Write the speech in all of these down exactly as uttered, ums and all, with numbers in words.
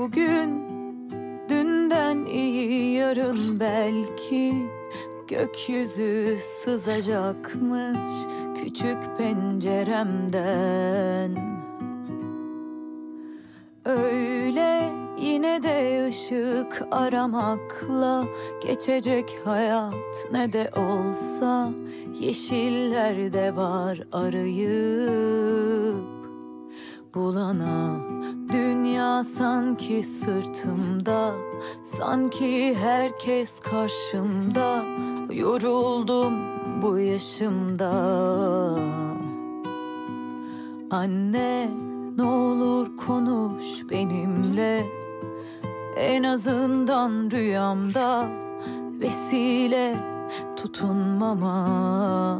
Bugün dünden iyi, yarın belki gökyüzü sızacakmış küçük penceremden. Öyle yine de ışık aramakla geçecek hayat, ne de olsa yeşillerde var arayıp bulana. Dünya sanki sırtımda, sanki herkes karşımda. Yoruldum bu yaşımda. Anne, ne olur konuş benimle, en azından rüyamda vesile tutunmama.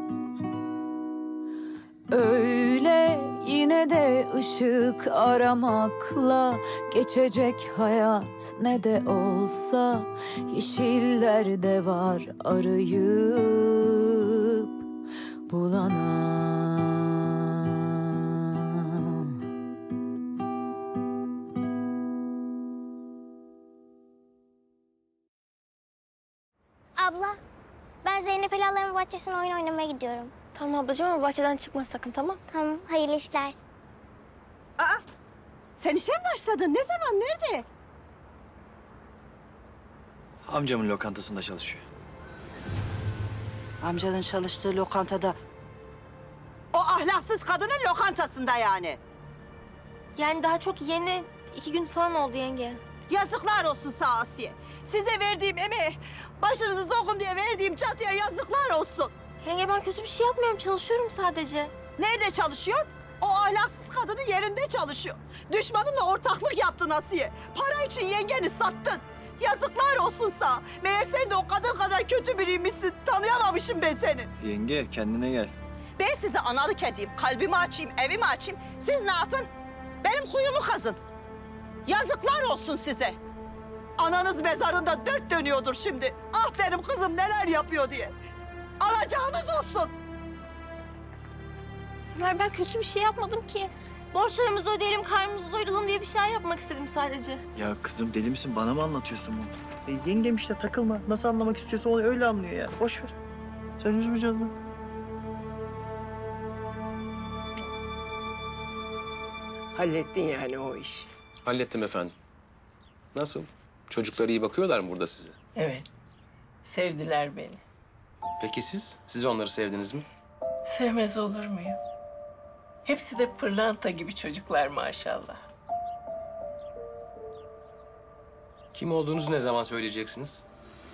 Öyle yine de ışık aramakla geçecek hayat, ne de olsa yeşillerde var arayıp bulana. Abla, ben Zeynep Ela'ların bahçesine oyun oynamaya gidiyorum. Tamam ablacığım ama bahçeden çıkma sakın, tamam? Tamam, hayırlı işler. Aa, sen işe mi başladın? Ne zaman, nerede? Amcamın lokantasında çalışıyor. Amcanın çalıştığı lokantada. O ahlaksız kadının lokantasında yani. Yani daha çok yeni, iki gün falan oldu yenge. Yazıklar olsun sağ Asiye. Size verdiğim emeğe, başınızı sokun diye verdiğim çatıya yazıklar olsun. Yenge ben kötü bir şey yapmıyorum, çalışıyorum sadece. Nerede çalışıyorsun? O ahlaksız kadının yerinde çalışıyor. Düşmanımla ortaklık yaptın Asiye. Para için yengeni sattın. Yazıklar olsun sana. Meğer sen de o kadın kadar kötü biriymişsin. Tanıyamamışım ben seni. Yenge, kendine gel. Ben size analık edeyim, kalbimi açayım, evimi açayım. Siz ne yapın? Benim kuyumu kazın. Yazıklar olsun size. Ananız mezarında dört dönüyordur şimdi. Ah benim kızım neler yapıyor diye. Alacağınız olsun. Ömer ben kötü bir şey yapmadım ki. Borçlarımızı ödeyelim, karnımızı doyuralım diye bir şeyler yapmak istedim sadece. Ya kızım deli misin? Bana mı anlatıyorsun bunu? E, yengem işte takılma. Nasıl anlamak istiyorsa onu öyle anlıyor ya. Boş ver. Sen üzme canını. Hallettin yani o işi. Hallettim efendim. Nasıl? Çocuklar iyi bakıyorlar mı burada size? Evet. Sevdiler beni. Peki siz? Siz onları sevdiniz mi? Sevmez olur muyum? Hepsi de pırlanta gibi çocuklar maşallah. Kim olduğunuzu ne zaman söyleyeceksiniz?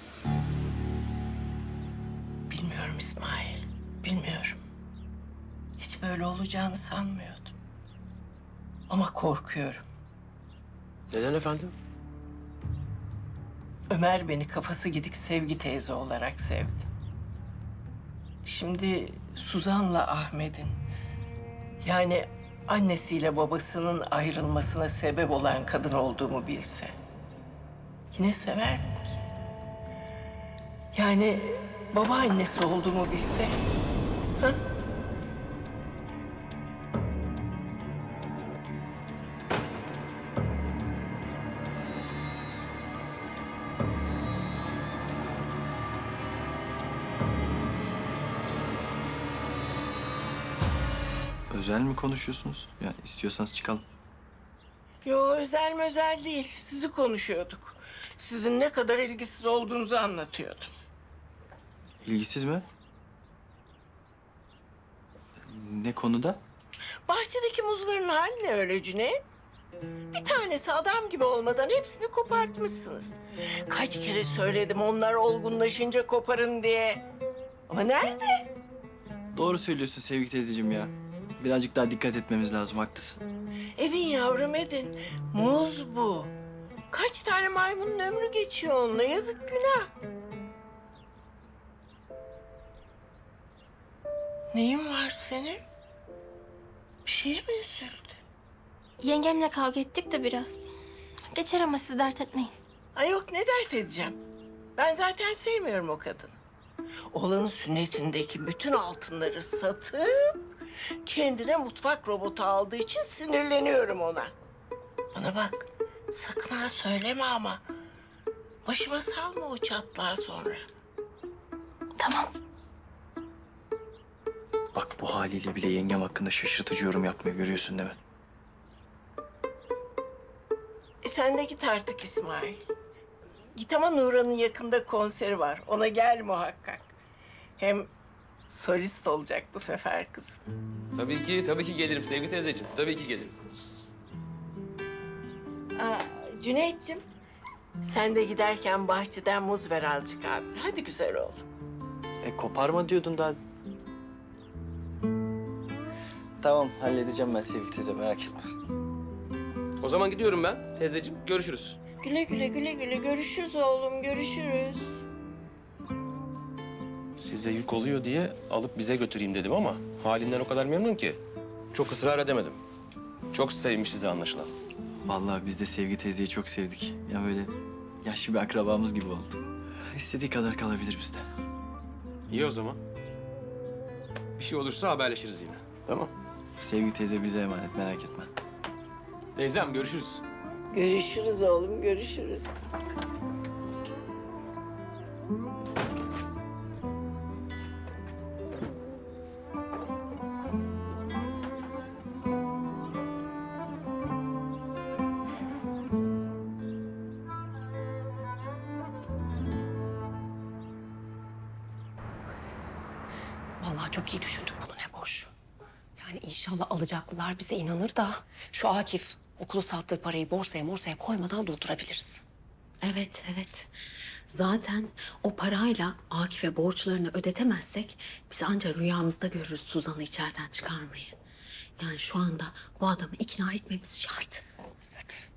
Bilmiyorum İsmail. Bilmiyorum. Hiç böyle olacağını sanmıyordum. Ama korkuyorum. Neden efendim? Ömer beni kafası gidik Sevgi teyze olarak sevdi. Şimdi Suzan'la Ahmet'in, yani annesiyle babasının ayrılmasına sebep olan kadın olduğumu bilse, yine sever mi ki? Yani babaannesi olduğumu bilse, ha? Özel mi konuşuyorsunuz? Yani istiyorsanız çıkalım. Yo özel mi özel değil. Sizi konuşuyorduk. Sizin ne kadar ilgisiz olduğunuzu anlatıyordum. İlgisiz mi? Ne konuda? Bahçedeki muzların hali ne öyle Cüneyt? Bir tanesi adam gibi olmadan hepsini kopartmışsınız. Kaç kere söyledim onlar olgunlaşınca koparın diye. Ama nerede? Doğru söylüyorsun Sevgi teyzeciğim ya. Birazcık daha dikkat etmemiz lazım, haklısın. Edin yavrum edin. Muz bu. Kaç tane maymunun ömrü geçiyor onunla. Yazık günah. Neyin var senin? Bir şeye mi üzüldün? Yengemle kavga ettik de biraz. Geçer ama siz dert etmeyin. Ay yok ne dert edeceğim. Ben zaten sevmiyorum o kadını. Oğlanın sünnetindeki bütün altınları satıp kendine mutfak robotu aldığı için sinirleniyorum ona. Bana bak, Sakın ha söyleme ama. Başıma salma o çatlağı sonra. Tamam. Bak bu haliyle bile yengem hakkında şaşırtıcı yorum yapmıyor, görüyorsun değil mi? E sen de git artık İsmail. Git ama Nurhan'ın yakında konseri var. Ona gel muhakkak. Hem solist olacak bu sefer kızım. Tabii ki, tabii ki gelirim sevgili teyzeciğim. Tabii ki gelirim. Aa, Cüneyt'ciğim, sen de giderken bahçeden muz ver azıcık abi. Hadi güzel oğlum. E koparma diyordun daha. Tamam, halledeceğim ben Sevgi teyze, merak etme. O zaman gidiyorum ben teyzeciğim. Görüşürüz. Güle güle güle güle. Görüşürüz oğlum, görüşürüz. Size yük oluyor diye alıp bize götüreyim dedim ama halinden o kadar memnun ki çok ısrar edemedim. Çok sevmiş sizi anlaşılan. Vallahi biz de Sevgi teyzeyi çok sevdik. Ya böyle yaşlı bir akrabamız gibi oldu. İstediği kadar kalabilir bizde. İyi o zaman. Bir şey olursa haberleşiriz yine. Tamam. Sevgi teyze bize emanet, merak etme. Teyzem görüşürüz. Görüşürüz oğlum, görüşürüz. Vallahi çok iyi düşündük bunu, ne boş. Yani inşallah alacaklılar bize inanır da şu Akif okulu sattığı parayı borsaya morsaya koymadan durdurabiliriz. Evet, evet. Zaten o parayla Akif'e borçlarını ödetemezsek biz ancak rüyamızda görürüz Suzan'ı içeriden çıkarmayı. Yani şu anda bu adamı ikna etmemiz şart. Evet.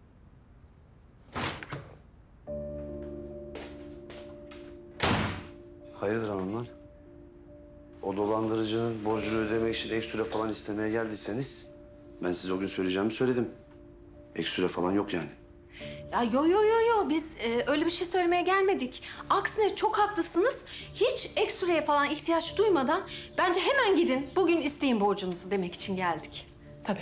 Hayırdır hanımlar? O dolandırıcının borcunu ödemek için ek süre falan istemeye geldiyseniz... ...ben size o gün söyleyeceğimi söyledim. Ek süre falan yok yani. Ya yo yo yo yo biz e, öyle bir şey söylemeye gelmedik. Aksine çok haklısınız. Hiç ek süreye falan ihtiyaç duymadan bence hemen gidin bugün isteyin borcunuzu demek için geldik. Tabii.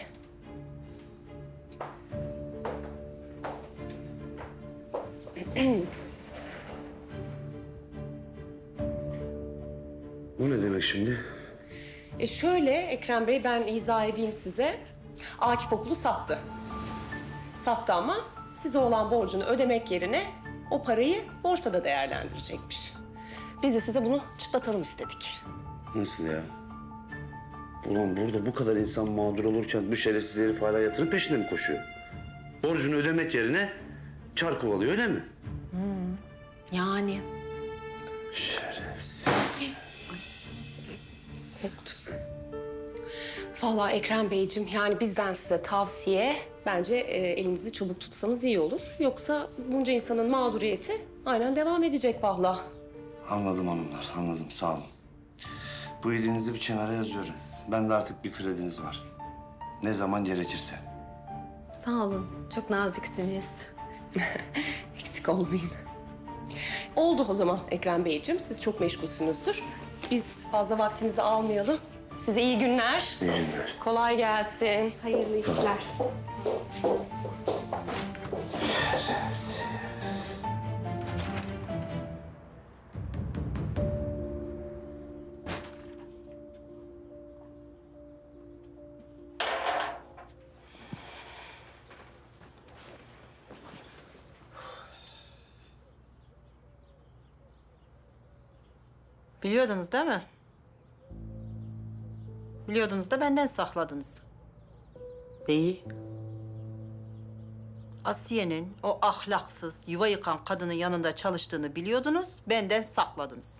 Bu ne demek şimdi? E şöyle Ekrem Bey, ben izah edeyim size. Akif okulu sattı. Sattı ama size olan borcunu ödemek yerine o parayı borsada değerlendirecekmiş. Biz de size bunu çıtlatalım istedik. Nasıl ya? Ulan burada bu kadar insan mağdur olurken bu şerefsiz herif hala yatırım peşinde mi koşuyor? Borcunu ödemek yerine çar kovalıyor, öyle mi? Hmm. Yani. Şerefsiz. Korktu. Vallahi Ekrem Beyciğim, yani bizden size tavsiye, bence e, elinizi çabuk tutsanız iyi olur. Yoksa bunca insanın mağduriyeti aynen devam edecek vallahi. Anladım hanımlar, anladım. Sağ olun. Bu iyiliğinizi bir kenara yazıyorum. Ben de artık bir krediniz var. Ne zaman gerekirse. Sağ olun. Çok naziksiniz. Eksik olmayın. Oldu o zaman Ekrem Beyciğim. Siz çok meşgulsünüzdür. Biz fazla vaktinizi almayalım. Size iyi günler. İyi günler. Kolay gelsin. Hayırlı işler. Biliyordunuz değil mi? Biliyordunuz da benden sakladınız. Değil. Asiye'nin o ahlaksız, yuva yıkan kadının yanında çalıştığını biliyordunuz, benden sakladınız.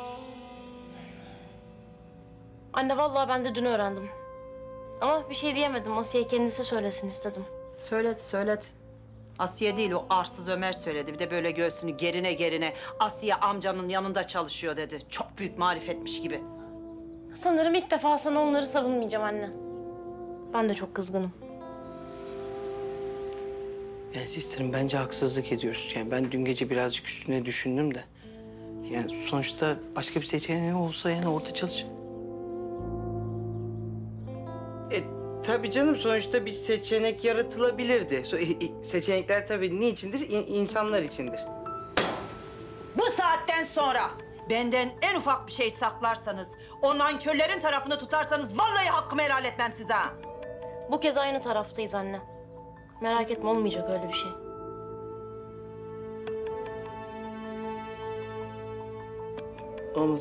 Anne vallahi ben de dün öğrendim. Ama bir şey diyemedim. Asiye kendisi söylesin istedim. Söyledi, söyledi. Asiye değil, o arsız Ömer söyledi. Bir de böyle göğsünü gerine gerine Asiye amcamın yanında çalışıyor dedi. Çok büyük marifetmiş gibi. Sanırım ilk defa sana onları savunmayacağım anne. Ben de çok kızgınım. Yani sisterim, bence haksızlık ediyoruz. Yani ben dün gece birazcık üstüne düşündüm de. Yani sonuçta başka bir seçeneği olsa yani orada çalış. E, tabii canım sonuçta bir seçenek yaratılabilirdi. So- Seçenekler tabii niçindir? İ- insanlar içindir. Bu saatten sonra benden en ufak bir şey saklarsanız, o nankörlerin tarafını tutarsanız vallahi hakkımı helal etmem size ha. Bu kez aynı taraftayız anne. Merak etme, olmayacak öyle bir şey. Olmaz.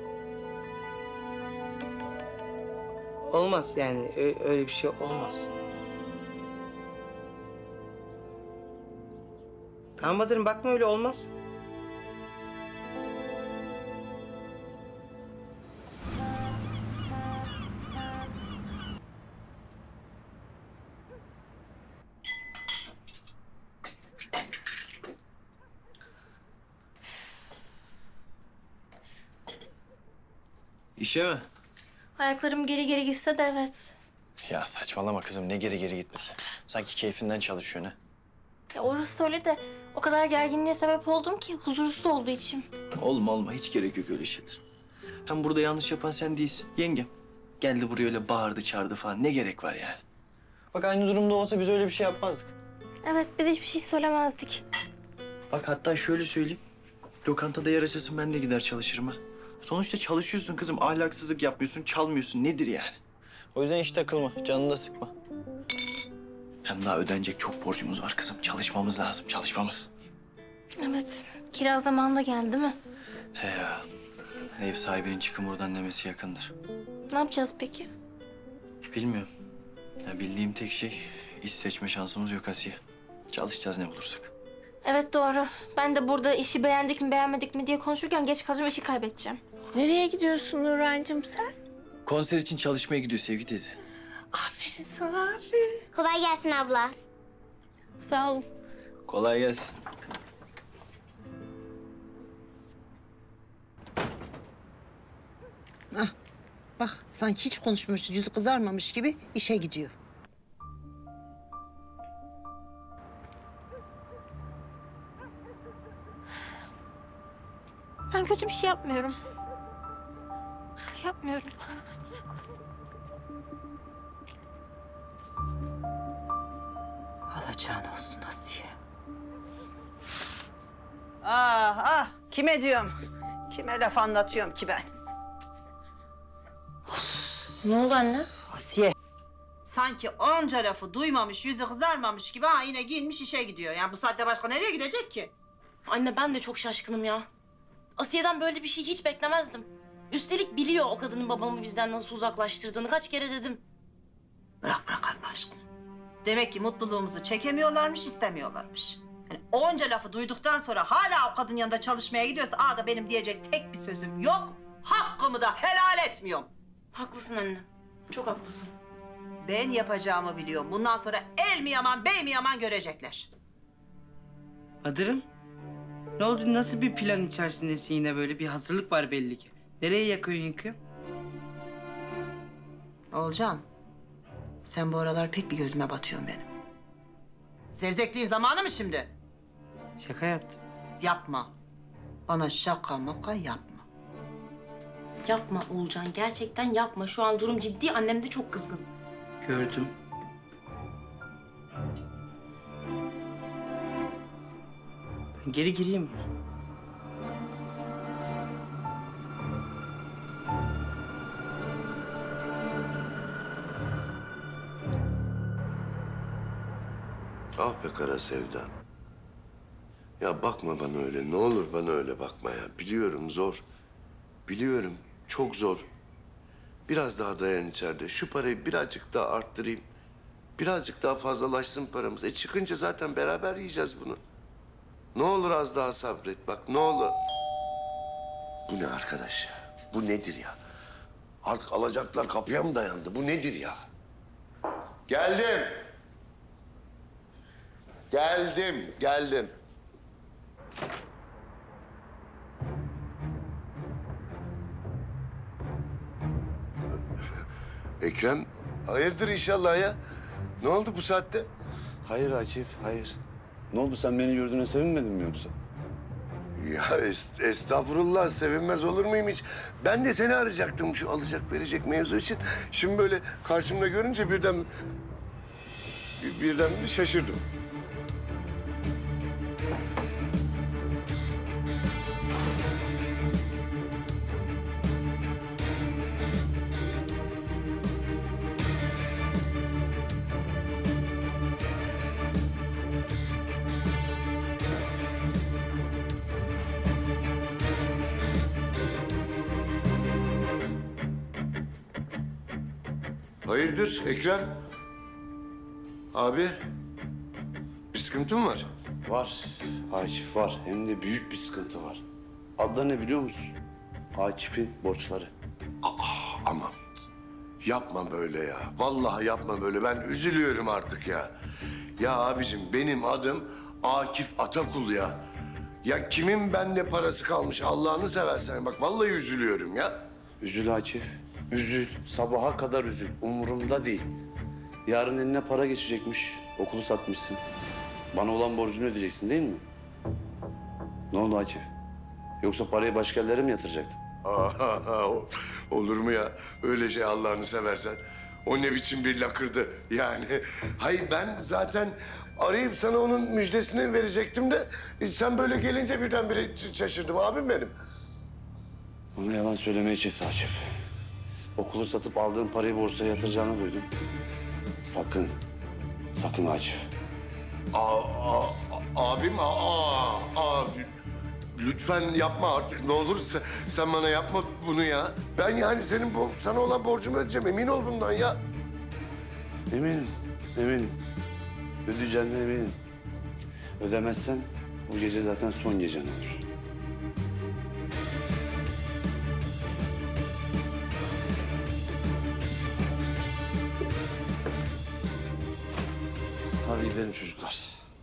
Olmaz yani Ö- öyle bir şey olmaz. Tamam Badır'ım bakma öyle olmaz. İşe mi? Ayaklarım geri geri gitse de evet. Ya saçmalama kızım, ne geri geri gitmesi. Sanki keyfinden çalışıyorsun ha. Ya orası öyle de o kadar gerginliğe sebep oldum ki huzursuz oldu içim. Olma olma, hiç gerek yok öyle şeyler. Hem burada yanlış yapan sen değilsin, yengem. Geldi buraya öyle bağırdı çağırdı falan, ne gerek var yani? Bak aynı durumda olsa biz öyle bir şey yapmazdık. Evet, biz hiçbir şey söylemezdik. Bak hatta şöyle söyleyeyim. Lokantada yer açılsın ben de gider çalışırım ha. Sonuçta çalışıyorsun kızım, ahlaksızlık yapmıyorsun, çalmıyorsun. Nedir yani? O yüzden hiç takılma, canını da sıkma. Hem daha ödenecek çok borcumuz var kızım. Çalışmamız lazım, çalışmamız. Evet, kira zamanında geldi değil mi? He ya, ev sahibinin çıkın buradan demesi yakındır. Ne yapacağız peki? Bilmiyorum. Ya bildiğim tek şey, iş seçme şansımız yok Asiye. Çalışacağız ne bulursak. Evet doğru. Ben de burada işi beğendik mi beğenmedik mi diye konuşurken geç kalacağım, işi kaybedeceğim. Nereye gidiyorsun Nurhancığım sen? Konser için çalışmaya gidiyor Sevgi teyze. Aferin sana, aferin. Kolay gelsin abla. Sağ olun. Kolay gelsin. Hah, bak sanki hiç konuşmamış, yüzü kızarmamış gibi işe gidiyor. Ben kötü bir şey yapmıyorum. Yapmıyorum. Alacağın olsun Asiye. Ah ah, kime diyorum? Kime laf anlatıyorum ki ben? Ne oldu anne? Asiye. Sanki onca lafı duymamış, yüzü kızarmamış gibi ha yine giyinmiş işe gidiyor. Yani bu saatte başka nereye gidecek ki? Anne ben de çok şaşkınım ya. Asiye'den böyle bir şey hiç beklemezdim. Üstelik biliyor o kadının babamı bizden nasıl uzaklaştırdığını. Kaç kere dedim. Bırak bırak Allah aşkına. Demek ki mutluluğumuzu çekemiyorlarmış, istemiyorlarmış. Yani onca lafı duyduktan sonra hala o kadın yanında çalışmaya gidiyorsa aa da benim diyecek tek bir sözüm yok. Hakkımı da helal etmiyorum. Haklısın anne. Çok haklısın. Ben yapacağımı biliyorum. Bundan sonra el mi yaman, bey mi yaman görecekler. Badır'ım ne oldu? Nasıl bir plan içerisindesin yine böyle? Bir hazırlık var belli ki. Nereye yakıyorsun yıkıyorsun? Olcan, sen bu aralar pek bir gözüme batıyorsun benim. Zevzekliğin zamanı mı şimdi? Şaka yaptım. Yapma. Bana şaka maka yapma. Yapma Oğulcan. Gerçekten yapma. Şu an durum ciddi. Annem de çok kızgın. Gördüm. Ben geri gireyim mi? Ah be kara sevdam. Ya bakma bana öyle. Ne olur bana öyle bakma ya. Biliyorum zor. Biliyorum çok zor. Biraz daha dayan içeride. Şu parayı birazcık daha arttırayım. Birazcık daha fazlalaşsın paramız. E çıkınca zaten beraber yiyeceğiz bunu. Ne olur az daha sabret bak ne olur. Bu ne arkadaş ya? Bu nedir ya? Artık alacaklar kapıya mı dayandı? Bu nedir ya? Geldim. Geldim, geldim. Ekrem, hayırdır inşallah ya? Ne oldu bu saatte? Hayır Akif, hayır. Ne oldu sen beni gördüğüne sevinmedin mi yoksa? Ya es- estağfurullah, sevinmez olur muyum hiç? Ben de seni arayacaktım şu alacak verecek mevzu için. Şimdi böyle karşımda görünce birden... birden bir şaşırdım. Hayırdır Ekrem? Abi, bir sıkıntın var? Var Akif var. Hem de büyük bir sıkıntı var. Adı ne biliyor musun? Akif'in borçları. Aa, ama yapma böyle ya. Vallahi yapma böyle. Ben üzülüyorum artık ya. Ya abicim benim adım Akif Atakul ya. Ya kimin bende parası kalmış Allah'ını seversen. Bak vallahi üzülüyorum ya. Üzül Akif. Üzül. Sabaha kadar üzül. Umurumda değil. Yarın eline para geçecekmiş. Okulu satmışsın. Bana olan borcunu ödeyeceksin değil mi? Ne oldu Akif? Yoksa parayı başka yerlere mi yatıracaktın? Aa, olur mu ya? Öyle şey Allah'ını seversen. O ne biçim bir lakırdı yani. Hayır ben zaten arayıp sana onun müjdesini verecektim de... ...sen böyle gelince birdenbire şaşırdım abim benim. Bana yalan söylemeye kes Akif. Okulu satıp aldığın parayı borsaya yatıracağını duydum. Sakın. Sakın Akif. Aa, aa, abim aa, aa, lütfen yapma artık ne olur sen, sen bana yapma bunu ya. Ben yani senin bu, sana olan borcumu ödeyeceğim emin ol bundan ya. Eminim, eminim. Ödeyeceğine eminim. Ödemezsen bu gece zaten son gecen olur. Hadi gidelim çocuklar.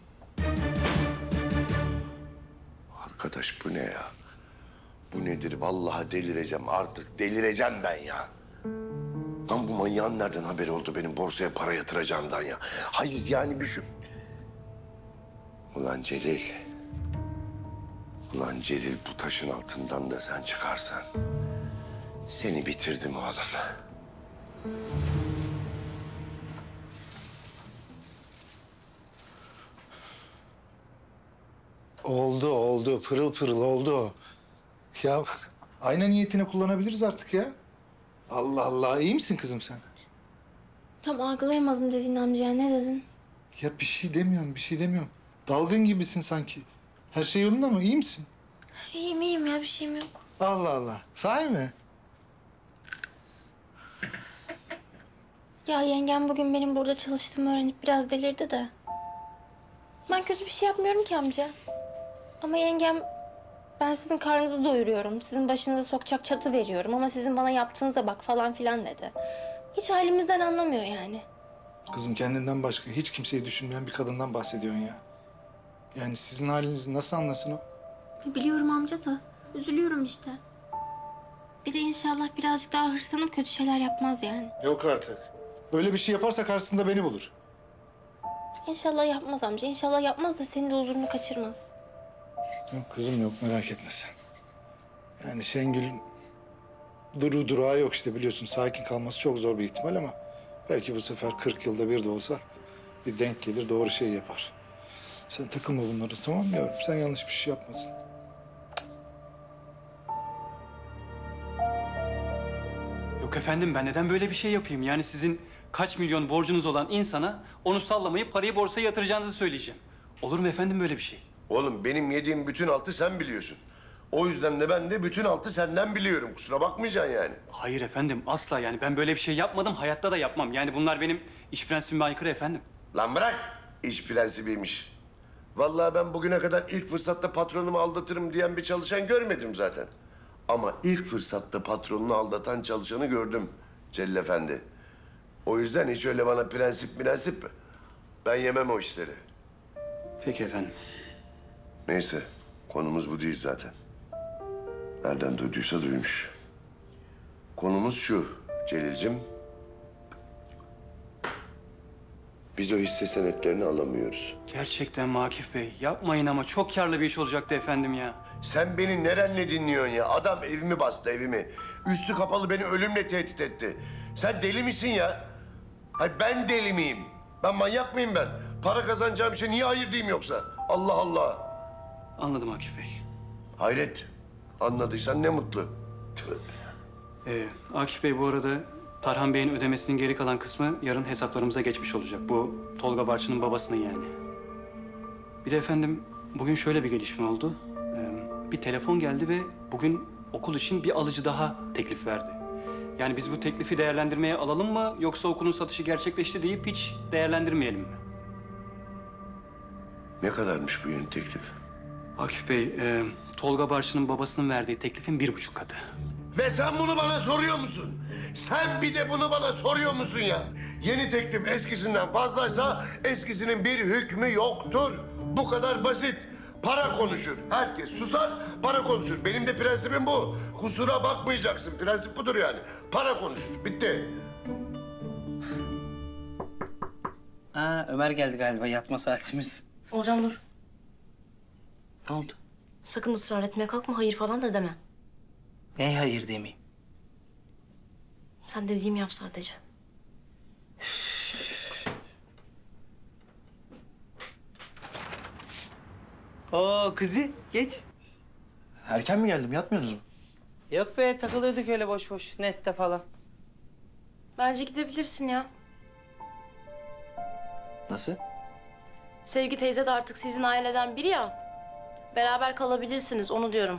Arkadaş bu ne ya? Bu nedir? Vallahi delireceğim artık. Delireceğim ben ya. Lan bu manyağın nereden haberi oldu benim borsaya para yatıracağımdan ya? Hayır yani bir şu... Ulan Celil. Ulan Celil bu taşın altından da sen çıkarsan... ...seni bitirdim oğlum. Oldu, oldu. Pırıl pırıl oldu o. Ya ayna niyetine kullanabiliriz artık ya. Allah Allah. İyi misin kızım sen? Tam algılayamadım dediğin amca. Ne dedin? Ya bir şey demiyorum, bir şey demiyorum. Dalgın gibisin sanki. Her şey yolunda mı? İyi misin? İyiyim iyiyim ya bir şeyim yok. Allah Allah. Sahi mi? Ya yengem bugün benim burada çalıştığımı öğrenip biraz delirdi de. Ben kötü bir şey yapmıyorum ki amca. Ama yengem ben sizin karnınızı doyuruyorum. Sizin başınıza sokacak çatı veriyorum ama sizin bana yaptığınıza bak falan filan dedi. Hiç halimizden anlamıyor yani. Kızım kendinden başka hiç kimseyi düşünmeyen bir kadından bahsediyorsun ya. Yani sizin halinizi nasıl anlasın o? Biliyorum amca da üzülüyorum işte. Bir de inşallah birazcık daha hırslanıp kötü şeyler yapmaz yani. Yok artık. Öyle bir şey yaparsa karşısında beni bulur. İnşallah yapmaz amca. İnşallah yapmaz da senin de huzurunu kaçırmaz. Yok kızım yok merak etme sen. Yani Şengül'ün duru durağı yok işte biliyorsun. Sakin kalması çok zor bir ihtimal ama... ...belki bu sefer kırk yılda bir de olsa bir denk gelir doğru şey yapar. Sen takılma bunlara tamam mı yavrum? Sen yanlış bir şey yapmadın. Yok efendim ben neden böyle bir şey yapayım? Yani sizin kaç milyon borcunuz olan insana onu sallamayıp parayı borsaya yatıracağınızı söyleyeceğim. Olur mu efendim böyle bir şey? Oğlum benim yediğim bütün altı sen biliyorsun. O yüzden de ben de bütün altı senden biliyorum. Kusura bakmayacaksın yani. Hayır efendim asla yani ben böyle bir şey yapmadım. Hayatta da yapmam. Yani bunlar benim iş prensibime aykırı efendim. Lan bırak. İş prensibiymiş. Vallahi ben bugüne kadar ilk fırsatta patronumu aldatırım diyen bir çalışan görmedim zaten. Ama ilk fırsatta patronunu aldatan çalışanı gördüm Celil Efendi. O yüzden hiç öyle bana prensip prensip ben yemem o işleri. Peki efendim. Neyse konumuz bu değil zaten. Nereden duyduysa duymuş. Konumuz şu Celil'cim. Biz o hisse senetlerini alamıyoruz. Gerçekten mi Akif Bey? Yapmayın ama çok karlı bir iş olacaktı efendim ya. Sen beni nerenle dinliyorsun ya? Adam evimi bastı, evimi. Üstü kapalı beni ölümle tehdit etti. Sen deli misin ya? Hayır, ben deli miyim? Ben manyak mıyım ben? Para kazanacağım şey niye hayır diyeyim yoksa? Allah Allah. Anladım Akif Bey. Hayret. Anladıysan ne mutlu. Tövbe. Ee, Akif Bey bu arada Tarhan Bey'in ödemesinin geri kalan kısmı yarın hesaplarımıza geçmiş olacak. Bu Tolga Barçı'nın babasının yani. Bir de efendim bugün şöyle bir gelişme oldu. Ee, bir telefon geldi ve bugün okul için bir alıcı daha teklif verdi. Yani biz bu teklifi değerlendirmeye alalım mı yoksa okulun satışı gerçekleşti deyip hiç değerlendirmeyelim mi? Ne kadarmış bu yeni teklif? Akif Bey, e, Tolga Barçı'nın babasının verdiği teklifin bir buçuk katı. Ve sen bunu bana soruyor musun? Sen bir de bunu bana soruyor musun ya? Yeni teklif eskisinden fazlaysa eskisinin bir hükmü yoktur. Bu kadar basit. Para konuşur. Herkes susar, para konuşur. Benim de prensibim bu. Kusura bakmayacaksın. Prensip budur yani. Para konuşur. Bitti. Aa, Ömer geldi galiba. Yatma saatimiz. Olcan dur. Ne oldu? Sakın ısrar etmeye kalkma, hayır falan da deme. Ne hayır demeyeyim? Sen dediğimi yap sadece. Oo kızı geç. Erken mi geldim? Yatmıyorsunuz mu? Yok be takılıyorduk öyle boş boş nette falan. Bence gidebilirsin ya. Nasıl? Sevgi teyze de artık sizin aileden biri ya. Beraber kalabilirsiniz, onu diyorum.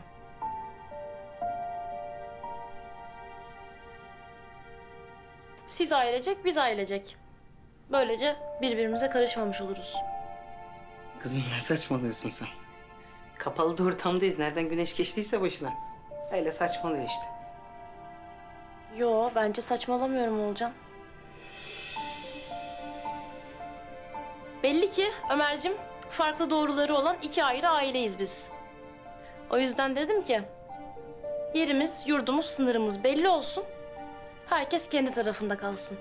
Siz ailecek, biz ailecek. Böylece birbirimize karışmamış oluruz. Kızım ne saçmalıyorsun sen? Kapalı da ortamdayız. Nereden güneş geçtiyse başına. Öyle saçmalıyor işte. Yo, bence saçmalamıyorum Olcan. Belli ki Ömerciğim, farklı doğruları olan iki ayrı aileyiz biz. O yüzden dedim ki, yerimiz, yurdumuz, sınırımız belli olsun. Herkes kendi tarafında kalsın.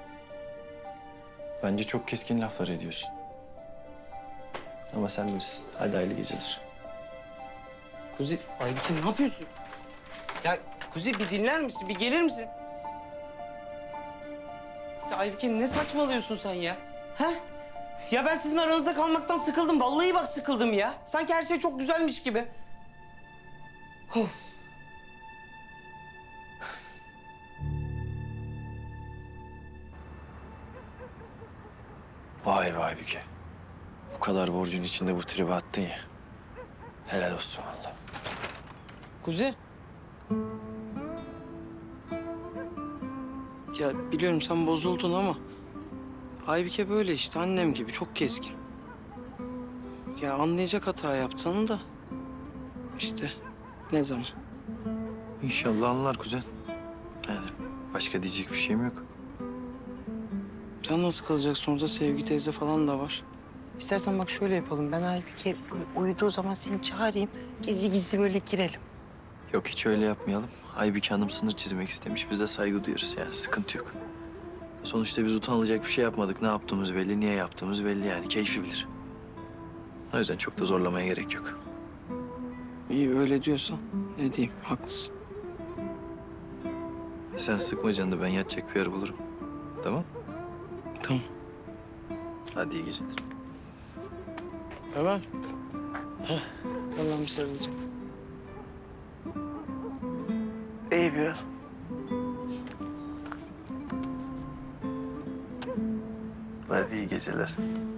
Bence çok keskin laflar ediyorsun. Ama sen bilirsin. Hadi hayırlı geceler. Kuzi, Aybike ne yapıyorsun? Ya Kuzi bir dinler misin? Bir gelir misin? Ya Aybike ne saçmalıyorsun sen ya? Ha? Ya ben sizin aranızda kalmaktan sıkıldım. Vallahi bak sıkıldım ya. Sanki her şey çok güzelmiş gibi. Of. Vay be Aybike. Bu kadar borcun içinde bu tribe attın ya. Helal olsun vallahi. Kuzi. Ya biliyorum sen bozuldun ama... Aybike böyle işte annem gibi çok keskin. Ya anlayacak hata yaptığını da... işte ne zaman? İnşallah anlar kuzen. Yani başka diyecek bir şeyim yok. Sen nasıl kalacaksın orada? Sevgi teyze falan da var. İstersen bak şöyle yapalım. Ben Aybike uyuduğu zaman seni çağırayım. Gizli gizli böyle girelim. Yok hiç öyle yapmayalım. Aybike Hanım sınır çizmek istemiş. Biz de saygı duyarız yani sıkıntı yok. Sonuçta biz utanılacak bir şey yapmadık. Ne yaptığımız belli, niye yaptığımız belli yani. Keyfi bilir. O yüzden çok da zorlamaya gerek yok. İyi öyle diyorsan ne diyeyim haklısın. Sen sıkma canını ben yatacak bir yer bulurum. Tamam? Tamam. Hadi iyi geceler. Ömer. Heh. Allah'ım sarılacağım. İyi biraz. Hadi iyi geceler.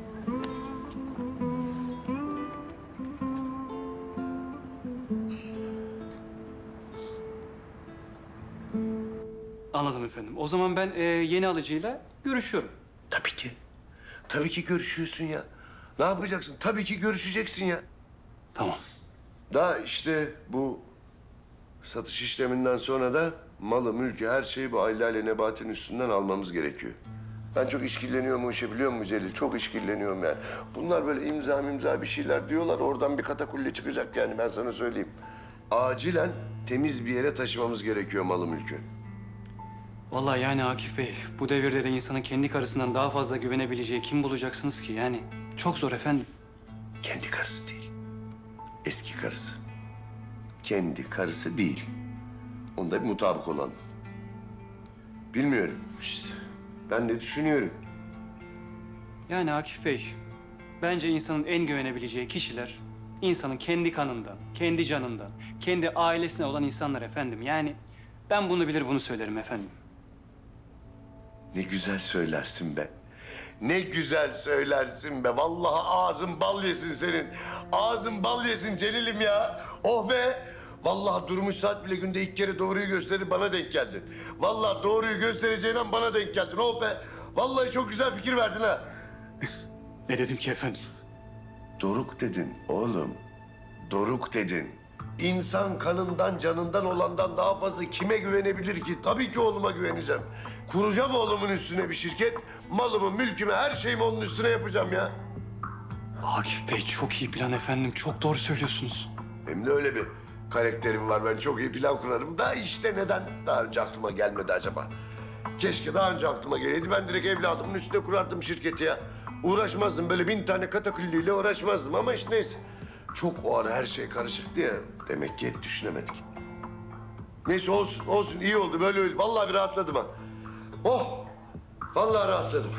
Anladım efendim. O zaman ben e, yeni alıcıyla görüşüyorum. Tabii ki. Tabii ki görüşüyorsun ya. Ne yapacaksın? Tabii ki görüşeceksin ya. Tamam. Daha işte bu satış işleminden sonra da malı, mülkü, her şeyi bu Ayla Nebahat'in üstünden almamız gerekiyor. Ben çok işkilleniyorum o işe biliyor musun Celil? Çok işkilleniyorum yani. Bunlar böyle imza imza bir şeyler diyorlar. Oradan bir katakulle çıkacak yani ben sana söyleyeyim. Acilen temiz bir yere taşımamız gerekiyor malı mülkü. Vallahi yani Akif Bey, bu devirde de insanın kendi karısından daha fazla güvenebileceği kim bulacaksınız ki? Yani çok zor efendim. Kendi karısı değil. Eski karısı. kendi karısı değil. Onda bir mutabık olalım. Bilmiyorum işte. Ben de düşünüyorum. Yani Akif Bey, bence insanın en güvenebileceği kişiler insanın kendi kanından, kendi canından, kendi ailesine olan insanlar efendim. Yani ben bunu bilir bunu söylerim efendim. Ne güzel söylersin be. Ne güzel söylersin be. Vallahi ağzın bal yesin senin. Ağzın bal yesin Celil'im ya. Oh be. Vallahi durmuş saat bile günde ilk kere doğruyu gösterir bana denk geldin. Vallahi doğruyu göstereceğin an bana denk geldin. Oh be. Vallahi çok güzel fikir verdin ha. Ne dedim ki efendim? Doruk dedin oğlum. Doruk dedin. İnsan kanından, canından olandan daha fazla kime güvenebilir ki? Tabii ki oğluma güveneceğim. Kuracağım oğlumun üstüne bir şirket. Malımı, mülkümü, her şeyimi onun üstüne yapacağım ya. Akif Bey çok iyi plan efendim. Çok doğru söylüyorsunuz. Hem de öyle bir karakterim var. Ben çok iyi plan kurarım. Da işte neden daha önce aklıma gelmedi acaba? Keşke daha önce aklıma geleydi. Ben direkt evladımın üstüne kurardım şirketi ya. Uğraşmazdım. Böyle bin tane katakulliyle uğraşmazdım. Ama işte neyse. Çok o ara her şey karışıktı ya. Demek ki düşünemedik. Neyse olsun, olsun. İyi oldu böyle öyle. Vallahi bir rahatladım ha. Oh! Vallahi rahatladım.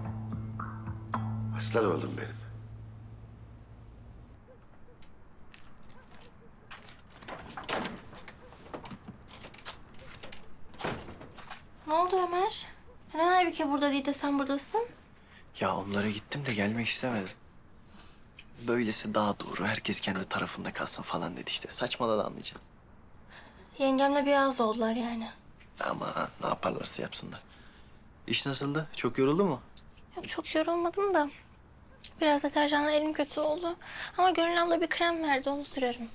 Aslan oğlum benim. Ne oldu Ömer? Neden Aybike burada değil de sen buradasın? Ya onlara gittim de gelmek istemedim. Böylesi daha doğru. Herkes kendi tarafında kalsın falan dedi işte. Saçmaladı anlayacağım. Yengemle bir ağız oldular yani. Ama ne yaparlarsa yapsınlar. İş nasıldı? Çok yoruldu mu? Yok çok yorulmadım da. Biraz deterjanla elim kötü oldu. Ama Gönül abla bir krem verdi onu sürerim.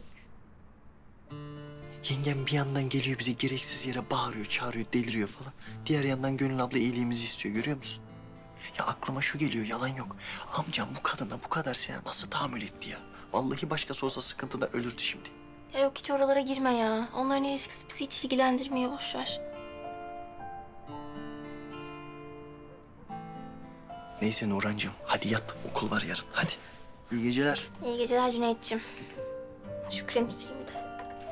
Yengem bir yandan geliyor bize gereksiz yere bağırıyor, çağırıyor, deliriyor falan. Diğer yandan Gönül abla iyiliğimizi istiyor görüyor musun? Ya aklıma şu geliyor yalan yok. Amcam bu kadına bu kadar sene nasıl tahammül etti ya? Vallahi başkası olsa sıkıntıda ölürdü şimdi. Ya yok hiç oralara girme ya. Onların ilişkisi bizi hiç ilgilendirmiyor boş ver. Neyse Nurhancığım hadi yat okul var yarın hadi. İyi geceler. İyi geceler Cüneyt'ciğim. Şu kremi süreyim de.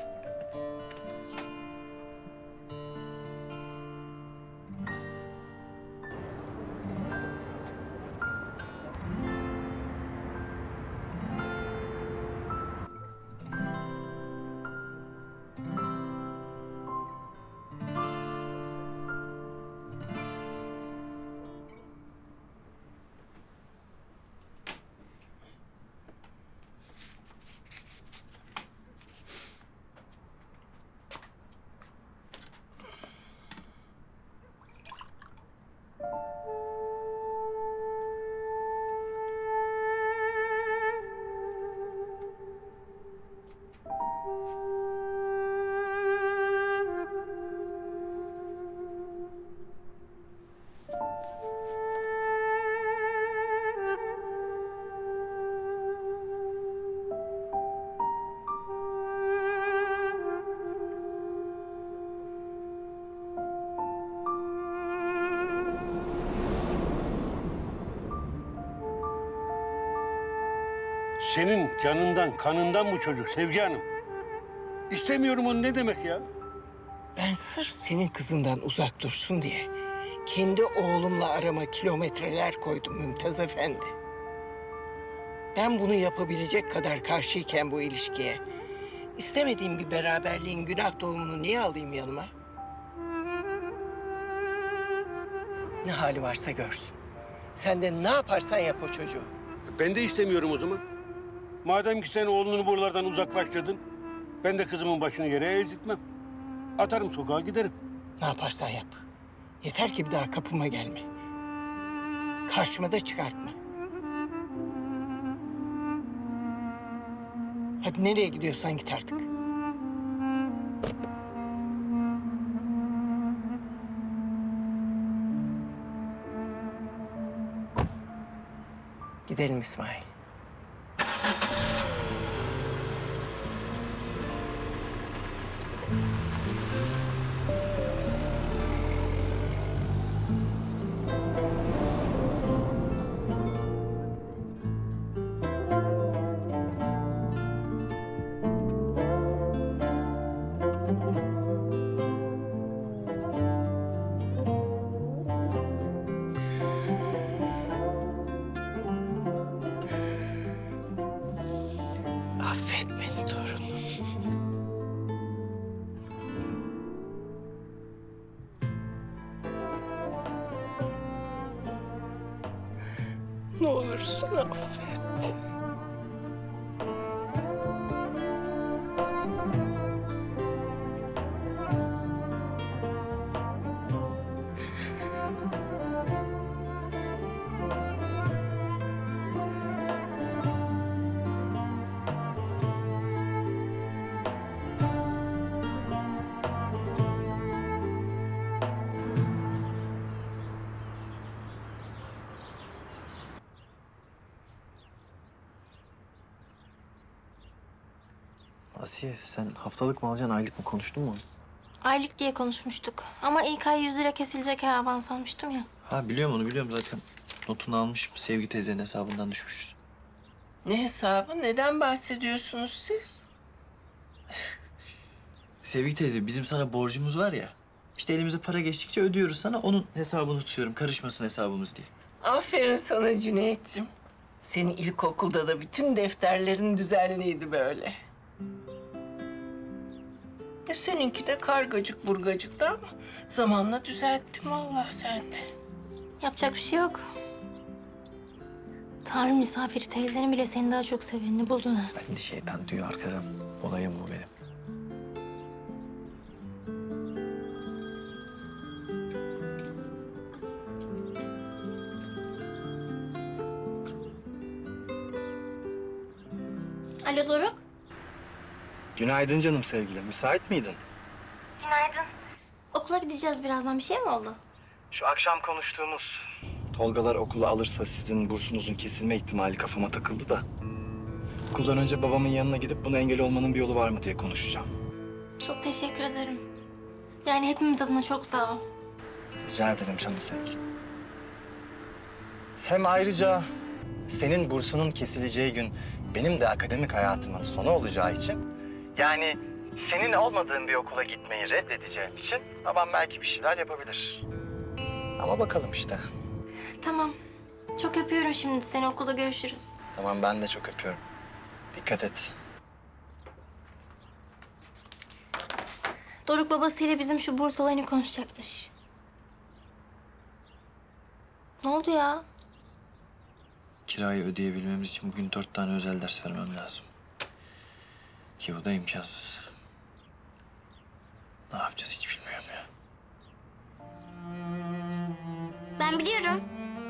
Senin canından, kanından bu çocuk Sevgi Hanım. İstemiyorum onu ne demek ya? Ben sırf senin kızından uzak dursun diye kendi oğlumla arama kilometreler koydum Mümtaz Efendi. Ben bunu yapabilecek kadar karşıyken bu ilişkiye istemediğim bir beraberliğin günah doğumunu niye alayım yanıma? Ne hali varsa görsün. Sen de ne yaparsan yap o çocuğu. Ben de istemiyorum o zaman. Madem ki sen oğlunu buralardan uzaklaştırdın, ben de kızımın başını yere eğdirtmem. Atarım sokağa giderim. Ne yaparsan yap. Yeter ki bir daha kapıma gelme. Karşıma da çıkartma. Hadi nereye gidiyorsan git artık. Gidelim İsmail. Affet beni torunum. Ne olursun affet. Asiye sen haftalık mı alacaksın, aylık mı, konuştun mu? Aylık diye konuşmuştuk. Ama ilk ay yüz lira kesilecek ha, avans almıştım ya. Ha biliyorum, onu biliyorum zaten. Notunu almışım. Sevgi teyzenin hesabından düşmüşüz. Ne hesabı? Neden bahsediyorsunuz siz? Sevgi teyze, bizim sana borcumuz var ya. İşte elimize para geçtikçe ödüyoruz sana. Onun hesabını tutuyorum. Karışmasın hesabımız diye. Aferin sana Cüneyt'ciğim. Senin ilkokulda da bütün defterlerin düzenliydi böyle. Ya seninki de kargacık burgacıktı ama zamanla düzelttim vallahi sen de. Yapacak bir şey yok. Tanrı misafiri teyzenin bile seni daha çok sevenini buldun ha. Ben de şeytan diyor arkadaşım. Olayım bu benim. Alo Doruk. Günaydın canım sevgilim. Müsait miydin? Günaydın. Okula gideceğiz birazdan. Bir şey mi oldu? Şu akşam konuştuğumuz Tolgalar okula alırsa sizin bursunuzun kesilme ihtimali kafama takıldı da. Okuldan önce babamın yanına gidip buna engel olmanın bir yolu var mı diye konuşacağım. Çok teşekkür ederim. Yani hepimiz adına çok sağ ol. Rica ederim canım sevgilim. Hem ayrıca senin bursunun kesileceği gün benim de akademik hayatımın sonu olacağı için, yani senin olmadığın bir okula gitmeyi reddedeceğim için babam belki bir şeyler yapabilir. Ama bakalım işte. Tamam. Çok öpüyorum şimdi seni. Okulda görüşürüz. Tamam, ben de çok öpüyorum. Dikkat et. Doruk babasıyla bizim şu burs olayını konuşacakmış. Ne oldu ya? Kirayı ödeyebilmemiz için bugün dört tane özel ders vermem lazım. Ki bu da imkansız. Ne yapacağız hiç bilmiyorum ya. Ben biliyorum.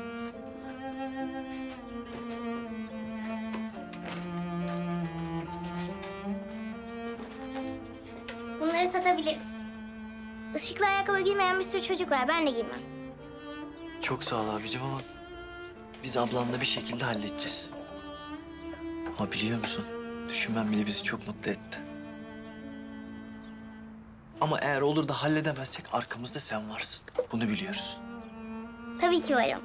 Bunları satabiliriz. Işıklı ayakkabı giymeyen bir sürü çocuk var. Ben de giymem. Çok sağ ol abicim ama biz ablanla bir şekilde halledeceğiz. Ama biliyor musun? Düşünmem bile bizi çok mutlu etti. Ama eğer olur da halledemezsek arkamızda sen varsın. Bunu biliyoruz. Tabii ki varım.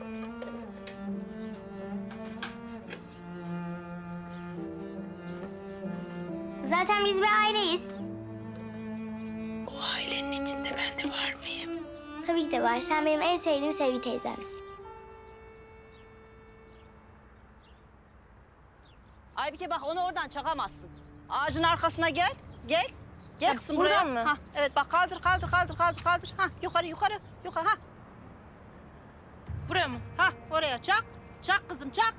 Zaten biz bir aileyiz. O ailenin içinde ben de var mıyım? Tabii ki de var. Sen benim en sevdiğim Sevgi teyzemsin. Aybike bak, onu oradan çakamazsın. Ağacın arkasına gel, gel. Gel Ha, kızım buraya. buradan mı? Ha, evet bak, kaldır, kaldır, kaldır, kaldır, kaldır. Ha, yukarı, yukarı, yukarı. Ha, Buraya mı? ha, oraya çak. Çak kızım, çak.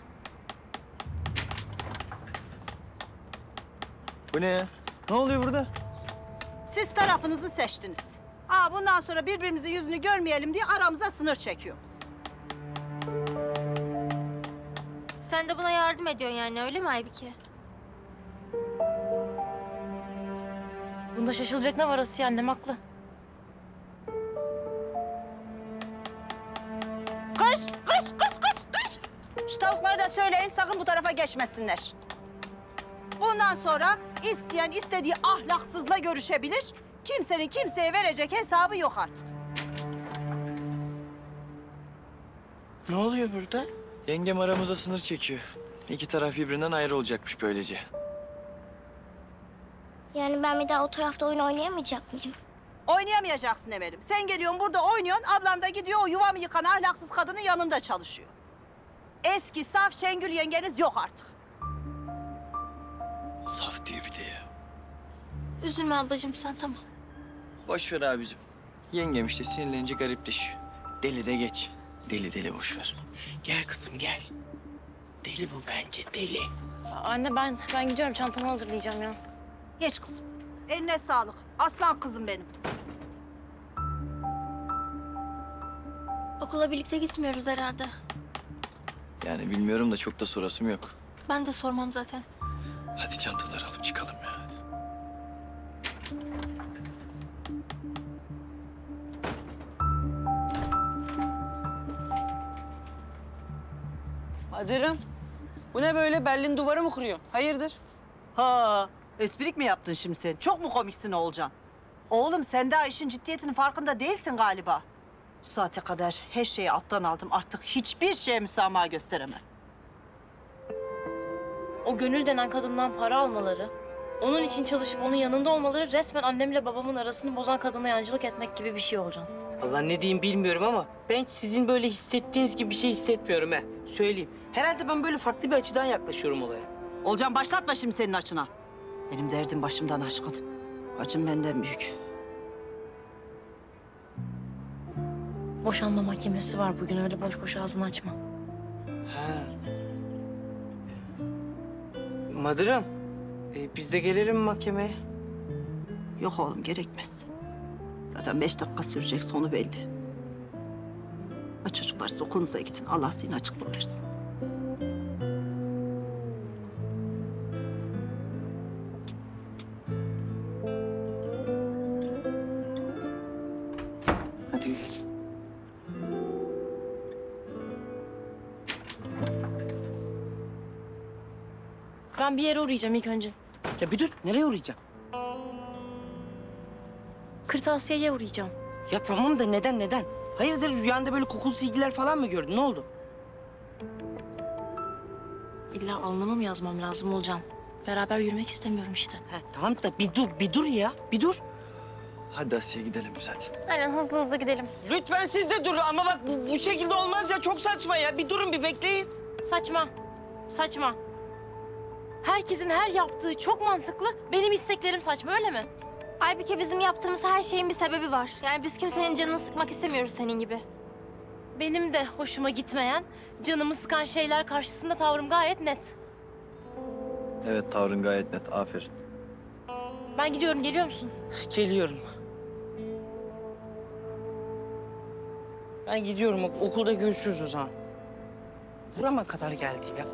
Bu ne ya? Ne oluyor burada? Siz tarafınızı seçtiniz. Aa, bundan sonra birbirimizin yüzünü görmeyelim diye aramıza sınır çekiyor. Sen de buna yardım ediyorsun yani, öyle mi Aybike? Bunda şaşılacak ne var Asiye, annem haklı. Kış, kış, kış, kış, kış. Şu tavukları da söyleyin, sakın bu tarafa geçmesinler. Bundan sonra isteyen istediği ahlaksızla görüşebilir. Kimsenin kimseye verecek hesabı yok artık. Ne oluyor burada? Yengem aramıza sınır çekiyor. İki taraf birbirinden ayrı olacakmış böylece. Yani ben bir daha o tarafta oyun oynayamayacak mıyım? Oynayamayacaksın Emel'im. Sen geliyorsun burada oynuyorsun, ablan da gidiyor o yuvamı yıkan ahlaksız kadının yanında çalışıyor. Eski saf Şengül yengeniz yok artık. Saf diye bir de ya. Üzülme ablacığım sen, tamam. Boş ver abicim. Yengem işte sinirlenince garipleşiyor. Deli de geç. Deli deli boş ver. Gel kızım gel. Deli bu bence deli. Anne ben ben gidiyorum, çantamı hazırlayacağım ya. Geç kızım. Eline sağlık. Aslan kızım benim. Okula birlikte gitmiyoruz herhalde. Yani bilmiyorum da çok da sorasım yok. Ben de sormam zaten. Hadi çantaları alıp çıkalım ya. Hadi. Kadir'im, bu ne böyle? Berlin duvarı mı kuruyor? Hayırdır? Ha, esprik mi yaptın şimdi sen? Çok mu komiksin Oğulcan? Oğlum sen daha işin ciddiyetinin farkında değilsin galiba. Bu saate kadar her şeyi alttan aldım. Artık hiçbir şeye müsamaha gösteremem. O Gönül denen kadından para almaları, onun için çalışıp onun yanında olmaları resmen annemle babamın arasını bozan kadına yancılık etmek gibi bir şey olacak. Allah ne diyeyim bilmiyorum ama ben sizin böyle hissettiğiniz gibi bir şey hissetmiyorum he. Söyleyeyim. Herhalde ben böyle farklı bir açıdan yaklaşıyorum olaya. Olcan başlatma şimdi senin açına. Benim derdim başımdan aşkın. Acım benden büyük. Boşanma mahkemesi var bugün, öyle boş boş ağzını açma. Ha. Madırım, e, biz de gelelim mahkemeye. Yok oğlum gerekmez. Zaten beş dakika sürecek sonu belli. Ha çocuklar siz okulunuza gidin. Allah zihin açıklığı versin. Hadi. Ben bir yere uğrayacağım ilk önce. Ya bir dur, nereye uğrayacağım? Kırtasiye'ye uğrayacağım. Ya tamam da neden neden? Hayırdır rüyanda böyle kokulu silgiler falan mı gördün? Ne oldu? İlla alnıma mı yazmam lazım Olcan? Beraber yürümek istemiyorum işte. Ha, tamam da bir dur, bir dur ya, bir dur. Hadi Asiye gidelim biz hadi. Aynen, hızlı hızlı gidelim. Lütfen siz de durun ama bak bu, bu şekilde olmaz ya. Çok saçma ya. Bir durun, bir bekleyin. Saçma, saçma. Herkesin her yaptığı çok mantıklı, benim isteklerim saçma, öyle mi? Aybike, bizim yaptığımız her şeyin bir sebebi var. Yani biz kimsenin canını sıkmak istemiyoruz senin gibi. Benim de hoşuma gitmeyen, canımı sıkan şeyler karşısında tavrım gayet net. Evet tavrın gayet net. Aferin. Ben gidiyorum, geliyor musun? Geliyorum. Ben gidiyorum. Ok- Okulda görüşürüz o zaman. Burama kadar geldi ya.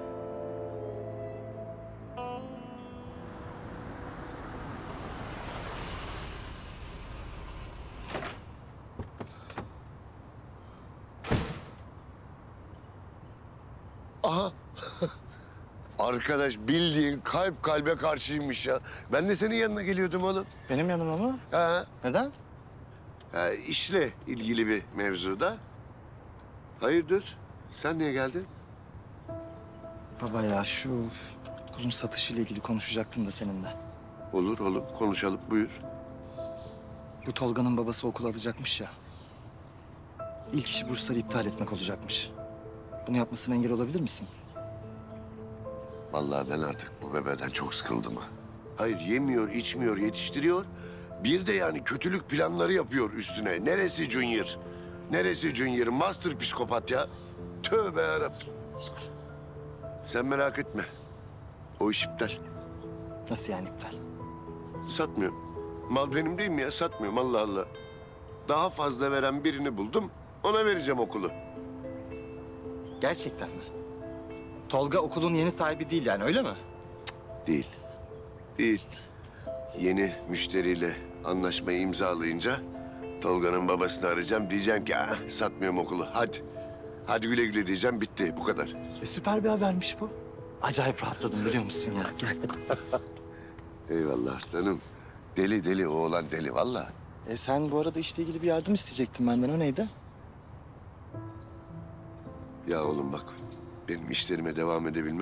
Aha. Arkadaş bildiğin kalp kalbe karşıymış ya. Ben de senin yanına geliyordum oğlum. Benim yanıma mı? Ha. Neden? Ha, işle ilgili bir mevzuda. Hayırdır? Sen niye geldin? Baba ya şu okulun satışıyla ilgili konuşacaktım da seninle. Olur olur konuşalım buyur. Bu Tolga'nın babası okul alacakmış ya. İlk işi bursları iptal etmek olacakmış. Bunu yapmasına engel olabilir misin? Vallahi ben artık bu bebeden çok sıkıldım ha. Hayır yemiyor, içmiyor, yetiştiriyor. Bir de yani kötülük planları yapıyor üstüne. Neresi Junior? Neresi Junior? Master psikopat ya. Tövbe yarabbim. İşte. Sen merak etme. O iş iptal. Nasıl yani iptal? Satmıyor. Mal benim değil mi ya? Satmıyorum Allah Allah. Daha fazla veren birini buldum. Ona vereceğim okulu. Gerçekten mi? Tolga okulun yeni sahibi değil yani öyle mi? Değil. Değil. Yeni müşteriyle anlaşmayı imzalayınca Tolga'nın babasını arayacağım. Diyeceğim ki ah, satmıyorum okulu. Hadi. Hadi güle güle diyeceğim. Bitti. Bu kadar. E, süper bir habermiş bu. Acayip rahatladım biliyor musun ya? Gel. Eyvallah aslanım. Deli deli o oğlan deli vallahi. E sen bu arada işle ilgili bir yardım isteyecektin benden. O neydi? Ya oğlum bak benim işlerime devam edebilmem için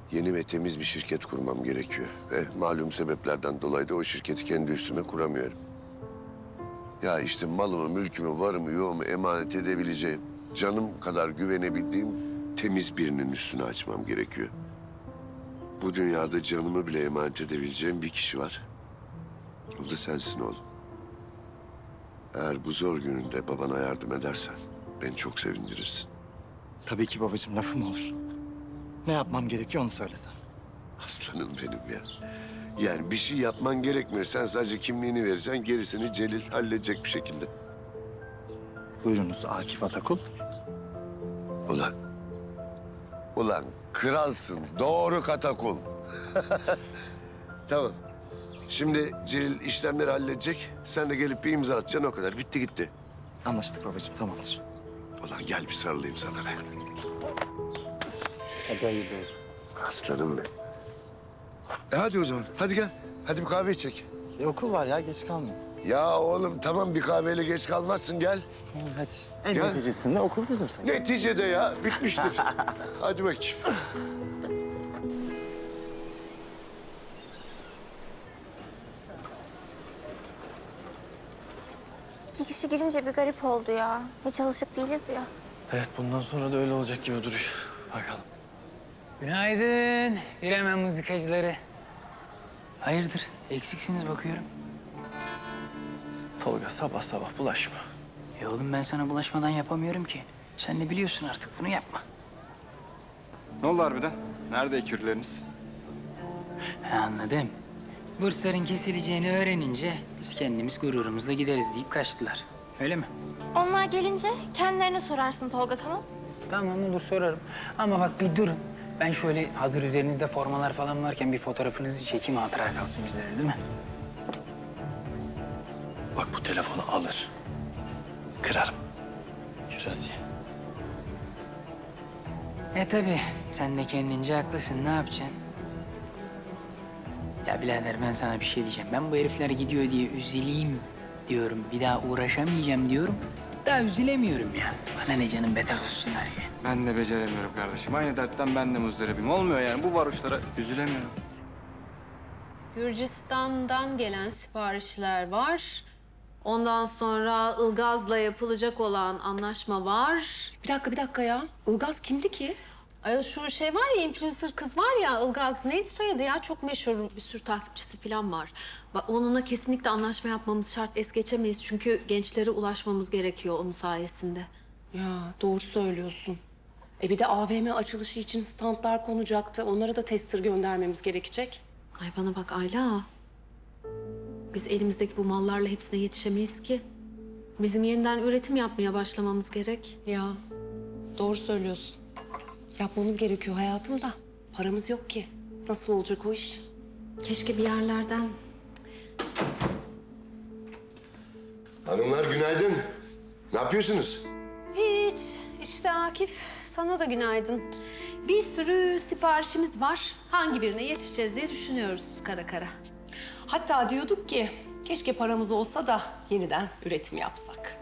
Yeni ve temiz bir şirket kurmam gerekiyor. Ve malum sebeplerden dolayı da o şirketi kendi üstüme kuramıyorum. Ya işte malımı, mülkümü, varımı, yoğumu emanet edebileceğim, canım kadar güvenebildiğim temiz birinin üstünü açmam gerekiyor. Bu dünyada canımı bile emanet edebileceğim bir kişi var. O da sensin oğlum. Eğer bu zor gününde babana yardım edersen beni çok sevindirirsin. Tabii ki babacığım, lafım olur. Ne yapmam gerekiyor onu söylesen. Aslanım benim ya. Yani bir şey yapman gerekmiyor. Sen sadece kimliğini vereceksin, gerisini Celil halledecek bir şekilde. Buyurunuz Akif Atakul. Ulan, ulan kralsın, doğru Katakul. Tamam. Şimdi Celil işlemleri halledecek. Sen de gelip bir imza atacaksın, o kadar. Bitti gitti. Anlaştık babacığım, tamamdır. Ulan gel bir sarılayım sana be. Hadi hayırlı olsun. Aslanım be. E hadi o zaman, hadi gel. Hadi bir kahve içecek. E okul var ya, geç kalmayın. Ya oğlum tamam, bir kahveyle geç kalmazsın, gel. Hadi. En Gel. neticesinde okul bizim sayılır. Neticede ya, bitmiştir. Hadi bakayım. İki kişi girince bir garip oldu ya. Hiç alışık değiliz ya. Evet, bundan sonra da öyle olacak gibi duruyor. Bakalım. Günaydın. Bilemen mızıkacıları. Hayırdır? Eksiksiniz bakıyorum. Tolga sabah sabah bulaşma. E oğlum ben sana bulaşmadan yapamıyorum ki. Sen de biliyorsun artık, bunu yapma. Ne oldu harbiden? Nerede ekürleriniz? He, anladım. Bursların kesileceğini öğrenince biz kendimiz gururumuzla gideriz deyip kaçtılar. Öyle mi? Onlar gelince kendilerine sorarsın Tolga, tamam? Tamam, olur sorarım. Ama bak bir durun. Ben şöyle hazır üzerinizde formalar falan varken bir fotoğrafınızı çekeyim, hatıra kalsın bizlere, değil mi? Bak bu telefonu alır. Kırarım. Biraz ye. E tabii, sen de kendince haklısın. Ne yapacaksın? Ya birader, ben sana bir şey diyeceğim. Ben bu herifler gidiyor diye üzüleyim diyorum. Bir daha uğraşamayacağım diyorum. Daha üzülemiyorum ya. Bana ne canım, beter olsunlar ya. Ben de beceremiyorum kardeşim. Aynı dertten ben de muzdaribim. Olmuyor yani. Bu varoşlara üzülemiyorum. Gürcistan'dan gelen siparişler var. Ondan sonra Ilgaz'la yapılacak olan anlaşma var. Bir dakika, bir dakika ya. Ilgaz kimdi ki? Ay, şu şey var ya, influencer kız var ya, Ilgaz. Neydi soyadı ya? Çok meşhur, bir sürü takipçisi falan var. Bak, onunla kesinlikle anlaşma yapmamız şart. Es geçemeyiz çünkü gençlere ulaşmamız gerekiyor onun sayesinde. Ya doğru söylüyorsun. E bir de A V M açılışı için standlar konacaktı. Onlara da tester göndermemiz gerekecek. Ay bana bak Ayla. Biz elimizdeki bu mallarla hepsine yetişemeyiz ki. Bizim yeniden üretim yapmaya başlamamız gerek. Ya doğru söylüyorsun. Yapmamız gerekiyor hayatım da. Paramız yok ki. Nasıl olacak o iş? Keşke bir yerlerden... Hanımlar günaydın. Ne yapıyorsunuz? Hiç. İşte Akif, sana da günaydın. Bir sürü siparişimiz var. Hangi birine yetişeceğiz diye düşünüyoruz kara kara. Hatta diyorduk ki keşke paramız olsa da yeniden üretim yapsak.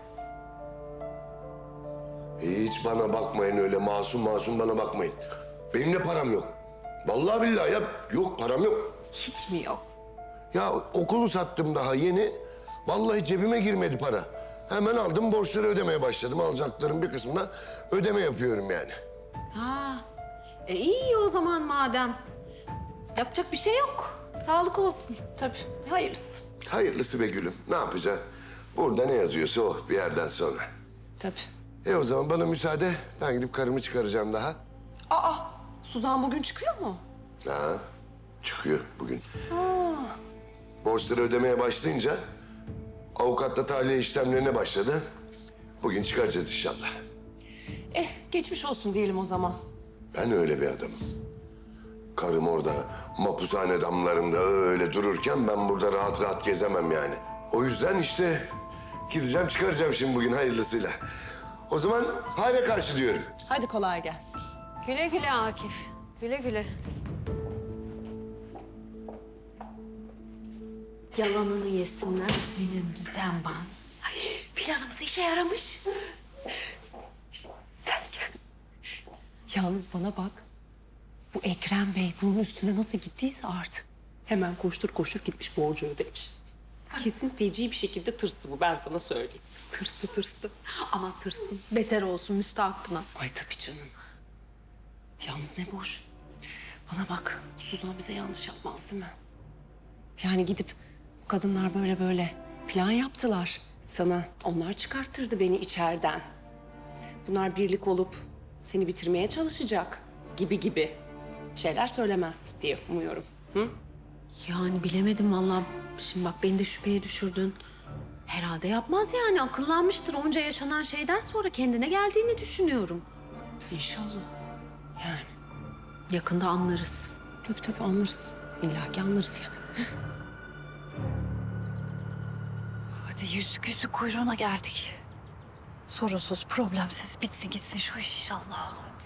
Hiç bana bakmayın öyle masum masum bana bakmayın. Benim de param yok. Vallahi billahi ya yok, param yok. Hiç mi yok? Ya okulu sattım daha yeni. Vallahi cebime girmedi para. Hemen aldım, borçları ödemeye başladım. Alacaklarım bir kısmına ödeme yapıyorum yani. Ha, e iyi o zaman madem. Yapacak bir şey yok. Sağlık olsun. Tabii, hayırlısı. Hayırlısı be gülüm. Ne yapacaksın? Burada ne yazıyorsa o bir yerden sonra. Tabii. E o zaman bana müsaade. Ben gidip karımı çıkaracağım daha. Aa, Suzan bugün çıkıyor mu? Ha, çıkıyor bugün. Aa. Borçları ödemeye başlayınca avukat da tahliye işlemlerine başladı. Bugün çıkaracağız inşallah. Eh, geçmiş olsun diyelim o zaman. Ben öyle bir adamım. Karım orada mapushane damlarında öyle dururken ben burada rahat rahat gezemem yani. O yüzden işte gideceğim çıkaracağım şimdi bugün hayırlısıyla. O zaman hayra karşı diyorum. Hadi kolay gelsin. Güle güle Akif. Güle güle. Yalanını yesinler senin düzenbaz. Ay, planımız işe yaramış. Gel gel. Yalnız bana bak. Bu Ekrem Bey bunun üstüne nasıl gittiyse artık. Hemen koştur koştur gitmiş borcu ödemiş. Kesin feci bir şekilde tırstı bu, ben sana söyleyeyim. Tırstı tırstı. Ama tırsın. Beter olsun müstahak buna. Ay tabii canım. Yalnız ne boş. Bana bak, Suzan bize yanlış yapmaz değil mi? Yani gidip bu kadınlar böyle böyle plan yaptılar. Sana onlar çıkarttırdı beni içeriden. Bunlar birlik olup seni bitirmeye çalışacak gibi gibi şeyler söylemez diye umuyorum. Hı? Yani bilemedim vallahi. Şimdi bak beni de şüpheye düşürdün. Herhalde yapmaz yani. Akıllanmıştır onca yaşanan şeyden sonra kendine geldiğini düşünüyorum. İnşallah. Yani. Yakında anlarız. Tabii tabii anlarız. İlla ki anlarız yani. Hadi yüzlük yüzlük kuyruğuna geldik. Sorunsuz, problemsiz bitsin gitsin şu iş inşallah. Hadi.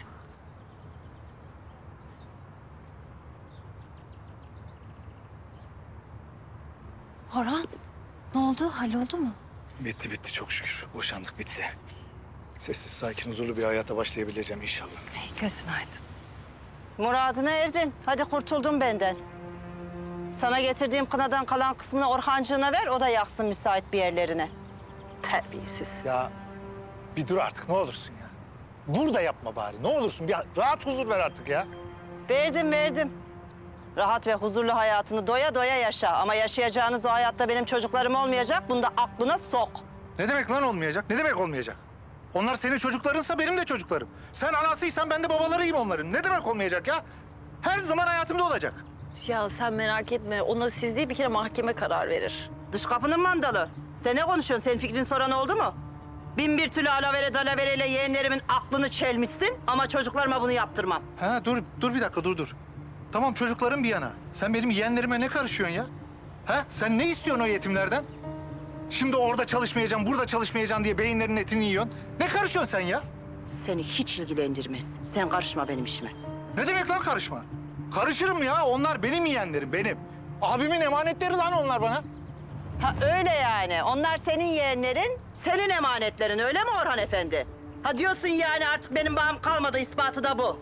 Orhan, ne oldu? Halloldu mu? Bitti bitti çok şükür. Boşandık bitti. Sessiz sakin huzurlu bir hayata başlayabileceğim inşallah. Ey gözün aydın. Muradına erdin. Hadi kurtuldun benden. Sana getirdiğim kınadan kalan kısmını Orhancığına ver, o da yaksın müsait bir yerlerine. Terbiyesiz. Ya bir dur artık ne olursun ya. Burada yapma bari ne olursun. Bir rahat huzur ver artık ya. Verdim, verdim. Rahat ve huzurlu hayatını doya doya yaşa. Ama yaşayacağınız o hayatta benim çocuklarım olmayacak. Bunu da aklına sok. Ne demek lan olmayacak? Ne demek olmayacak? Onlar senin çocuklarınsa benim de çocuklarım. Sen anasıysan ben de babalarıyım onların. Ne demek olmayacak ya? Her zaman hayatımda olacak. Ya sen merak etme. Ona siz değil bir kere mahkeme karar verir. Dış kapının mandalı. Sen ne konuşuyorsun? Senin fikrin soran oldu mu? Bin bir türlü alavere dalavereyle yeğenlerimin aklını çelmişsin ama çocuklarıma bunu yaptırmam. Ha dur, dur bir dakika dur dur. Tamam çocuklarım bir yana. Sen benim yeğenlerime ne karışıyorsun ya? Ha? Sen ne istiyorsun o yetimlerden? Şimdi orada çalışmayacağım, burada çalışmayacağım diye beyinlerinin etini yiyorsun. Ne karışıyorsun sen ya? Seni hiç ilgilendirmez. Sen karışma benim işime. Ne demek lan karışma? Karışırım ya. Onlar benim yeğenlerim, benim. Abimin emanetleri lan onlar bana. Ha öyle yani. Onlar senin yeğenlerin, senin emanetlerin. Öyle mi Orhan Efendi? Ha diyorsun yani artık benim bağım kalmadı, ispatı da bu.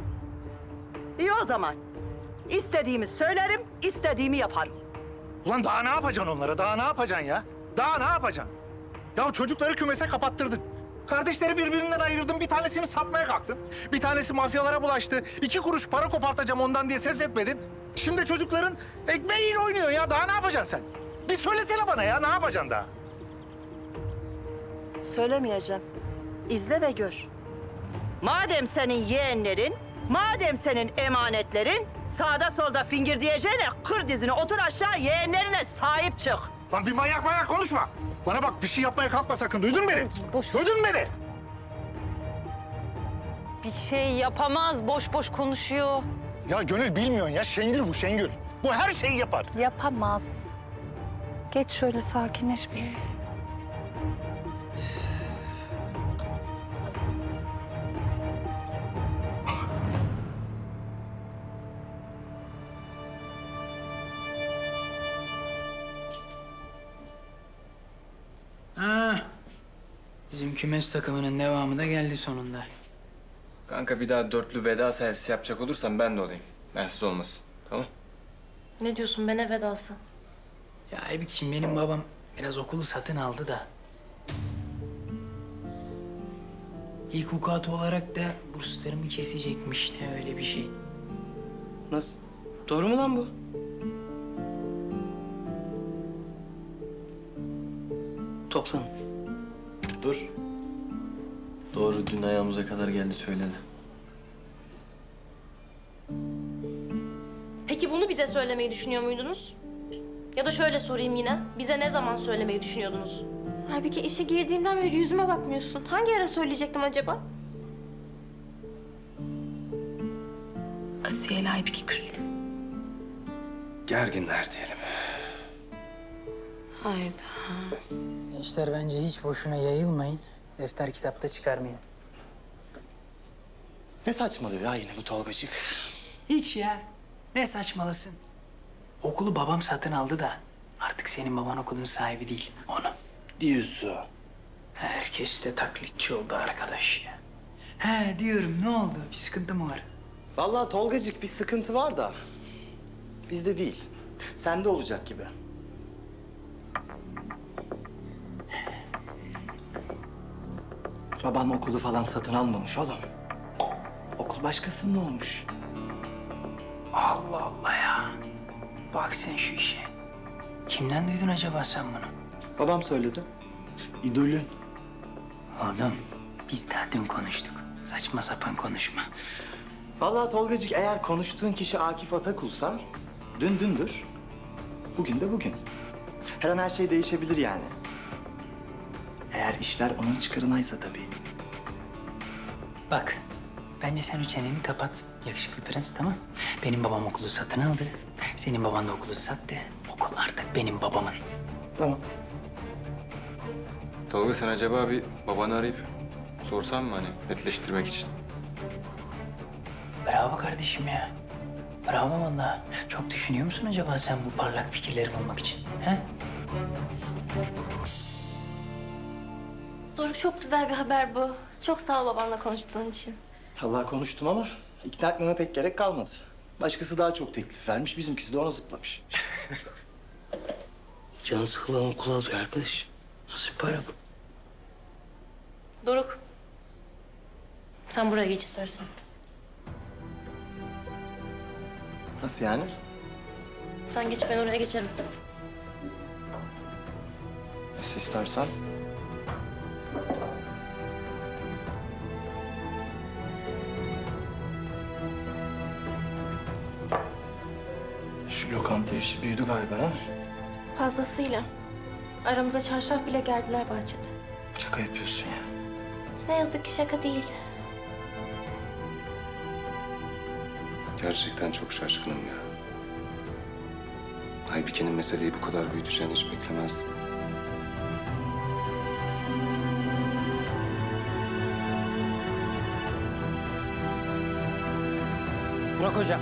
İyi o zaman. İstediğimi söylerim, istediğimi yaparım. Ulan daha ne yapacaksın onlara? Daha ne yapacaksın ya? Daha ne yapacaksın? Ya çocukları kümese kapattırdın. Kardeşleri birbirinden ayırdın. Bir tanesini satmaya kalktın. Bir tanesi mafyalara bulaştı. İki kuruş para kopartacağım ondan diye ses etmedin. Şimdi çocukların ekmeğiyle oynuyor ya. Daha ne yapacaksın sen? Bir söylesene bana ya. Ne yapacaksın daha? Söylemeyeceğim. İzle ve gör. Madem senin yeğenlerin, madem senin emanetlerin, sağda solda fingir diyeceğine kır dizini, otur aşağı, yeğenlerine sahip çık. Lan bir manyak manyak konuşma. Bana bak bir şey yapmaya kalkma sakın. Duydun beni? Boş. Duydun beni? Bir şey yapamaz. Boş boş konuşuyor. Ya Gönül bilmiyorsun ya. Şengül bu Şengül. Bu her şeyi yapar. Yapamaz. Geç şöyle sakinleş biraz. Ha, bizim kümes takımının devamı da geldi sonunda. Kanka bir daha dörtlü veda servisi yapacak olursan ben de olayım. Bensiz olmasın. Tamam? Ne diyorsun be ne vedası? Ya Ebik'ciğim benim babam biraz okulu satın aldı da. İlk vukuatı olarak da burslarımı kesecekmiş ne öyle bir şey. Nasıl? Doğru mu lan bu? Toplanın. Dur. Doğru, dün ayağımıza kadar geldi söyledi. Peki bunu bize söylemeyi düşünüyor muydunuz? Ya da şöyle sorayım yine. Bize ne zaman söylemeyi düşünüyordunuz? Halbuki işe girdiğimden beri yüzüme bakmıyorsun. Hangi ara söyleyecektim acaba? Asiye ile Aybike küs. Gerginler diyelim. Hayda. Gençler bence hiç boşuna yayılmayın. Defter kitapta çıkarmayın. Ne saçmalıyor ya yine bu Tolgacık? Hiç ya. Ne saçmalasın. Okulu babam satın aldı da artık senin baban okulun sahibi değil. Onu. Diyorsun. Herkes de taklitçi oldu arkadaş ya. He diyorum ne oldu? Bir sıkıntı mı var? Vallahi Tolgacık bir sıkıntı var da bizde değil. Sende olacak gibi. Baban okulu falan satın almamış oğlum. Okul başkasının olmuş. Allah Allah ya. Bak sen şu işe. Kimden duydun acaba sen bunu? Babam söyledi. İdolün. Oğlum biz daha dün konuştuk. Saçma sapan konuşma. Vallahi Tolgacık eğer konuştuğun kişi Akif Atakul'sa dün dündür, bugün de bugün. Her an her şey değişebilir yani. Eğer işler onun çıkarınaysa tabii. Bak, bence sen o çeneni kapat. Yakışıklı prens, tamam. Benim babam okulu satın aldı. Senin baban da okulu sattı. Okul artık benim babamın. Tamam. Tolga sen acaba bir babanı arayıp sorsan mı hani netleştirmek için? Bravo kardeşim ya. Bravo vallahi. Çok düşünüyor musun acaba sen bu parlak fikirleri bulmak için? He? Doruk çok güzel bir haber bu. Çok sağ ol babamla konuştuğun için. Allah konuştum ama ikna etmeme pek gerek kalmadı. Başkası daha çok teklif vermiş, bizimkisi de ona zıplamış. Canı sıkılan okul alıyor arkadaş. Nasıl bir para bu? Doruk. Sen buraya geç istersen. Nasıl yani? Sen geç, ben oraya geçerim. Nasıl istersen. Şu lokanta işi büyüdü galiba ha? Fazlasıyla. Aramıza çarşaf bile gerdiler bahçede. Şaka yapıyorsun ya. Ne yazık ki şaka değil. Gerçekten çok şaşkınım ya. Aybike'nin meseleyi bu kadar büyüteceğini hiç beklemezdim. Burak hocam.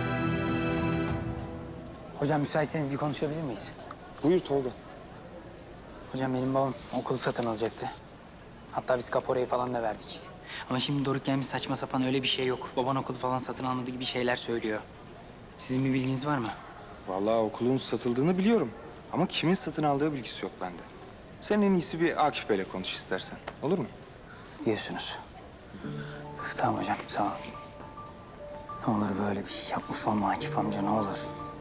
Hocam müsaitseniz bir konuşabilir miyiz? Buyur Tolga. Hocam benim babam okulu satın alacaktı. Hatta biz kaporayı falan da verdik. Ama şimdi Doruk gelmiş saçma sapan öyle bir şey yok. Baban okulu falan satın almadı gibi şeyler söylüyor. Sizin bir bilginiz var mı? Vallahi okulun satıldığını biliyorum. Ama kimin satın aldığı bilgisi yok bende. Sen en iyisi bir Akif Bey'le konuş istersen. Olur mu? Diyorsunuz. Tamam hocam, sağ ol. Ne olur böyle bir şey yapmış olma Akif amca, ne olur.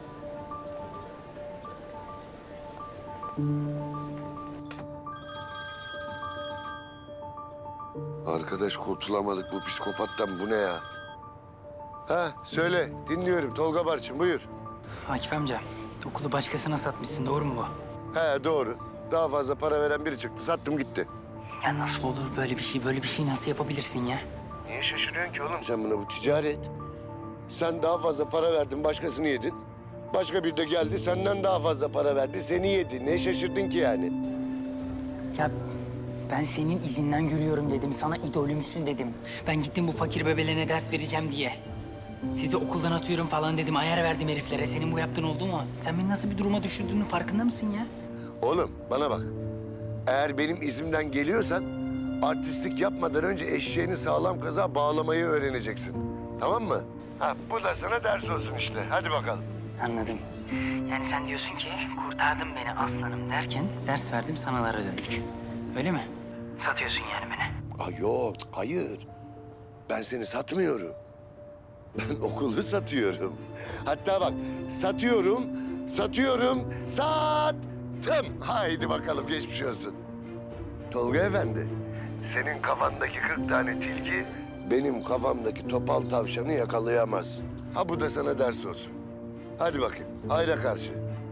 Arkadaş kurtulamadık bu psikopattan. Bu ne ya? Ha söyle dinliyorum Tolga Barçın buyur. Akif amca, okulu başkasına satmışsın, doğru mu bu? He doğru. Daha fazla para veren biri çıktı. Sattım gitti. Ya nasıl olur böyle bir şey? Böyle bir şey nasıl yapabilirsin ya? Niye şaşırıyorsun ki oğlum? Sen buna bu ticaret. Sen daha fazla para verdin, başkasını yedin. Başka bir de geldi, senden daha fazla para verdi, seni yedi. Ne şaşırdın ki yani? Ya ben senin izinden yürüyorum dedim. Sana idolümsün dedim. Ben gittim bu fakir bebelerine ders vereceğim diye. Sizi okuldan atıyorum falan dedim. Ayar verdim heriflere. Senin bu yaptığın oldu mu? Sen beni nasıl bir duruma düşürdüğünün farkında mısın ya? Oğlum bana bak. Eğer benim izimden geliyorsan artistlik yapmadan önce eşeğini sağlam kaza bağlamayı öğreneceksin. Tamam mı? Ha bu da sana ders olsun işte. Hadi bakalım. Anladım. Yani sen diyorsun ki kurtardın beni aslanım derken ders verdim sanalara döndük. Öyle mi? Satıyorsun yani beni. Aa, yok, hayır. Ben seni satmıyorum. Ben okulu satıyorum. Hatta bak, satıyorum, satıyorum, sattım. Haydi bakalım, geçmiş olsun. Tolga Efendi, senin kafandaki kırk tane tilki benim kafamdaki topal tavşanı yakalayamaz. Ha bu da sana ders olsun. Hadi bakayım, hayra karşı.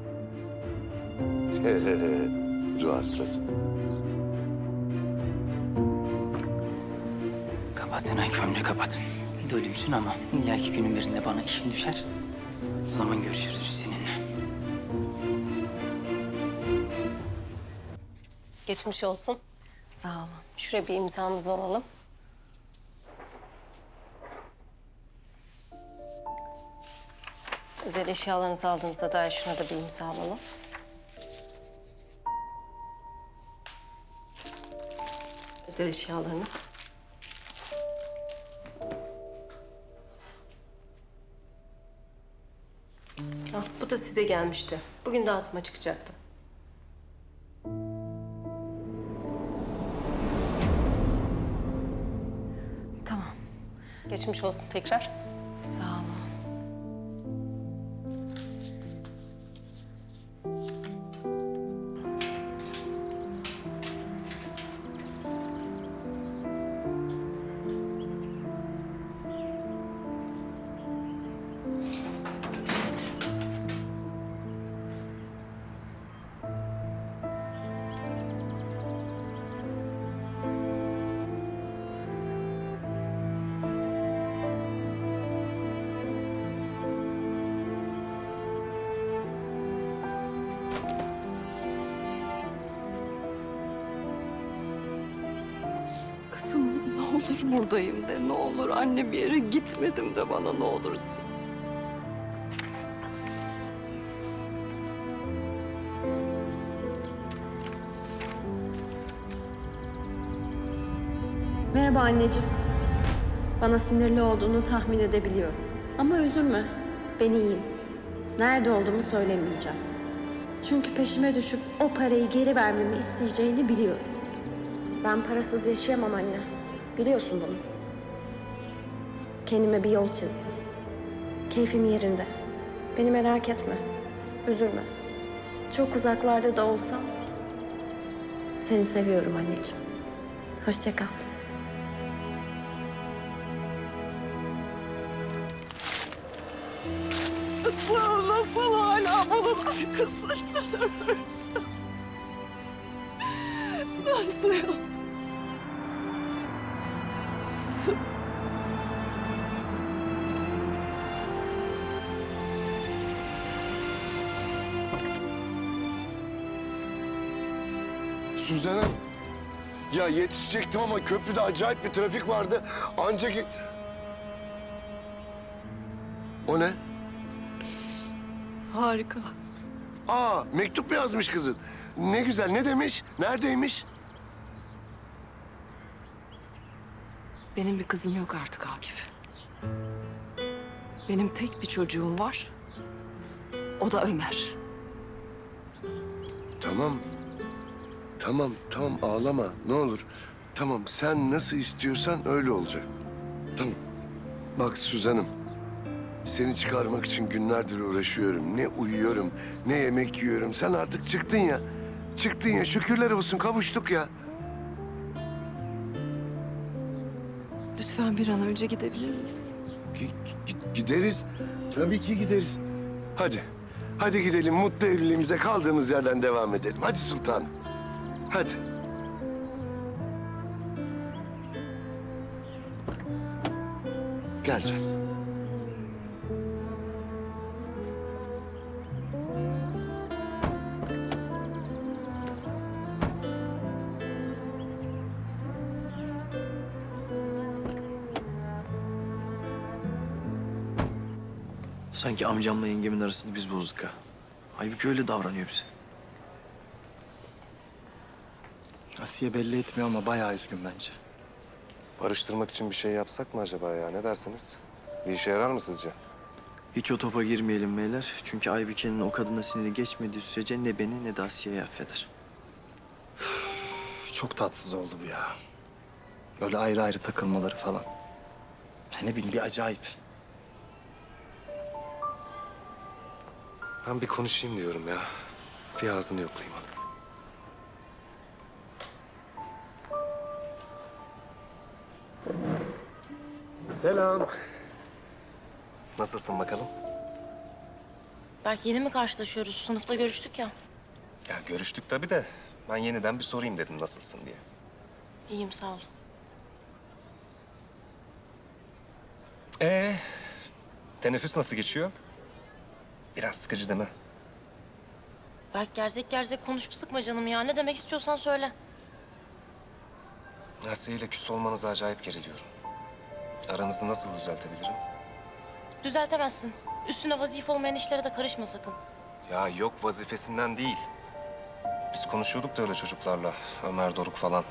Ruh hastası. Kapat sen Akif amca, kapat. İdolümsün ama illaki günün birinde bana işin düşer. O zaman görüşürüz biz seninle. Geçmiş olsun. Sağ olun. Şuraya bir imzanızı alalım. Özel eşyalarınızı aldığınızda dair şuna da bir imza alalım. Özel eşyalarınız. Bu da size gelmişti. Bugün dağıtıma çıkacaktı. Tamam. Geçmiş olsun tekrar. Sağ olun. Kızım ne olur buradayım de, ne olur anne bir yere gitmedim de bana ne olursun. Merhaba anneciğim. Bana sinirli olduğunu tahmin edebiliyorum. Ama üzülme, ben iyiyim. Nerede olduğumu söylemeyeceğim. Çünkü peşime düşüp o parayı geri vermemi isteyeceğini biliyorum. Ben parasız yaşayamam anne. Biliyorsun bunu. Kendime bir yol çizdim. Keyfim yerinde. Beni merak etme. Üzülme. Çok uzaklarda da olsam seni seviyorum anneciğim. Hoşça kal. Nasıl, nasıl hala bunun arkasında Nasıl ya? Nasıl? Suzan Hanım. Ya yetişecektim ama köprüde acayip bir trafik vardı. Ancak... O ne? Harika. Aa, mektup mu yazmış kızın? Ne güzel, ne demiş? Neredeymiş? Benim bir kızım yok artık Akif. Benim tek bir çocuğum var. O da Ömer. Tamam. Tamam, tamam ağlama ne olur. Tamam, sen nasıl istiyorsan öyle olacak. Tamam. Bak Suzan'ım, seni çıkarmak için günlerdir uğraşıyorum. Ne uyuyorum, ne yemek yiyorum. Sen artık çıktın ya. Çıktın ya, şükürler olsun kavuştuk ya. Lütfen bir an önce gidebilir miyiz? G- g- gideriz. Tabii ki gideriz. Hadi. Hadi gidelim, mutlu evliliğimize kaldığımız yerden devam edelim. Hadi sultanım. Hadi. Gel canım. Sanki amcamla yengemin arasını biz bozduk ha. Halbuki öyle davranıyor bize. Asiye belli etmiyor ama bayağı üzgün bence. Barıştırmak için bir şey yapsak mı acaba ya? Ne dersiniz? Bir işe yarar mı sizce? Hiç o topa girmeyelim beyler. Çünkü Aybike'nin o kadına siniri geçmediği sürece ne beni ne de Asiye'yi affeder. Çok tatsız oldu bu ya. Böyle ayrı ayrı takılmaları falan. Ya ne bileyim bir acayip. Ben bir konuşayım diyorum ya. Bir ağzını yoklayayım onu. Selam. Nasılsın bakalım? Belki yeni mi karşılaşıyoruz? Sınıfta görüştük ya. Ya görüştük tabii de ben yeniden bir sorayım dedim nasılsın diye. İyiyim sağ ol. Ee, teneffüs nasıl geçiyor? Biraz sıkıcı değil mi? Belki gerzek gerzek konuşup sıkma canım ya. Ne demek istiyorsan söyle. Asiye ile küs olmanıza acayip geriliyorum. Aranızı nasıl düzeltebilirim? Düzeltemezsin. Üstüne vazife olmayan işlere de karışma sakın. Ya yok vazifesinden değil. Biz konuşuyorduk da öyle çocuklarla. Ömer, Doruk falan.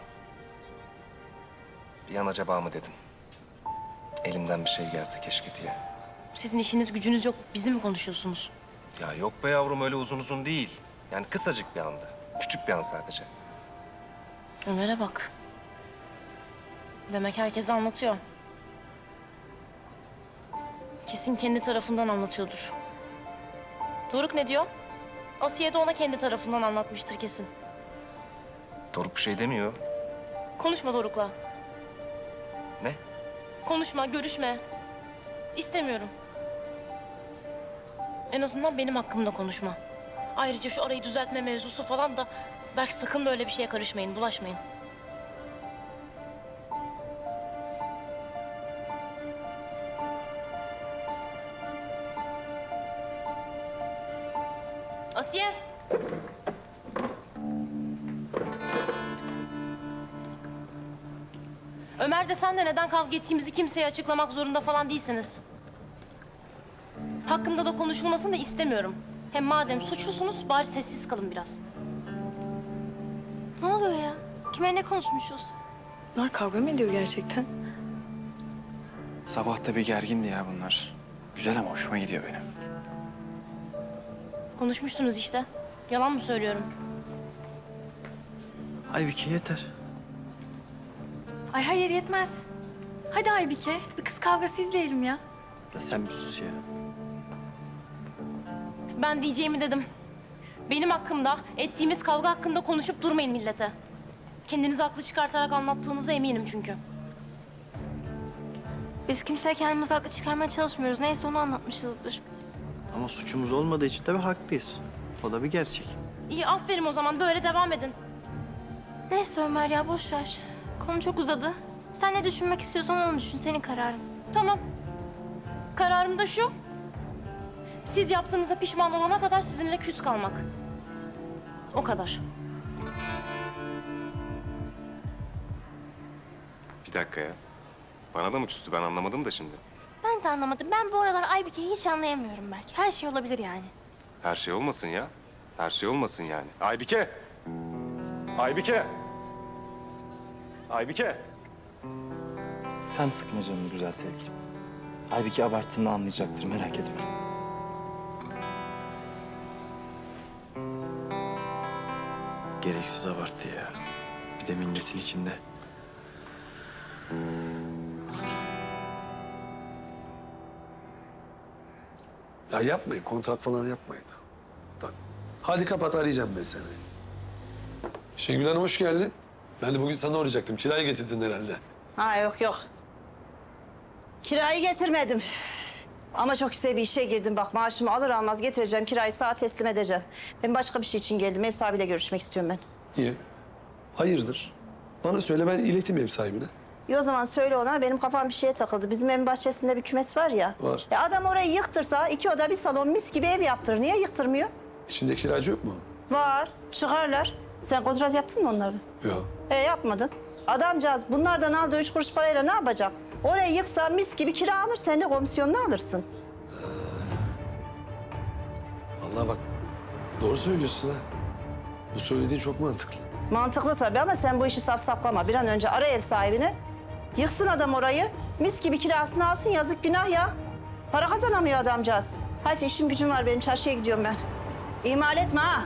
Bir an acaba mı dedim. Elimden bir şey gelse keşke diye. Sizin işiniz gücünüz yok. Bizi mi konuşuyorsunuz? Ya yok be yavrum öyle uzun uzun değil. Yani kısacık bir anda. Küçük bir an sadece. Ömer'e bak. Demek herkese anlatıyor. Kesin kendi tarafından anlatıyordur. Doruk ne diyor? Asiye de ona kendi tarafından anlatmıştır kesin. Doruk bir şey demiyor. Konuşma Doruk'la. Ne? Konuşma, görüşme. İstemiyorum. En azından benim hakkımda konuşma. Ayrıca şu arayı düzeltme mevzusu falan da... Berk sakın böyle bir şeye karışmayın, bulaşmayın. Asiye. Ömer de sen de neden kavga ettiğimizi kimseye açıklamak zorunda falan değilsiniz. Hakkımda da konuşulmasını da istemiyorum. Hem madem suçlusunuz bari sessiz kalın biraz. Ne oluyor ya? Kime ne konuşmuşuz? Bunlar kavga mı ediyor gerçekten? Sabah da bir gergindi ya bunlar. Güzel ama hoşuma gidiyor benim. Konuşmuşsunuz işte. Yalan mı söylüyorum? Aybike yeter. Ay hayır yetmez. Hadi Aybike bir kız kavgası izleyelim ya. Ya sen bir sus ya. Ben diyeceğimi dedim. Benim hakkımda, ettiğimiz kavga hakkında konuşup durmayın millete. Kendinizi haklı çıkartarak anlattığınıza eminim çünkü. Biz kimseye kendimizi haklı çıkarmaya çalışmıyoruz. Neyse onu anlatmışızdır. Ama suçumuz olmadığı için tabii haklıyız. O da bir gerçek. İyi aferin o zaman böyle devam edin. Neyse Ömer ya boş ver. Konu çok uzadı. Sen ne düşünmek istiyorsan onu düşün. Senin kararın. Tamam. Kararım da şu. Siz yaptığınıza pişman olana kadar sizinle küs kalmak. O kadar. Bir dakika ya. Bana da mı küstü? Ben anlamadım da şimdi. Ben de anlamadım. Ben bu aralar Aybike'yi hiç anlayamıyorum belki. Her şey olabilir yani. Her şey olmasın ya. Her şey olmasın yani. Aybike! Aybike! Aybike! Sen sıkma canını güzel sevgilim. Aybike abarttığını anlayacaktır, merak etme. Gereksiz abarttı ya. Bir de milletin içinde. Ya yapmayın, kontrat falan yapmayın. Tamam. Hadi kapat, arayacağım ben seni. Şengül Hanım hoş geldin. Ben de bugün sana uğrayacaktım. Kirayı getirdin herhalde. Ha yok yok. Kirayı getirmedim. Ama çok güzel bir işe girdim. Bak maaşımı alır almaz getireceğim. Kirayı sağa teslim edeceğim. Ben başka bir şey için geldim. Ev sahibiyle görüşmek istiyorum ben. Niye? Hayırdır? Bana söyle, ben ileteyim ev sahibine. İyi o zaman söyle ona. Benim kafam bir şeye takıldı. Bizim evin bahçesinde bir kümes var ya. Var. Ya adam orayı yıktırsa iki oda bir salon mis gibi ev yaptırır. Niye yıktırmıyor? İçinde kiracı yok mu? Var. Çıkarlar. Sen kontrat yaptın mı onlarla? Yok. E yapmadın. Adamcağız bunlardan aldığı üç kuruş parayla ne yapacak? Orayı yıksa mis gibi kira alır. Sen de komisyonunu alırsın. Vallahi bak, doğru söylüyorsun ha. Bu söylediğin çok mantıklı. Mantıklı tabii ama sen bu işi safsaklama. Bir an önce ara ev sahibini. Yıksın adam orayı. Mis gibi kirasını alsın. Yazık günah ya. Para kazanamıyor adamcağız. Hadi işim gücüm var benim. Çarşıya gidiyorum ben. İhmal etme ha.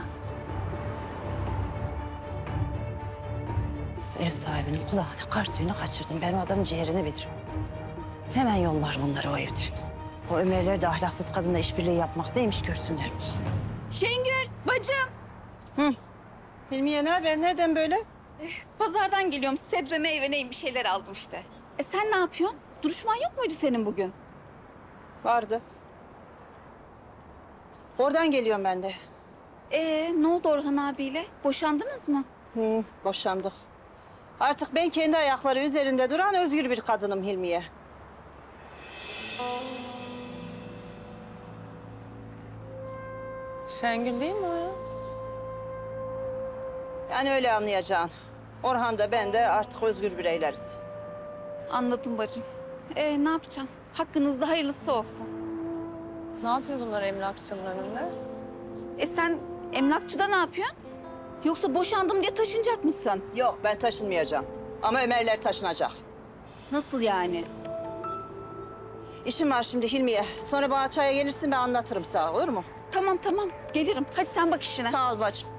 Ev sahibinin kulağına kar suyunu kaçırdım. Ben o adamın ciğerini bilirim. Hemen yollar bunları o evden. O Ömerler de ahlaksız kadınla işbirliği yapmak neymiş görsünler bakalım. Şengül bacım. Hı. Hilmiye ne haber? Nereden böyle? Pazardan geliyorum. Sebze meyve neyim bir şeyler aldım işte. E sen ne yapıyorsun? Duruşman yok muydu senin bugün? Vardı. Oradan geliyorum ben de. Ee ne oldu Orhan abiyle? Boşandınız mı? Hı, boşandık. Artık ben kendi ayakları üzerinde duran özgür bir kadınım Hilmiye. Şengül değil mi o ya? Yani öyle anlayacaksın. Orhan da ben de artık özgür bireyleriz. Anladım bacım. Ee ne yapacaksın? Hakkınızda hayırlısı olsun. Ne yapıyor bunlar emlakçının önünde? E sen emlakçıda ne yapıyorsun? Yoksa boşandım diye taşınacak mısın? Yok ben taşınmayacağım. Ama Ömerler taşınacak. Nasıl yani? İşim var şimdi Hilmiye. Sonra bana çaya gelirsin ben anlatırım sana olur mu? Tamam tamam gelirim. Hadi sen bak işine. Sağ ol bacım.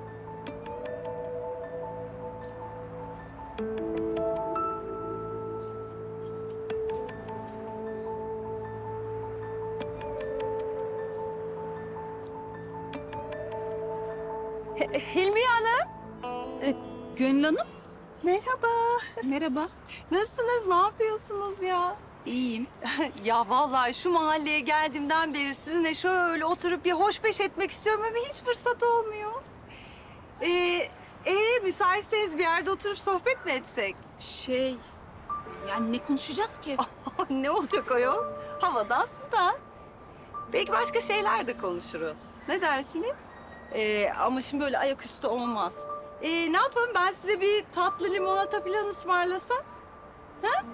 Hilmiye Hanım. E, Gönül Hanım. Merhaba. Merhaba. Nasılsınız? Ne yapıyorsunuz ya? İyiyim. Ya vallahi şu mahalleye geldiğimden beri sizinle şöyle oturup bir hoşbeş etmek istiyorum ama hiç fırsat olmuyor. Ee, e, müsaitseniz bir yerde oturup sohbet mi etsek? Şey, yani ne konuşacağız ki? Ne olacak o yol? Havadan sudan. Belki başka şeyler de konuşuruz. Ne dersiniz? Ee, ama şimdi böyle ayaküstü olmaz. Ee, ne yapalım, ben size bir tatlı limonata falan ısmarlasam? Ha?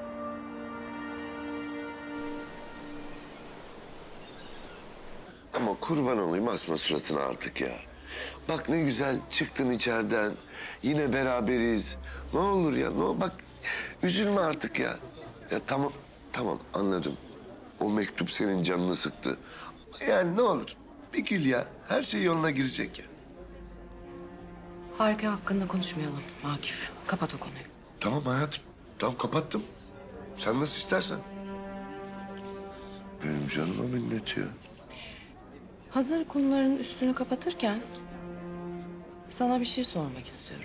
Ama kurban olayım asma suratını artık ya. Bak ne güzel çıktın içeriden. Yine beraberiz. Ne olur ya, ne ol- bak üzülme artık ya. Ya tamam, tamam anladım. O mektup senin canını sıktı. Ama yani ne olur bir gül ya. Her şey yoluna girecek ya. Harika hakkında konuşmayalım Akif. Kapat o konuyu. Tamam hayatım. Tamam kapattım. Sen nasıl istersen. Benim canıma minnet ya. Hazır konuların üstünü kapatırken sana bir şey sormak istiyorum.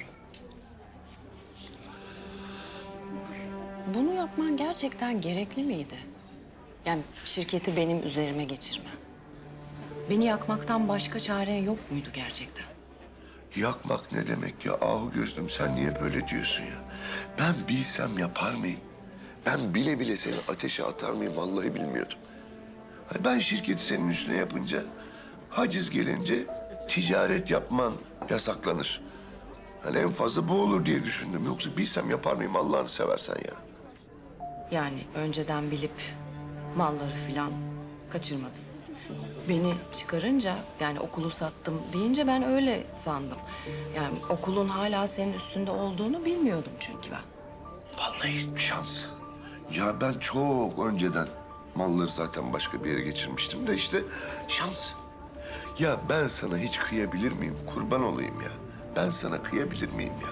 Bunu yapman gerçekten gerekli miydi? Yani şirketi benim üzerime geçirme. Beni yakmaktan başka çaren yok muydu gerçekten? Yakmak ne demek ya? Ahu gözlüm sen niye böyle diyorsun ya? Ben bilsem yapar mıyım? Ben bile bile seni ateşe atar mıyım? Vallahi bilmiyordum. Ay, ben şirketi senin üstüne yapınca, haciz gelince ticaret yapman yasaklanır. Hani en fazla bu olur diye düşündüm. Yoksa bilsem yapar mıyım Allah'ını seversen ya? Yani önceden bilip malları filan kaçırmadım. Beni çıkarınca, yani okulu sattım deyince ben öyle sandım. Yani okulun hala senin üstünde olduğunu bilmiyordum çünkü ben. Vallahi şans. Ya ben çok önceden malları zaten başka bir yere geçirmiştim de işte şans. Ya ben sana hiç kıyabilir miyim? Kurban olayım ya. Ben sana kıyabilir miyim ya?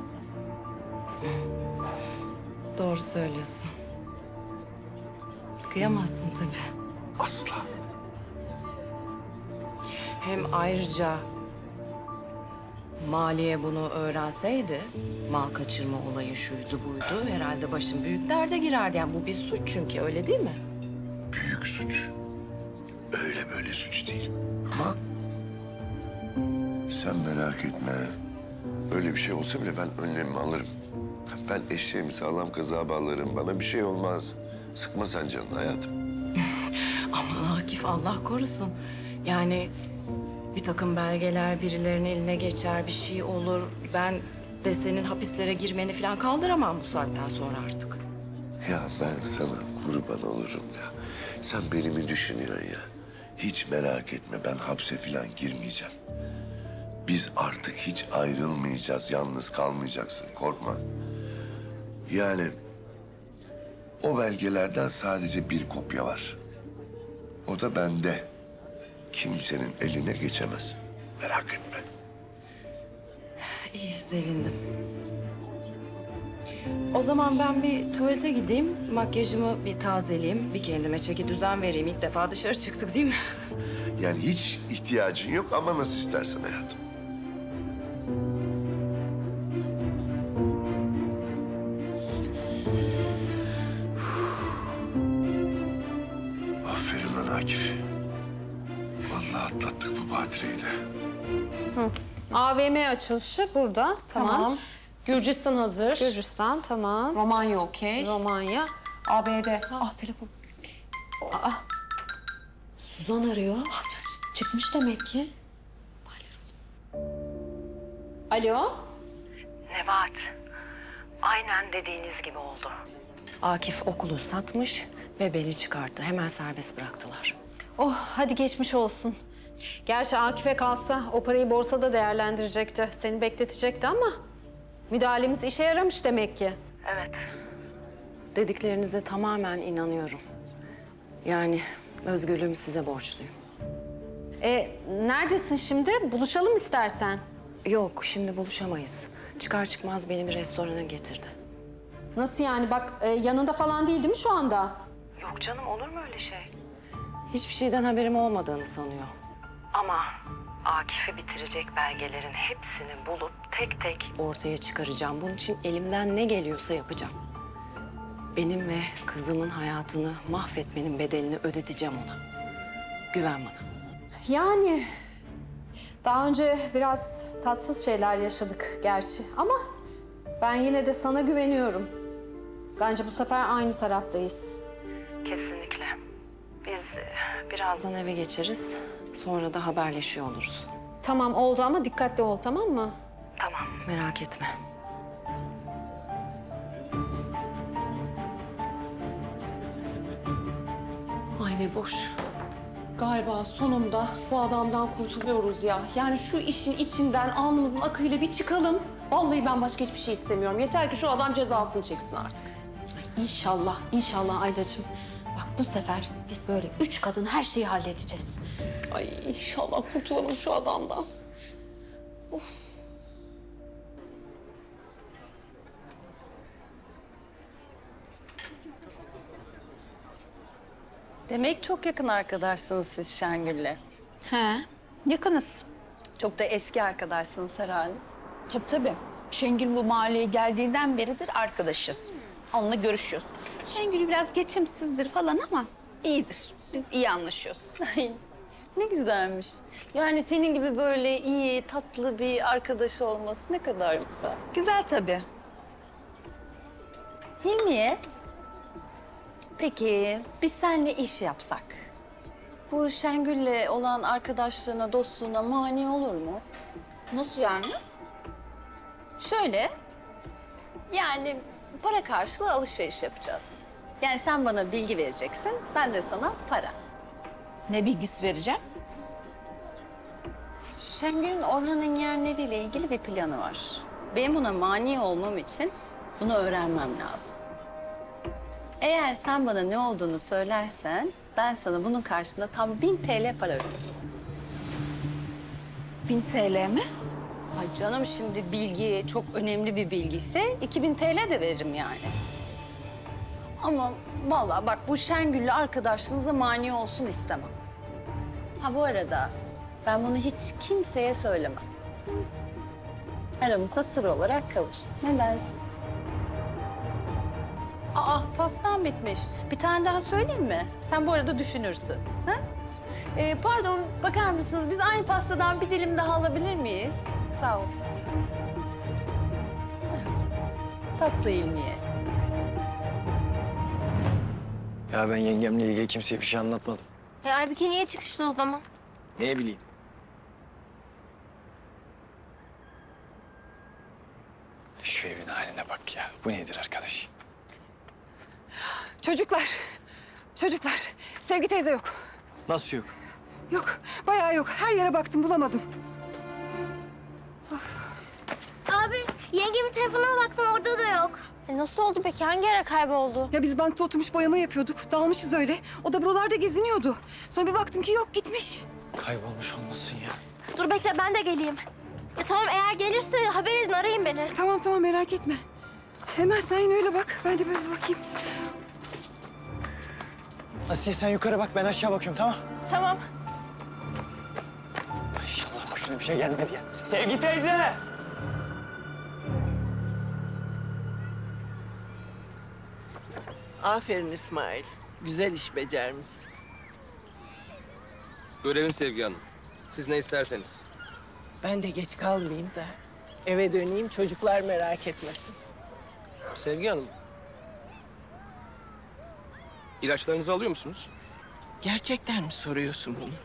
Doğru söylüyorsun. Kıyamazsın tabii. Asla. Hem ayrıca Maliye bunu öğrenseydi, mal kaçırma olayı şuydu buydu, herhalde başım büyük derde girerdi. Yani bu bir suç çünkü, öyle değil mi? Büyük suç. Öyle böyle suç değil. Ama sen merak etme. Öyle bir şey olsa bile ben önlemimi alırım. Ben eşeğimi sağlam kazağa bağlarım. Bana bir şey olmaz. Sıkma sen canını hayatım. Aman Akif, Allah korusun. Yani bir takım belgeler birilerinin eline geçer, bir şey olur. Ben de senin hapislere girmeni falan kaldıramam bu saatten sonra artık. Ya ben sana kurban olurum ya. Sen beni mi düşünüyorsun ya? Hiç merak etme, ben hapse falan girmeyeceğim. Biz artık hiç ayrılmayacağız, yalnız kalmayacaksın, korkma. Yani o belgelerden sadece bir kopya var. O da bende. Kimsenin eline geçemez. Merak etme. İyi, sevindim. O zaman ben bir tuvalete gideyim, makyajımı bir tazeleyeyim, bir kendime çeki düzen vereyim. İlk defa dışarı çıktık değil mi? Yani hiç ihtiyacın yok ama nasıl istersen hayatım. Aferin lan Akif. Vallahi atlattık bu badireyi de. Hı. A V M açılışı burada. Tamam. Tamam. Gürcistan hazır. Gürcistan tamam. Romanya okey. Romanya. A B D. Ah telefon. Aa. Suzan arıyor. Çıkmış demek ki. Alo. Nebahat, aynen dediğiniz gibi oldu. Akif okulu satmış ve beni çıkarttı. Hemen serbest bıraktılar. Oh hadi geçmiş olsun. Gerçi Akif'e kalsa o parayı borsada değerlendirecekti. Seni bekletecekti ama müdahalemiz işe yaramış demek ki. Evet. Dediklerinize tamamen inanıyorum. Yani özgürlüğümü size borçluyum. E, neredesin şimdi? Buluşalım istersen. Yok, şimdi buluşamayız. Çıkar çıkmaz beni bir restorana getirdi. Nasıl yani? Bak e, yanında falan değil değil mi şu anda? Yok canım, olur mu öyle şey? Hiçbir şeyden haberim olmadığını sanıyor. Ama Akif'i bitirecek belgelerin hepsini bulup tek tek ortaya çıkaracağım. Bunun için elimden ne geliyorsa yapacağım. Benim ve kızımın hayatını mahvetmenin bedelini ödeteceğim ona. Güven bana. Yani daha önce biraz tatsız şeyler yaşadık gerçi ama ben yine de sana güveniyorum. Bence bu sefer aynı taraftayız. Kesinlikle. Biz birazdan eve geçeriz. Sonra da haberleşiyor oluruz. Tamam oldu ama dikkatli ol, tamam mı? Tamam, merak etme. Ay ne boş. Galiba sonunda bu adamdan kurtuluyoruz ya. Yani şu işin içinden alnımızın akıyla bir çıkalım. Vallahi ben başka hiçbir şey istemiyorum. Yeter ki şu adam cezasını çeksin artık. Ay inşallah, inşallah Aylacığım. Bak bu sefer biz böyle üç kadın her şeyi halledeceğiz. Ay inşallah kurtulalım şu adamdan. Of. Demek çok yakın arkadaşsınız siz Şengül'le. He, yakınız. Çok da eski arkadaşsınız herhalde. Tabii tabii. Şengül bu mahalleye geldiğinden beridir arkadaşız. Onunla görüşüyoruz. Şengül biraz geçimsizdir falan ama iyidir. Biz iyi anlaşıyoruz. Ay, ne güzelmiş. Yani senin gibi böyle iyi, tatlı bir arkadaş olması ne kadar güzel. Güzel tabii. Hilmiye, peki biz seninle iş yapsak? Bu Şengül'le olan arkadaşlığına, dostluğuna mani olur mu? Nasıl yani? Şöyle, yani para karşılığı alışveriş yapacağız. Yani sen bana bilgi vereceksin, ben de sana para. Ne bilgisi vereceğim? Şengül'ün Orhan'ın yeğenleriyle ilgili bir planı var. Benim buna mani olmam için bunu öğrenmem lazım. Eğer sen bana ne olduğunu söylersen, ben sana bunun karşılığında tam bin T L para vereceğim. Bin T L mi? Ay canım, şimdi bilgi çok önemli bir bilgiyse iki bin T L de veririm yani. Ama vallahi bak, bu Şengül'le arkadaşlığınıza mani olsun istemem. Ha bu arada ben bunu hiç kimseye söylemem. Aramızda sır olarak kalır. Ne dersin? Aa, pastam bitmiş. Bir tane daha söyleyeyim mi? Sen bu arada düşünürsün. Ha? Ee, pardon, bakar mısınız? Biz aynı pastadan bir dilim daha alabilir miyiz? Sağ ol. Tatlı ilmiye. Ya ben yengemle ilgili kimseye bir şey anlatmadım. E Aybüke niye çıkıştın o zaman? Ne bileyim. Şu evin haline bak ya. Bu nedir arkadaş? Çocuklar, çocuklar. Sevgi teyze yok. Nasıl yok? Yok, bayağı yok. Her yere baktım, bulamadım. Abi yengemin telefonuna baktım orada da yok. E nasıl oldu peki? Hangi ara kayboldu? Ya biz bankta oturmuş boyama yapıyorduk. Dalmışız öyle. O da buralarda geziniyordu. Sonra bir baktım ki yok, gitmiş. Kaybolmuş olmasın ya. Dur bekle ben de geleyim. Ya tamam, eğer gelirse haber edin, arayın beni. Tamam tamam, merak etme. Hemen sen yine öyle bak. Ben de böyle bakayım. Asiye sen yukarı bak, ben aşağı bakıyorum, tamam? Tamam. İnşallah başına bir şey gelmedi ya. Sevgi teyze! Aferin İsmail. Güzel iş becermişsin. Görevim Sevgi Hanım. Siz ne isterseniz. Ben de geç kalmayayım da eve döneyim, çocuklar merak etmesin. Sevgi Hanım. İlaçlarınızı alıyor musunuz? Gerçekten mi soruyorsun bunu?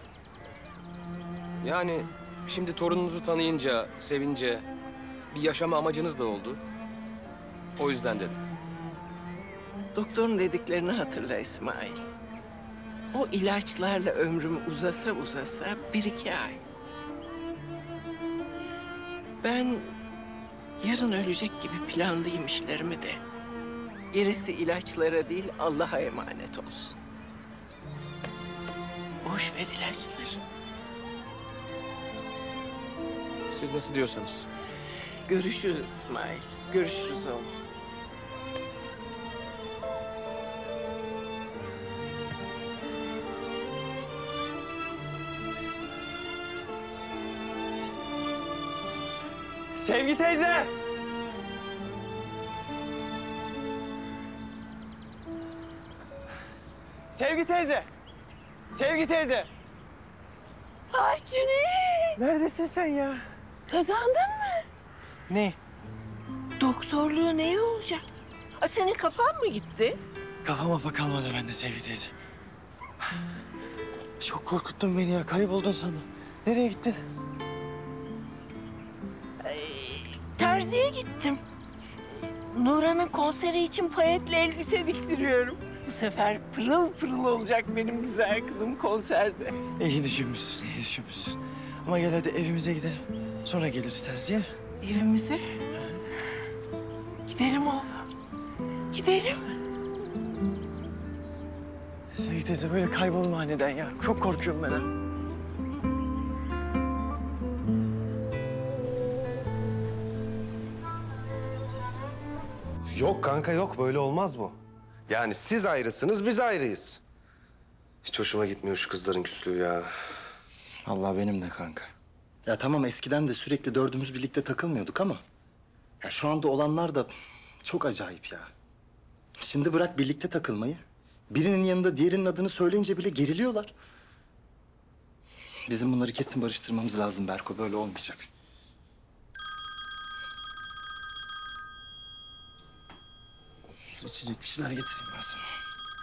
Yani şimdi torununuzu tanıyınca, sevince bir yaşama amacınız da oldu. O yüzden dedim. Doktorun dediklerini hatırla İsmail. O ilaçlarla ömrüm uzasa uzasa bir iki ay. Ben yarın ölecek gibi planlıyım işlerimi de. Gerisi ilaçlara değil, Allah'a emanet olsun. Boş ver ilaçları. Siz nasıl diyorsanız. Görüşürüz İsmail. Görüşürüz oğlum. Sevgi teyze! Sevgi teyze! Sevgi teyze! Ay Cüneyt! Neredesin sen ya? Kazandın mı? Ne? Doktorluğu ne olacak? Aa, senin kafan mı gitti? Kafam afa kalmadı bende Sevgi teyze. Çok korkuttun beni ya. Kayboldun sandım. Nereye gittin? Terziye gittim. Nurhan'ın konseri için payetli elbise diktiriyorum. Bu sefer pırıl pırıl olacak benim güzel kızım konserde. İyi düşünmüşsün, iyi düşünmüşsün. Ama gel hadi evimize gidelim. Sonra geliriz terziye. Evimize? Gidelim oğlum. Gidelim. Sevgi teyze böyle kaybolma aniden ya. Çok korkuyorum ben ha. Yok kanka yok, böyle olmaz bu. Yani siz ayrısınız, biz ayrıyız. Hiç hoşuma gitmiyor şu kızların küslüğü ya. Allah benim de kanka. Ya tamam eskiden de sürekli dördümüz birlikte takılmıyorduk ama... ya şu anda olanlar da çok acayip ya. Şimdi bırak birlikte takılmayı. Birinin yanında diğerinin adını söyleyince bile geriliyorlar. Bizim bunları kesin barıştırmamız lazım Berko. Böyle olmayacak. İçecek bir şeyler getireyim ben sana.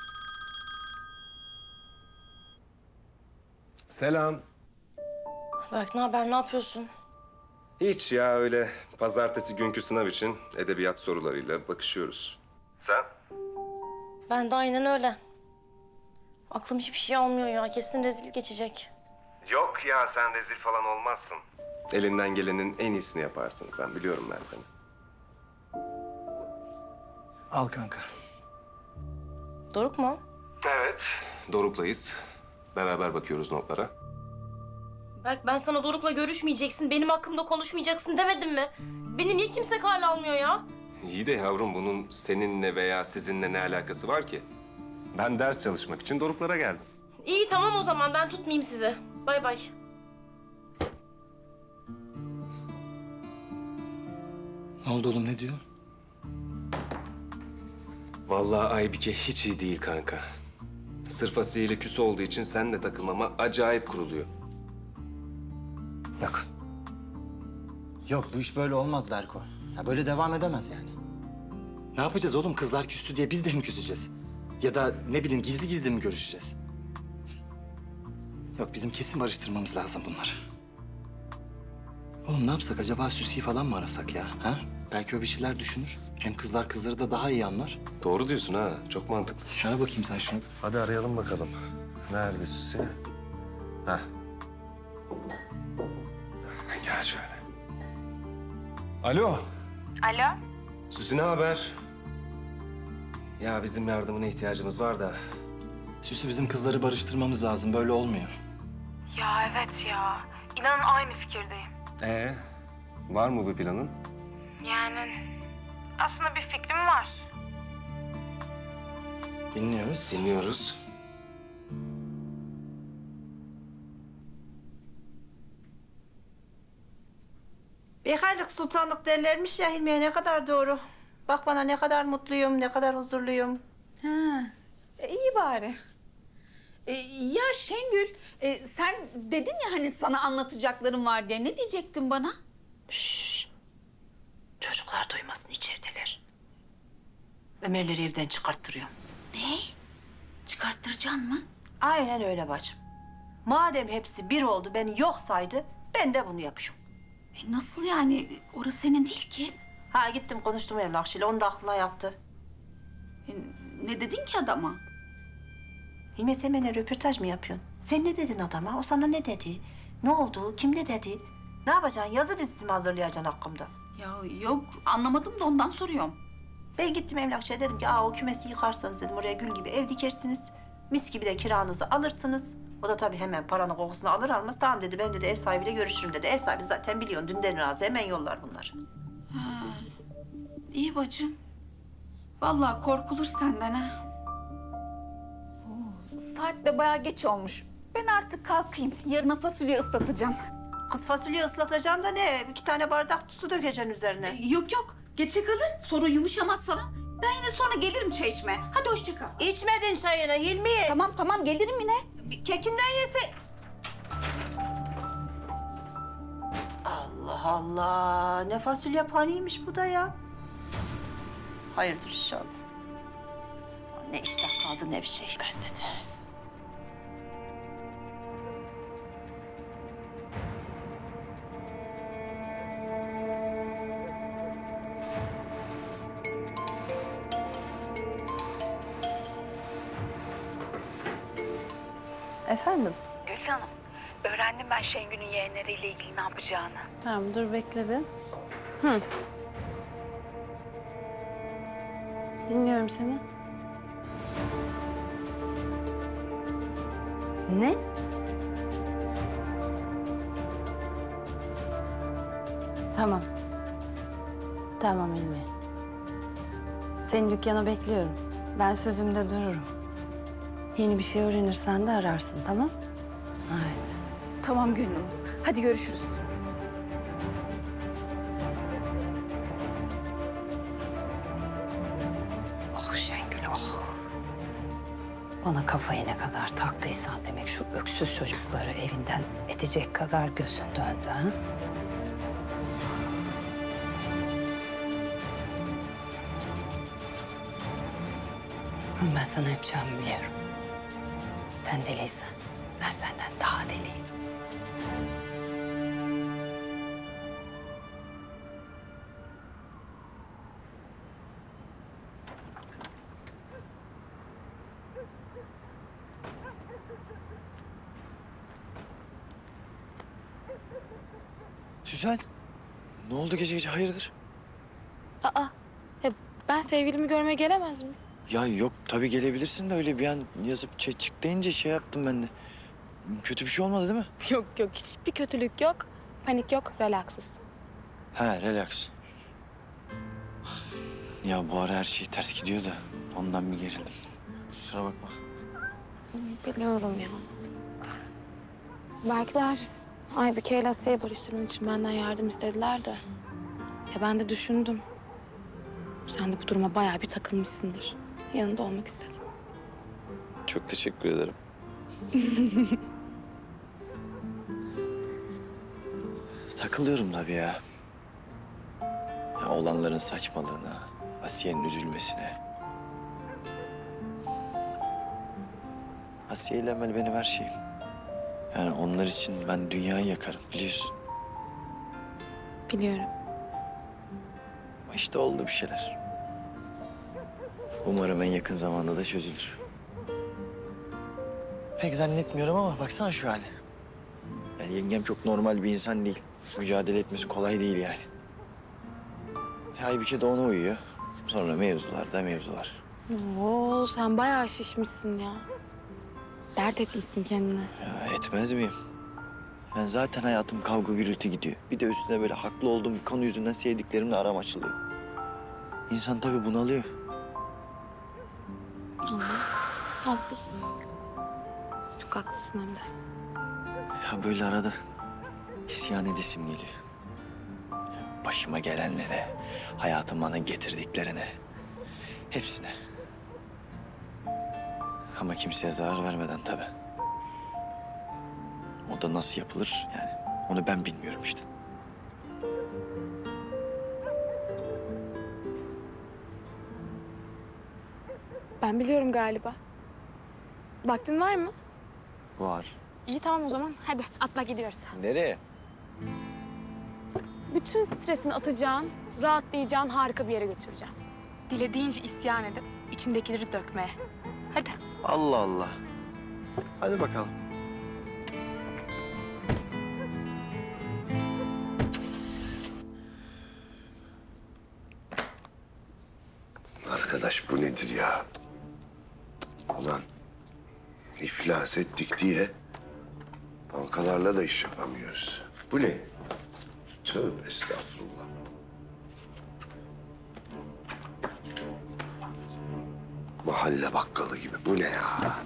Selam. Berk ne haber, ne yapıyorsun? Hiç ya, öyle pazartesi günkü sınav için edebiyat sorularıyla bakışıyoruz. Sen? Ben de aynen öyle. Aklım hiçbir şey almıyor ya. Kesin rezil geçecek. Yok ya, sen rezil falan olmazsın. Elinden gelenin en iyisini yaparsın sen, biliyorum ben seni. Al kanka. Doruk mu? Evet. Doruk'layız. Beraber bakıyoruz notlara. Berk ben sana Doruk'la görüşmeyeceksin, benim hakkımda konuşmayacaksın demedim mi? Beni niye kimse kale almıyor ya? İyi de yavrum, bunun seninle veya sizinle ne alakası var ki? Ben ders çalışmak için Doruk'lara geldim. İyi tamam o zaman, ben tutmayayım sizi. Bay bay. Ne oldu oğlum, ne diyor? Vallahi Aybike hiç iyi değil kanka. Sırf Asiye ile küs olduğu için seninle takılmama acayip kuruluyor. Yok. Yok, bu iş böyle olmaz Berko. Ya böyle devam edemez yani. Ne yapacağız oğlum? Kızlar küstü diye biz de mi küseceğiz? Ya da ne bileyim gizli gizli mi görüşeceğiz? Yok, bizim kesin barıştırmamız lazım bunları. Oğlum ne yapsak acaba, Süsi'yi falan mı arasak ya? Ha? Belki o bir şeyler düşünür. Hem kızlar kızları da daha iyi anlar. Doğru diyorsun ha, çok mantıklı. Ara bakayım sen şunu. Hadi arayalım bakalım. Nerede Süsi? Heh. Gel şöyle. Alo. Alo? Süsi ne haber? Ya bizim yardımına ihtiyacımız var da. Süsi, bizim kızları barıştırmamız lazım. Böyle olmuyor. Ya evet ya. İnanın aynı fikirdeyim. Ee, var mı bir planın? Yani aslında bir fikrim var. Dinliyoruz. Dinliyoruz. Bekarlık sultanlık derlermiş ya Hilmiye, ne kadar doğru. Bak bana ne kadar mutluyum, ne kadar huzurluyum. Ha, e, iyi bari. E, ya Şengül, e, sen dedin ya hani sana anlatacaklarım var diye. Ne diyecektin bana? Şşş. Çocuklar duymasın, içerideler. Ömerleri evden çıkarttırıyorum. Ne? Çıkarttıracaksın mı? Aynen öyle bacım. Madem hepsi bir oldu, beni yok saydı, ben de bunu yapıyorum. E, nasıl yani? Orası senin değil ki. Ha gittim konuştum Evlakçı'yla, onu da aklına yattı. E, ne dedin ki adama? Hilmi, sen benimle röportaj mı yapıyorsun? Sen ne dedin adama? O sana ne dedi? Ne oldu? Kim ne dedi? Ne yapacaksın? Yazı dizisi mi hazırlayacaksın hakkımda? Ya yok, anlamadım da ondan soruyorum. Ben gittim emlakçıya, dedim ki aa o kümesi yıkarsanız dedim, oraya gül gibi ev dikersiniz. Mis gibi de kiranızı alırsınız. O da tabii hemen paranın kokusunu alır almaz. Tamam dedi, ben dedi ev sahibiyle görüşürüm dedi. Ev sahibi zaten biliyorsun, dünden razı, hemen yollar bunları. Ha, iyi bacım. Vallahi korkulur senden ha. Oo, saat de bayağı geç olmuş. Ben artık kalkayım. Yarına fasulye ıslatacağım. Kız fasulye ıslatacağım da ne? İki tane bardak su dökeceksin üzerine. Ee, yok yok, geçe kalır. Sonra yumuşamaz falan. Ben yine sonra gelirim çay içmeye. Hadi hoşça kal. İçmedin çayını Hilmi. Tamam tamam, gelirim yine. Bir kekinden yese. Allah Allah. Ne fasulye paniymiş bu da ya. Hayırdır inşallah. Ne iştah kaldı ne bir şey bende de. Efendim? Gülün Hanım, öğrendim ben Şengül'ün yeğenleriyle ilgili ne yapacağını. Tamam dur bekle bir. Hı. Dinliyorum seni. Ne? Tamam. Tamam İlmi. Seni dükkana bekliyorum. Ben sözümde dururum. Yeni bir şey öğrenirsen de ararsın, tamam? Evet. Tamam Gülün Hanım. Hadi görüşürüz. Ah Şengül, ah. Bana kafayı ne kadar taktıysan demek şu öksüz çocukları evinden edecek kadar gözün döndü, ha? Ben sana yapacağımı biliyorum. Sen deliysen ben senden daha deliyim. Süsen, ne oldu gece gece hayırdır? Aa, ya ben sevgilimi görmeye gelemez miyim? Ya yok tabii gelebilirsin de öyle bir an yazıp ç- çık deyince şey yaptım ben de. Kötü bir şey olmadı değil mi? Yok yok, hiçbir kötülük yok. Panik yok, relaksız. Ha relax. Ya bu ara her şey ters gidiyor da ondan bir gerildim. Kusura bakma. Biliyorum ya. Belkiler Aybüke ile Asya'yı barıştırmak için benden yardım istediler de. Ya ben de düşündüm. Sen de bu duruma bayağı bir takılmışsındır. Yanında olmak istedim. Çok teşekkür ederim. Takılıyorum tabii ya. Ya olanların saçmalığına, Asiye'nin üzülmesine. Asiye ile Emel benim her şeyim. Yani onlar için ben dünyayı yakarım biliyorsun. Biliyorum. Ama işte oldu bir şeyler. Umarım en yakın zamanda da çözülür. Pek zannetmiyorum ama baksana şu hali. Yani yengem çok normal bir insan değil. Mücadele etmesi kolay değil yani. Aybüke de ona uyuyor. Sonra mevzular da mevzular. Oo, sen bayağı şişmişsin ya. Dert etmişsin kendine. Ya etmez miyim? Ben zaten hayatım kavga gürültü gidiyor. Bir de üstüne böyle haklı olduğum bir konu yüzünden sevdiklerimle aram açılıyor. İnsan tabii bunalıyor. Haklısın. Çok haklısın hem de. Ya böyle arada isyan edesim geliyor. Başıma gelenlere, hayatım bana getirdiklerine, hepsine. Ama kimseye zarar vermeden tabii. O da nasıl yapılır yani onu ben bilmiyorum işte. Ben biliyorum galiba. Vaktin var mı? Var. İyi tamam o zaman. Hadi atla gidiyoruz. Nereye? Bütün stresini atacağın, rahatlayacağın harika bir yere götüreceğim. Dilediğince isyan edip içindekileri dökmeye. Hadi. Allah Allah. Hadi bakalım. Arkadaş bu nedir ya? Ulan iflas ettik diye bankalarla da iş yapamıyoruz. Bu ne? Tövbe estağfurullah. Mahalle bakkalı gibi. Bu ne ya?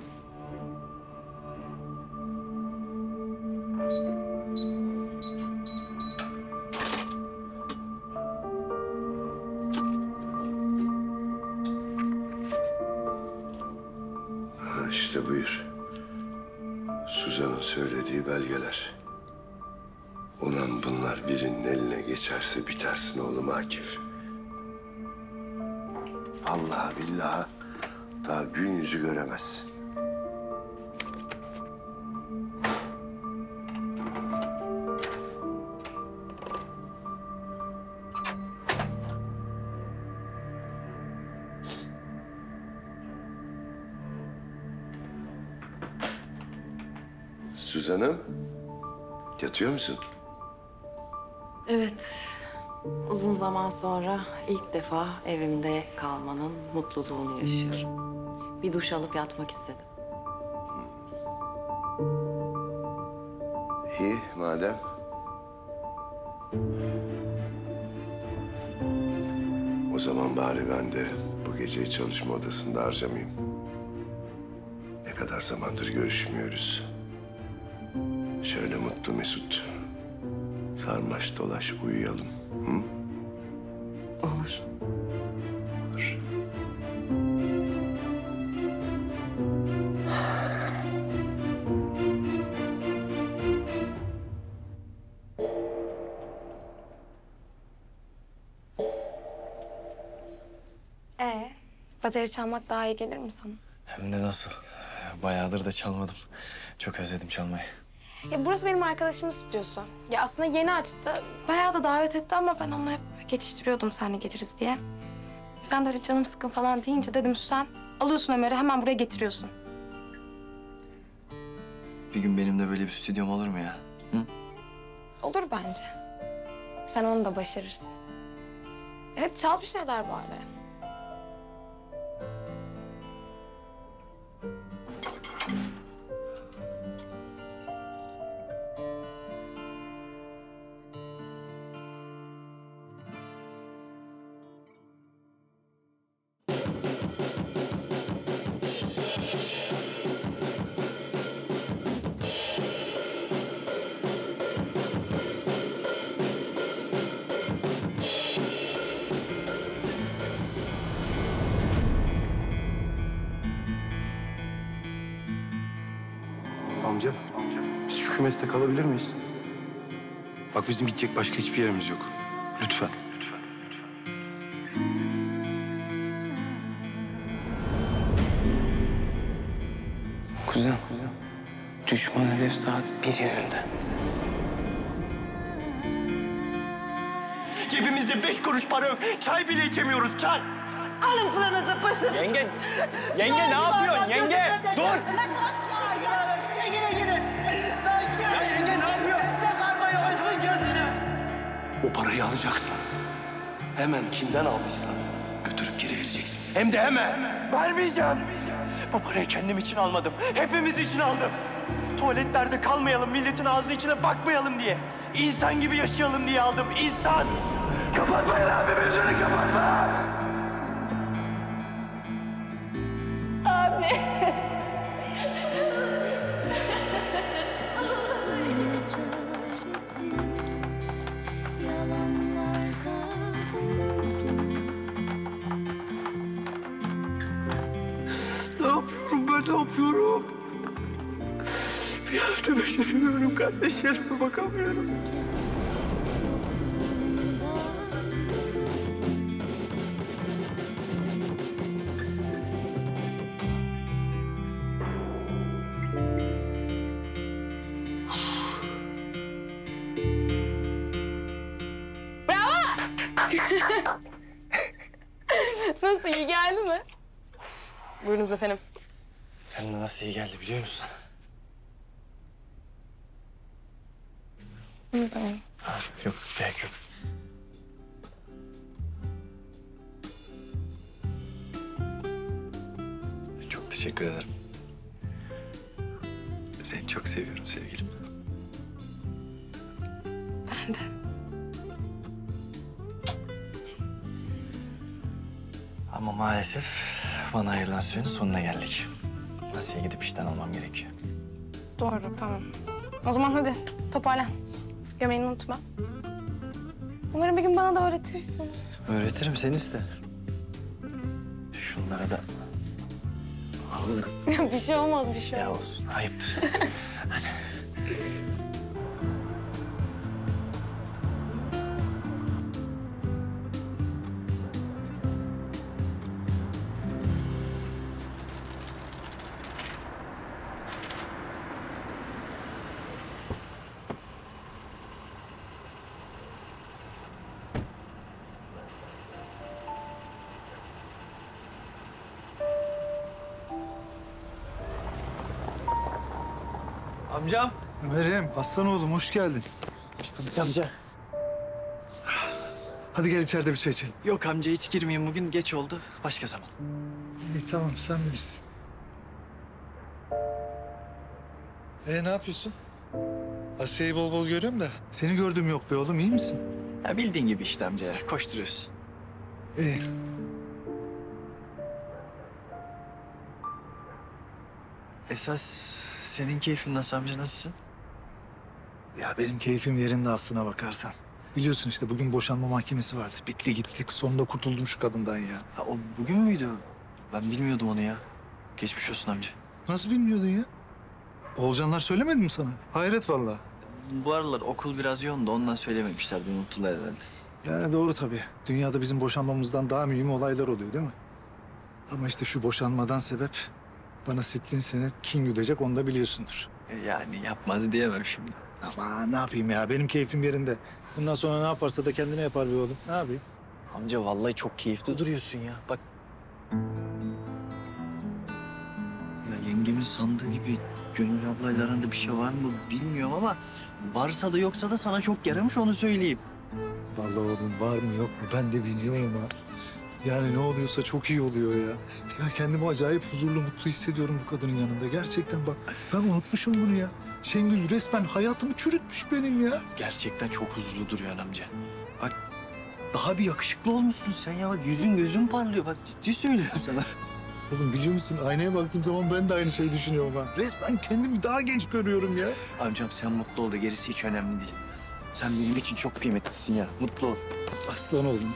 Ha, işte buyur. Suzan'ın söylediği belgeler. Ulan bunlar birinin eline geçerse bitersin oğlum Akif. Vallahi billahi daha gün yüzü göremezsin. Suzan'ım, yatıyor musun? Evet. Uzun zaman sonra ilk defa evimde kalmanın mutluluğunu yaşıyorum. Bir duş alıp yatmak istedim. İyi madem. O zaman bari ben de bu geceyi çalışma odasında harcamayayım. Ne kadar zamandır görüşmüyoruz. Şöyle mutlu mesut sarmaş dolaş uyuyalım. Hı? Olur. Olur. Ee, bateri çalmak daha iyi gelir mi sana? Hem de nasıl? Bayağıdır da çalmadım. Çok özledim çalmayı. Ya burası benim arkadaşımın stüdyosu. Ya aslında yeni açtı. Bayağı da davet etti ama ben onu hep geçiştiriyordum seninle geliriz diye. Sen de öyle canım sıkkın falan deyince dedim sen alıyorsun Ömer'i hemen buraya getiriyorsun. Bir gün benim de böyle bir stüdyom olur mu ya? Hı? Olur bence. Sen onu da başarırsın. Hadi çal bir şeyler bari. Amca, biz şu kümeste kalabilir miyiz? Bak bizim gidecek başka hiçbir yerimiz yok. Lütfen. Kuzen, düşman hedef saat bir yönünde. Cebimizde beş kuruş para yok. Çay bile içemiyoruz, çay. Alın pılınızı pırtınızı. Yenge, yenge ne yapıyorsun yenge? Dur. Çekile gidin. Ben Ya yenge ne yapıyorsun? Bizde karma yoğursun gözüne. O parayı alacaksın. Hemen kimden aldıysan götürüp geri vereceksin. Hem de hemen. Vermeyeceğim. Bu parayı kendim için almadım. Hepimiz için aldım. Tuvaletlerde kalmayalım, milletin ağzının içine bakmayalım diye. İnsan gibi yaşayalım diye aldım. İnsan. Kapatmayın abi, yüzünü kapatma. Abi. Ne yapıyorum ben, ne yapıyorum? Bir hafta beceremiyorum, kardeşlerime bakamıyorum. Nasıl, iyi geldi mi? Buyurunuz efendim. Hem de nasıl iyi geldi biliyor musun? Buradayım. Ha, yok, gerek yok. Çok teşekkür ederim. Seni çok seviyorum sevgilim. Ben de. Ama maalesef bana ayrılan sürenin sonuna geldik. Asya'ya gidip işten almam gerekiyor. Doğru, tamam. O zaman hadi toparlan. Yemeğini unutma. Umarım bir gün bana da öğretirsin. Öğretirim, sen iste. Şunlara da... Bir şey olmaz, bir şey Ya olmaz. olsun, ayıptır. Hadi. Amcam. Meryem, aslan oğlum hoş geldin. Hoş bulduk amca. Hadi gel içeride bir çay içelim. Yok amca hiç girmeyeyim bugün geç oldu. Başka zaman. İyi tamam sen bilirsin. Ee ne yapıyorsun? Asya'yı bol bol görüyorum da. Seni gördüğüm yok be oğlum, iyi misin? Ya bildiğin gibi işte amca ya. Koşturuyoruz. İyi. Esas senin keyfin nasıl amca, nasılsın? Ya benim keyfim yerinde aslına bakarsan. Biliyorsun işte bugün boşanma mahkemesi vardı. Bitti gitti. Sonunda kurtuldum şu kadından ya. Ha, o bugün müydü? Ben bilmiyordum onu ya. Geçmiş olsun amca. Nasıl bilmiyordun ya? Oğulcanlar söylemedi mi sana? Hayret vallahi. Bu aralar okul biraz yoğun da ondan söylememişlerdi. Unuttular herhalde. Yani doğru tabii. Dünyada bizim boşanmamızdan daha mühim olaylar oluyor değil mi? Ama işte şu boşanmadan sebep bana Sitlin seni kin güdecek, onu da biliyorsundur. Yani yapmaz diyemem şimdi. Ama ne yapayım ya, benim keyfim yerinde. Bundan sonra ne yaparsa da kendine yapar bir oğlum. Ne yapayım? Amca vallahi çok keyifli duruyorsun ya. Bak. Ya yengemin sandığı gibi Gönül ablayla arasında bir şey var mı bilmiyorum ama varsa da yoksa da sana çok yaramış, onu söyleyeyim. Vallahi oğlum var mı yok mu ben de bilmiyorum ama yani ne oluyorsa çok iyi oluyor ya. Ya kendimi acayip huzurlu, mutlu hissediyorum bu kadının yanında. Gerçekten bak ben unutmuşum bunu ya. Şengül resmen hayatımı çürütmüş benim ya. Gerçekten çok huzurlu duruyor amca. Bak daha bir yakışıklı olmuşsun sen ya. Bak yüzün gözün parlıyor. Bak ciddi söylüyorum sana. Oğlum biliyor musun aynaya baktığım zaman ben de aynı şeyi düşünüyorum ha. Resmen kendimi daha genç görüyorum ya. Amcam sen mutlu ol da gerisi hiç önemli değil. Sen benim için çok kıymetlisin ya. Mutlu ol. Aslan oğlum.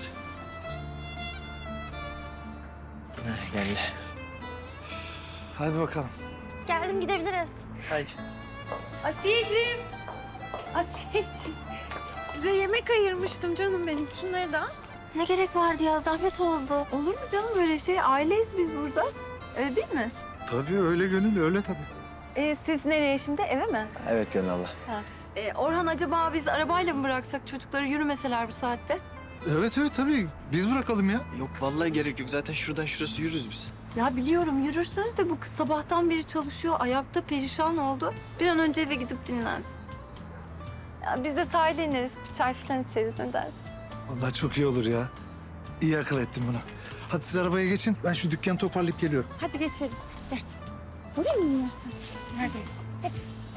Geldi. Hadi bakalım. Geldim, gidebiliriz. Haydi. Asiyeciğim. Asiyeciğim. Size yemek ayırmıştım canım benim. Şunları da. Ne gerek vardı ya? Zahmet oldu. Olur mu canım böyle şey? Aileyiz biz burada. Öyle değil mi? Tabii öyle Gönül, öyle tabii. Ee, siz nereye şimdi? Eve mi? Evet Gönül abla. Ha. Ee, Orhan acaba biz arabayla mı bıraksak çocukları yürümeseler bu saatte? Evet evet tabii. Biz bırakalım ya. Yok vallahi gerek yok. Zaten şuradan şurası yürürüz biz. Ya biliyorum yürürsünüz de bu kız sabahtan beri çalışıyor. Ayakta perişan oldu. Bir an önce eve gidip dinlensin. Ya biz de sahile ineriz. Bir çay falan içeriz, ne dersin? Vallahi çok iyi olur ya. İyi akıl ettin bunu. Hadi siz arabaya geçin. Ben şu dükkanı toparlayıp geliyorum. Hadi geçelim. Gel. Değil mi bunlar sen? Nerede? Geç.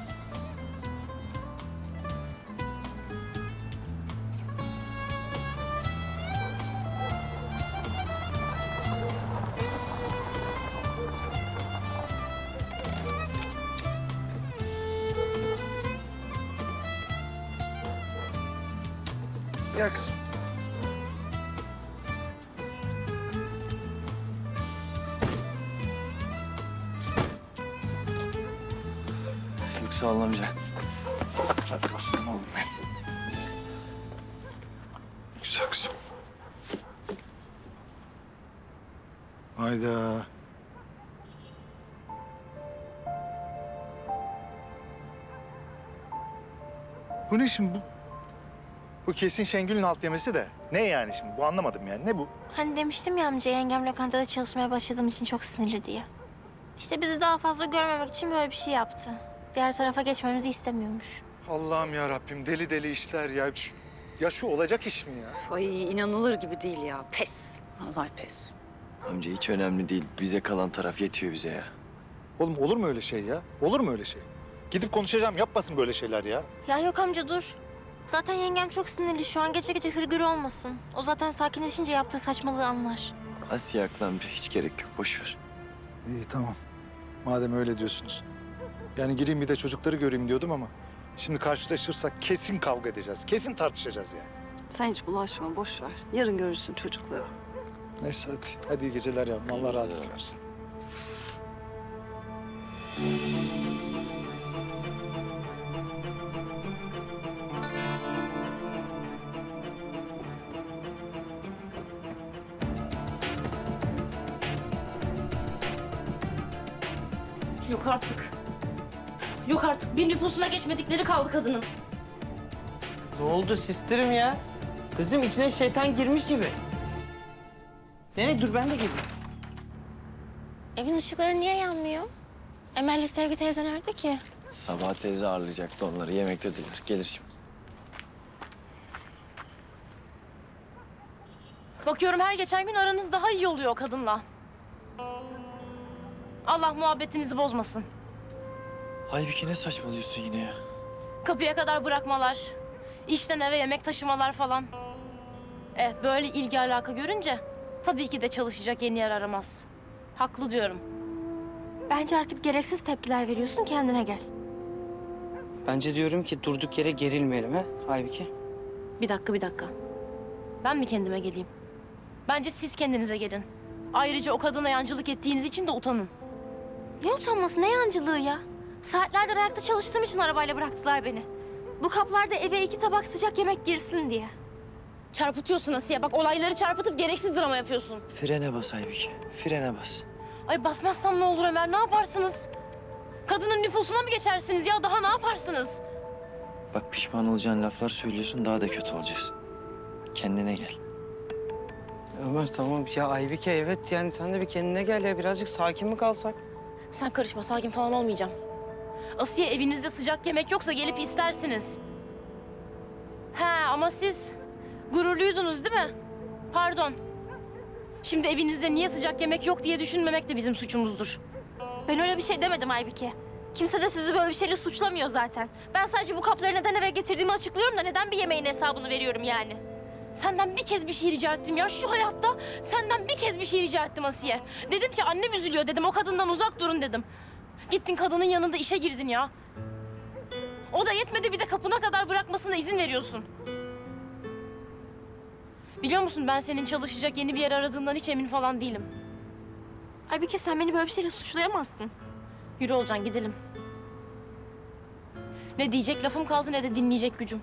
Gel kızım. Çok sağ ol amca. Hadi aslanım oğlum benim. Güzel kızım. Hayda. Bu ne şimdi bu? Bu kesin Şengül'ün alt yemesi de. Ne yani şimdi? Bu anlamadım yani. Ne bu? Hani demiştim ya amca, yengem lokantada çalışmaya başladığım için çok sinirli diye. İşte bizi daha fazla görmemek için böyle bir şey yaptı. Diğer tarafa geçmemizi istemiyormuş. Allah'ım ya Rabbim, deli deli işler ya. Şu, ya şu olacak iş mi ya? Ay inanılır gibi değil ya. Pes. Vallahi pes. Amca hiç önemli değil. Bize kalan taraf yetiyor bize ya. Oğlum olur mu öyle şey ya? Olur mu öyle şey? Gidip konuşacağım. Yapmasın böyle şeyler ya. Ya yok amca dur. Zaten yengem çok sinirli şu an. Gece gece hırgür olmasın. O zaten sakinleşince yaptığı saçmalığı anlar. Asiye aklan bir hiç gerek yok. Boş ver. İyi tamam. Madem öyle diyorsunuz. Yani gireyim bir de çocukları göreyim diyordum ama... Şimdi karşılaşırsak kesin kavga edeceğiz. Kesin tartışacağız yani. Sen hiç bulaşma, boş ver. Yarın görürsün çocukları. Neyse hadi. Hadi iyi geceler ya. Allah rahatlık versin. Yok artık. Yok artık. Bir nüfusuna geçmedikleri kaldı kadının. Ne oldu sistirim ya? Kızım içine şeytan girmiş gibi. Nereye? Dur ben de geleyim. Evin ışıkları niye yanmıyor? Emel'le Sevgi teyze nerede ki? Sabah teyze ağırlayacaktı onları. Yemektedirler. Gelir şimdi. Bakıyorum her geçen gün aranız daha iyi oluyor o kadınla. Allah muhabbetinizi bozmasın. Aybike ne saçmalıyorsun yine ya? Kapıya kadar bırakmalar, işten eve yemek taşımalar falan. Eh böyle ilgi alaka görünce tabii ki de çalışacak yeni yer aramaz. Haklı diyorum. Bence artık gereksiz tepkiler veriyorsun, kendine gel. Bence diyorum ki durduk yere gerilmeyelim ha Aybike. Bir dakika bir dakika. Ben mi kendime geleyim? Bence siz kendinize gelin. Ayrıca o kadına yancılık ettiğiniz için de utanın. Ne utanması, ne yancılığı ya? Saatlerdir ayakta çalıştığım için arabayla bıraktılar beni. Bu kaplarda eve iki tabak sıcak yemek girsin diye. Çarpıtıyorsun Asiye. Bak olayları çarpıtıp gereksiz drama yapıyorsun. Frene bas Aybike. Frene bas. Ay basmazsam ne olur Ömer? Ne yaparsınız? Kadının nüfusuna mı geçersiniz ya? Daha ne yaparsınız? Bak pişman olacağın laflar söylüyorsun. Daha da kötü olacağız. Kendine gel. Ömer tamam ya Aybike evet yani sen de bir kendine gel ya. Birazcık sakin mi kalsak? Sen karışma. Sakin falan olmayacağım. Asiye evinizde sıcak yemek yoksa gelip istersiniz. He ama siz gururluydunuz değil mi? Pardon. Şimdi evinizde niye sıcak yemek yok diye düşünmemek de bizim suçumuzdur. Ben öyle bir şey demedim Aybike. Kimse de sizi böyle bir şeyle suçlamıyor zaten. Ben sadece bu kapları neden eve getirdiğimi açıklıyorum da neden bir yemeğin hesabını veriyorum yani. Senden bir kez bir şey rica ettim ya. Şu hayatta senden bir kez bir şey rica ettim Asiye. Dedim ki annem üzülüyor dedim. O kadından uzak durun dedim. Gittin kadının yanında işe girdin ya. O da yetmedi bir de kapına kadar bırakmasına izin veriyorsun. Biliyor musun ben senin çalışacak yeni bir yer aradığından hiç emin falan değilim. Aybike sen beni böyle bir şeyle suçlayamazsın. Yürü Olcan gidelim. Ne diyecek lafım kaldı ne de dinleyecek gücüm.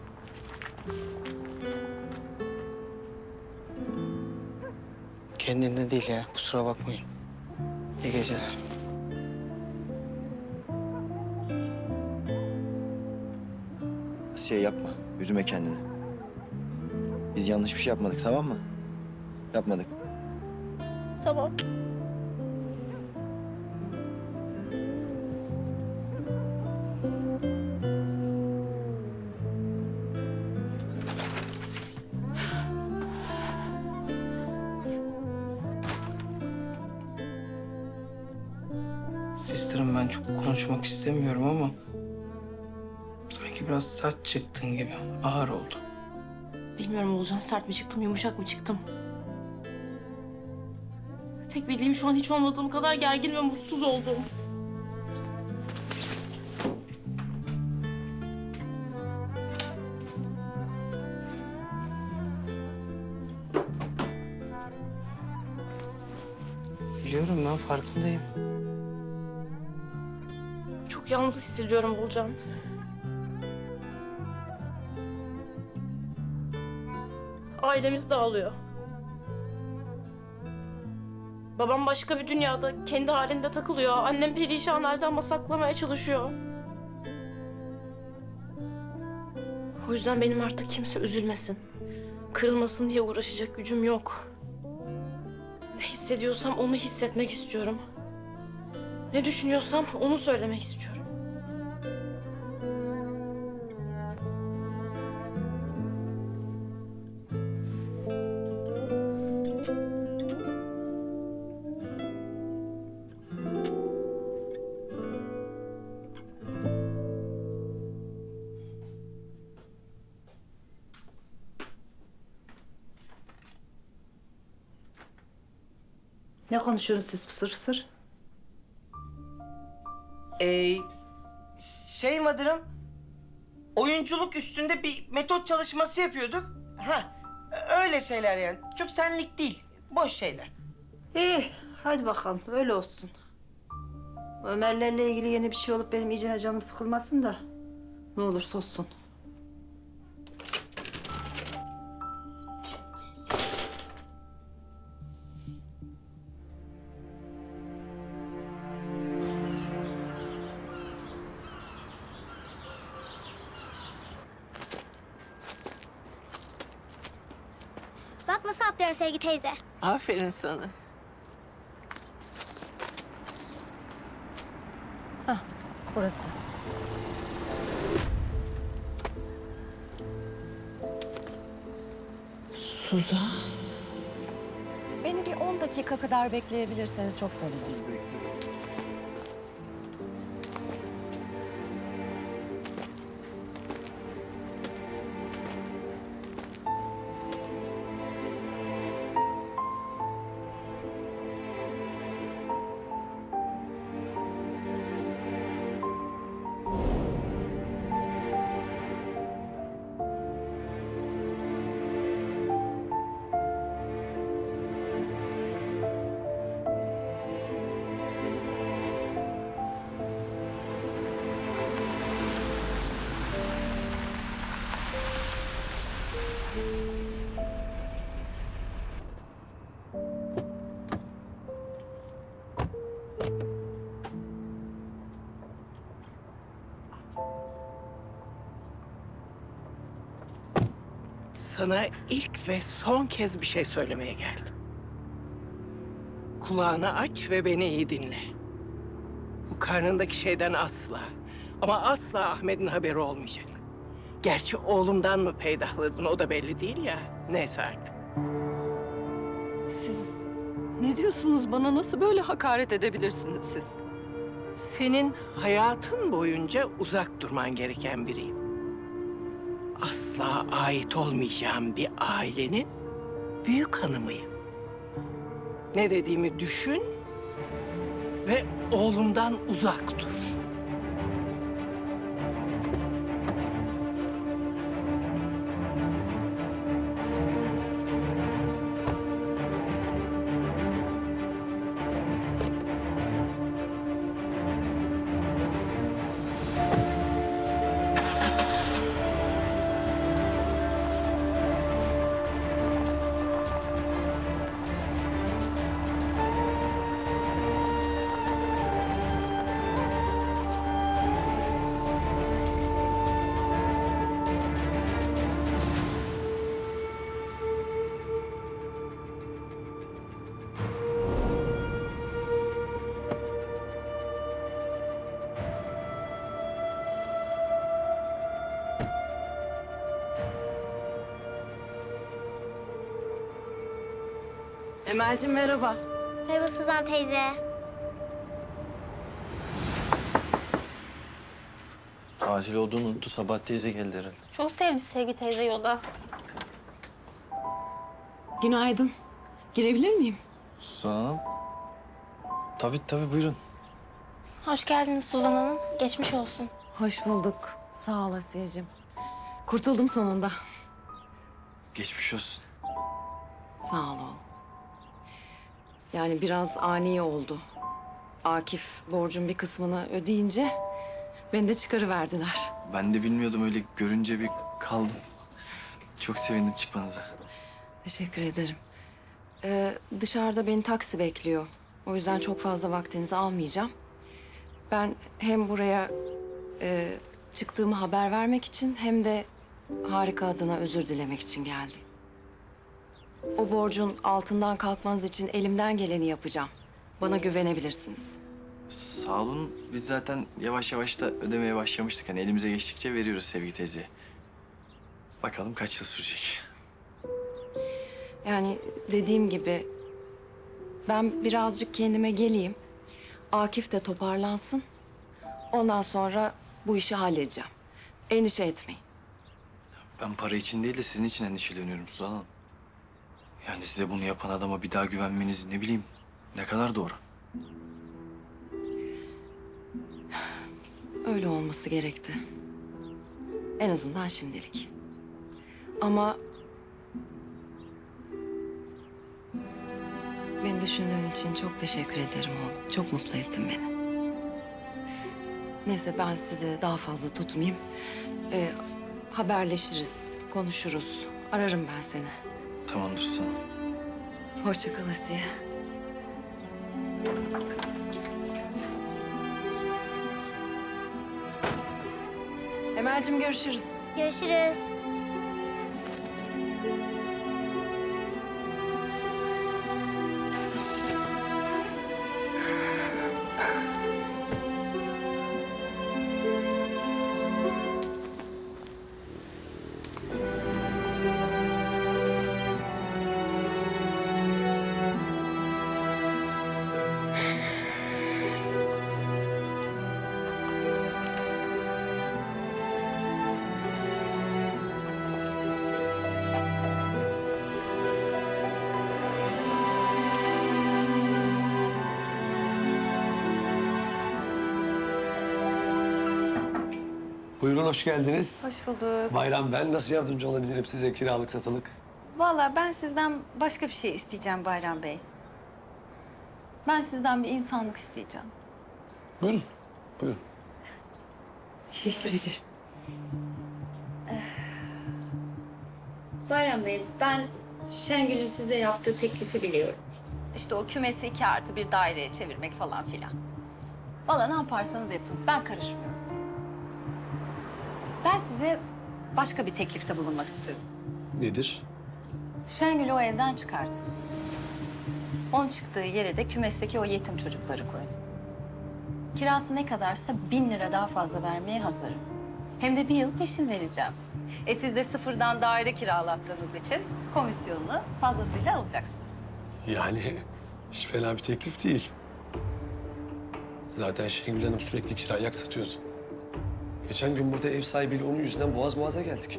Kendinde değil ya kusura bakmayın. İyi geceler. Asiye yapma. Üzme kendini. Biz yanlış bir şey yapmadık tamam mı? Yapmadık. Tamam. Sistirim ben çok konuşmak istemiyorum ama... sanki biraz sert çıktın gibi. Ağır oldu. Bilmiyorum Olcan sert mi çıktım yumuşak mı çıktım. Tek bildiğim şu an hiç olmadığım kadar gergin ve mutsuz oldum. Biliyorum ben farkındayım. Çok yalnız hissediyorum Olcan. Ailemiz dağılıyor. Babam başka bir dünyada, kendi halinde takılıyor. Annem perişan halde ama saklamaya çalışıyor. O yüzden benim artık kimse üzülmesin, kırılmasın diye uğraşacak gücüm yok. Ne hissediyorsam onu hissetmek istiyorum. Ne düşünüyorsam onu söylemek istiyorum. Ne konuşuyorsunuz siz fısır fısır? Ee, şey Madırım, oyunculuk üstünde bir metot çalışması yapıyorduk. Ha, öyle şeyler yani. Çok senlik değil, boş şeyler. İyi, hadi bakalım öyle olsun. Ömerlerle ilgili yeni bir şey olup benim iyicene canım sıkılmasın da ne olursa olsun. Bak nasıl atlıyorum Sevgi teyze. Aferin sana. Hah, burası. Suzan. Beni bir on dakika kadar bekleyebilirseniz çok sevinirim. Sana ilk ve son kez bir şey söylemeye geldim. Kulağını aç ve beni iyi dinle. Bu karnındaki şeyden asla ama asla Ahmet'in haberi olmayacak. Gerçi oğlumdan mı peydahladın o da belli değil ya. Neyse artık. Siz ne diyorsunuz bana? Nasıl böyle hakaret edebilirsiniz siz? Senin hayatın boyunca uzak durman gereken biriyim. Asla ait olmayacağım bir ailenin büyük hanımıyım. Ne dediğimi düşün ve oğlumdan uzak dur. Emel'cim merhaba. Merhaba Suzan teyze. Acil olduğunu unuttu. Sabah teyze geldi herhalde. Çok sevdi Sevgi teyze yolda. Günaydın. Girebilir miyim? Suzan Hanım. Tabii tabii buyurun. Hoş geldiniz Suzan Hanım. Geçmiş olsun. Hoş bulduk. Sağ ol Asiye'cim. Kurtuldum sonunda. Geçmiş olsun. Sağ ol oğlum. Yani biraz ani oldu. Akif borcun bir kısmını ödeyince beni de çıkarıverdiler. Ben de bilmiyordum, öyle görünce bir kaldım. Çok sevindim çıkmanıza. Teşekkür ederim. Ee, dışarıda beni taksi bekliyor. O yüzden çok fazla vaktinizi almayacağım. Ben hem buraya e, çıktığımı haber vermek için hem de Harika adına özür dilemek için geldim. O borcun altından kalkmanız için elimden geleni yapacağım. Bana güvenebilirsiniz. Sağ olun. Biz zaten yavaş yavaş da ödemeye başlamıştık. Hani elimize geçtikçe veriyoruz Sevgi teyzeye. Bakalım kaç yıl sürecek. Yani dediğim gibi ben birazcık kendime geleyim. Akif de toparlansın. Ondan sonra bu işi halledeceğim. Endişe etmeyin. Ben para için değil de sizin için endişeleniyorum Suzan Hanım. Yani size bunu yapan adama bir daha güvenmeniz, ne bileyim, Ne kadar doğru. Öyle olması gerekti. En azından şimdilik. Ama beni düşündüğün için çok teşekkür ederim oğlum. Çok mutlu ettin beni. Neyse ben sizi daha fazla tutmayayım. Ee, haberleşiriz, konuşuruz. Ararım ben seni. Tamamdır Suzan. Hoşça kal Asiye. Emel'cim görüşürüz. Görüşürüz. Buyurun, hoş geldiniz. Hoş bulduk. Bayram ben. Nasıl yardımcı olabilirim size kiralık satılık? Vallahi ben sizden başka bir şey isteyeceğim Bayram Bey. Ben sizden bir insanlık isteyeceğim. Buyurun, buyurun. Teşekkür ederim. Bayram Bey, ben Şengül'ün size yaptığı teklifi biliyorum. İşte o kümesi iki artı bir daireye çevirmek falan filan. Vallahi ne yaparsanız yapın, ben karışmıyorum. Ben size başka bir teklifte bulunmak istiyorum. Nedir? Şengül'ü o evden çıkartın. Onun çıktığı yere de kümesteki o yetim çocukları koyun. Kirası ne kadarsa bin lira daha fazla vermeye hazırım. Hem de bir yıl peşin vereceğim. E siz de sıfırdan daire kiralattığınız için komisyonunu fazlasıyla alacaksınız. Yani hiç fena bir teklif değil. Zaten Şengül Hanım sürekli kirayı aksatıyordu. Geçen gün burada ev sahibiyle onun yüzünden boğaz boğaza geldik.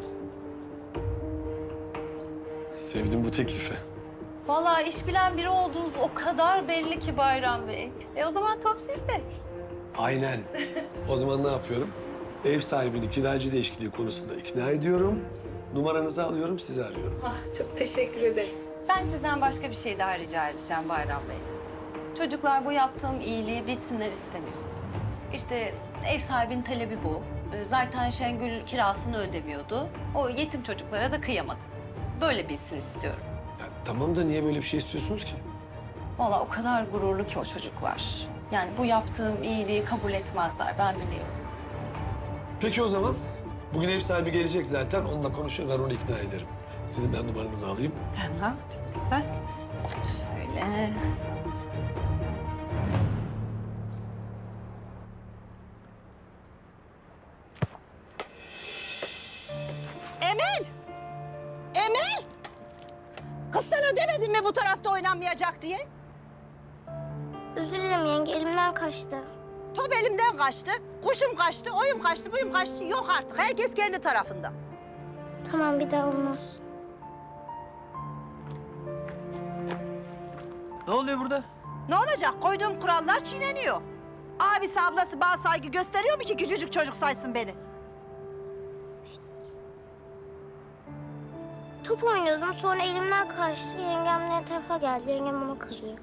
Sevdim bu teklifi. Vallahi iş bilen biri olduğunuz o kadar belli ki Bayram Bey. E o zaman top sizde. Aynen. O zaman ne yapıyorum? Ev sahibini kiracı değişikliği konusunda ikna ediyorum. Numaranızı alıyorum, sizi arıyorum. Ah çok teşekkür ederim. Ben sizden başka bir şey daha rica edeceğim Bayram Bey. Çocuklar bu yaptığım iyiliği bilsinler istemiyorum. İşte ev sahibinin talebi bu. Zaten Şengül kirasını ödemiyordu. O yetim çocuklara da kıyamadı. Böyle bilsin istiyorum. Ya, tamam da niye böyle bir şey istiyorsunuz ki? Vallahi o kadar gururlu ki o çocuklar. Yani bu yaptığım iyiliği kabul etmezler, ben biliyorum. Peki o zaman. Bugün ev sahibi gelecek zaten. Onunla konuşun, ben onu ikna ederim. Sizin ben numaranızı alayım. Tamam, çok güzel. Şöyle. Emel! Emel! Kız sana demedim mi bu tarafta oynanmayacak diye? Özür dilerim yenge, elimden kaçtı. Top elimden kaçtı, kuşum kaçtı, oyum kaçtı, buyum kaçtı. Yok artık, herkes kendi tarafında. Tamam, bir daha olmaz. Ne oluyor burada? Ne olacak? Koyduğum kurallar çiğneniyor. Abisi, ablası bana saygı gösteriyor mu ki küçücük çocuk saysın beni? Top oynuyordum, sonra elimden kaçtı. Yengemle tefa geldi, yengem ona kızıyor.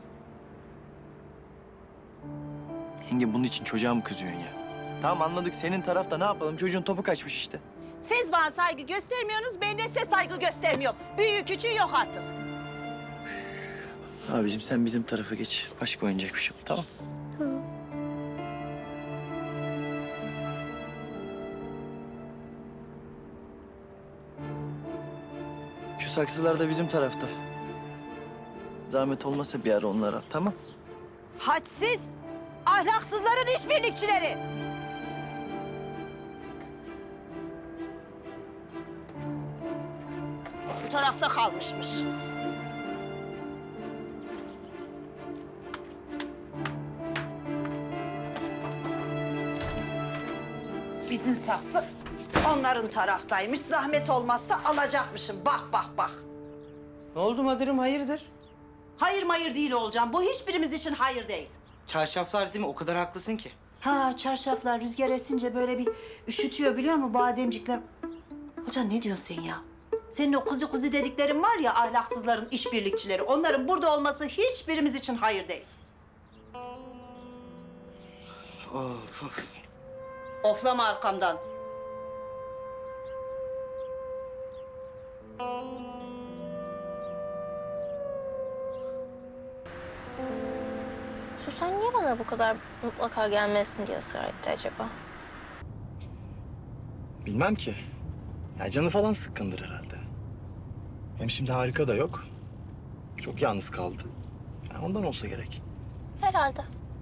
Yenge bunun için çocuğa mı kızıyorsun ya? Tamam anladık, senin tarafta ne yapalım? Çocuğun topu kaçmış işte. Siz bana saygı göstermiyorsunuz, ben de size saygı göstermiyorum. Büyüğü küçüğü yok artık. Abicim sen bizim tarafa geç. Başka oynayacak bir şey yok, tamam? Tamam. Şu saksılar da bizim tarafta. Zahmet olmasa bir ara onları al, tamam? Hadsiz, ahlaksızların işbirlikçileri. Bu tarafta kalmışmış. Bizim saksı onların taraftaymış. Zahmet olmazsa alacakmışım. Bak, bak, bak. Ne oldu Madır'ım, hayırdır? Hayır mayır değil olacağım. Bu hiçbirimiz için hayır değil. Çarşaflar değil mi? O kadar haklısın ki. Ha çarşaflar rüzgar esince böyle bir üşütüyor biliyor musun bademcikler? Hoca ne diyorsun sen ya? Senin o kuzu kuzu dediklerin var ya ahlaksızların işbirlikçileri. Onların burada olması hiçbirimiz için hayır değil. Of of. Oflama arkamdan. Süsen niye bana bu kadar mutlaka gelmesin diye ısrar etti acaba? Bilmem ki. Ya canı falan sıkkındır herhalde. Hem şimdi Harika da yok. Çok yalnız kaldı. Yani ondan olsa gerek. Herhalde.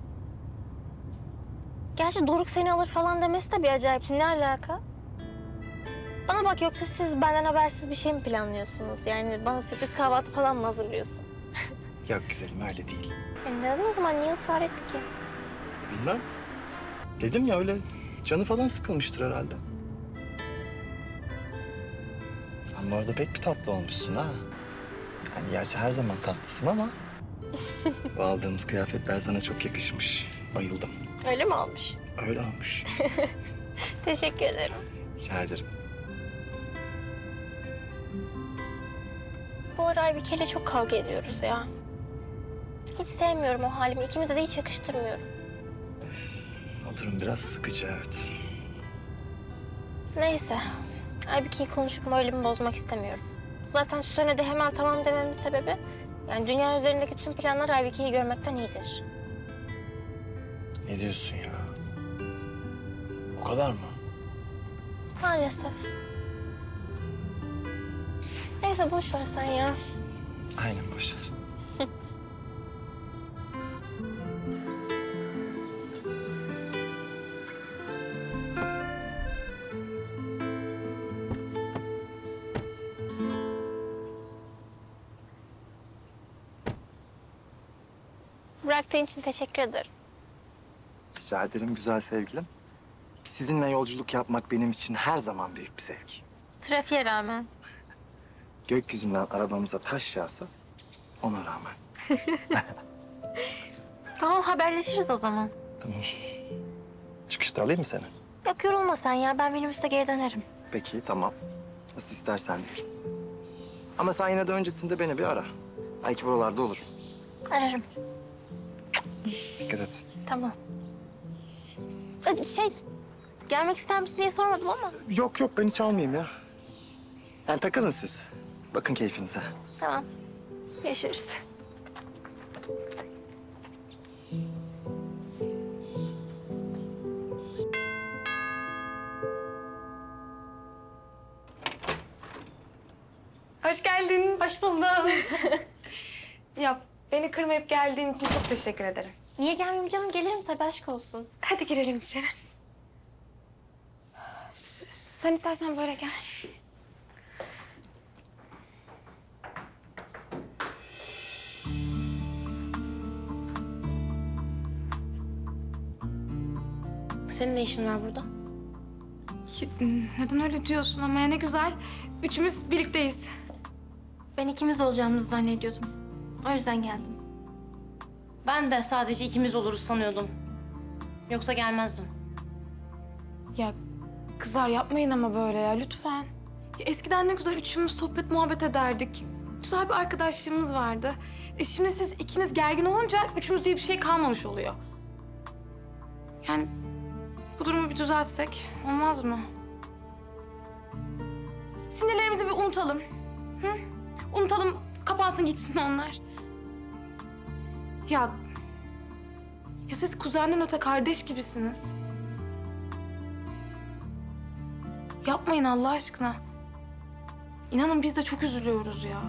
Gerçi Doruk seni alır falan demesi de bir acayip. Ne alaka? Bana bak yoksa siz benden habersiz bir şey mi planlıyorsunuz? Yani bana sürpriz kahvaltı falan mı hazırlıyorsun? Yok güzelim öyle değil. E neden o zaman niye ısrar etti ki? Bilmem. Dedim ya öyle canı falan sıkılmıştır herhalde. Sen bu arada pek bir tatlı olmuşsun ha. Yani gerçi her zaman tatlısın ama... bu aldığımız kıyafetler sana çok yakışmış. Bayıldım. Öyle mi olmuş? Öyle olmuş. Teşekkür ederim. Rica ederim. Bu ara Aybike'yle çok kavga ediyoruz ya. Hiç sevmiyorum o halimi. İkimize de hiç yakıştırmıyorum. O durum biraz sıkıcı evet. Neyse. Aybike'yi konuşup moralimi bozmak istemiyorum. Zaten Süsen'e de hemen tamam dememin sebebi... yani dünya üzerindeki tüm planlar Aybike'yi görmekten iyidir. Ne diyorsun ya? O kadar mı? Maalesef. Neyse boş ver sen ya. Aynen boş ver. Bıraktığın için teşekkür ederim. Rica ederim güzel sevgilim. Sizinle yolculuk yapmak benim için her zaman büyük bir zevk. Trafiğe rağmen. Gökyüzünden arabamıza taş yağsa ona rağmen. Tamam haberleşiriz o zaman. Tamam. Çıkışta alayım mı seni? Yok yorulma sen ya. Ben minibüste geri dönerim. Peki tamam. Nasıl istersen. Ama sen yine de öncesinde beni bir ara. Belki buralarda olurum. Ararım. Dikkat et. Tamam. Ee, Şey, gelmek ister misin diye sormadım ama. Yok yok ben hiç almayayım ya. Yani takılın siz. Bakın keyfinize. Tamam. Görüşürüz. Hoş geldin. Hoş buldum. Ya beni kırmayıp geldiğin için çok teşekkür ederim. Niye gelmeyeyim canım? Gelirim tabii aşk olsun. Hadi girelim içeri. S- Sen istersen böyle gel. Senin ne işin var burada? Neden öyle diyorsun ama ya ne güzel. Üçümüz birlikteyiz. Ben ikimiz olacağımızı zannediyordum. O yüzden geldim. Ben de sadece ikimiz oluruz sanıyordum. Yoksa gelmezdim. Ya kızlar yapmayın ama böyle ya lütfen. Ya eskiden ne güzel üçümüz sohbet muhabbet ederdik. Güzel bir arkadaşlığımız vardı. E şimdi siz ikiniz gergin olunca üçümüz diye bir şey kalmamış oluyor. Yani bu durumu bir düzeltsek olmaz mı? Sinirlerimizi bir unutalım. Hı? Unutalım, kapansın gitsin onlar. Ya... Ya siz kuzenden öte kardeş gibisiniz. Yapmayın Allah aşkına. İnanın biz de çok üzülüyoruz ya.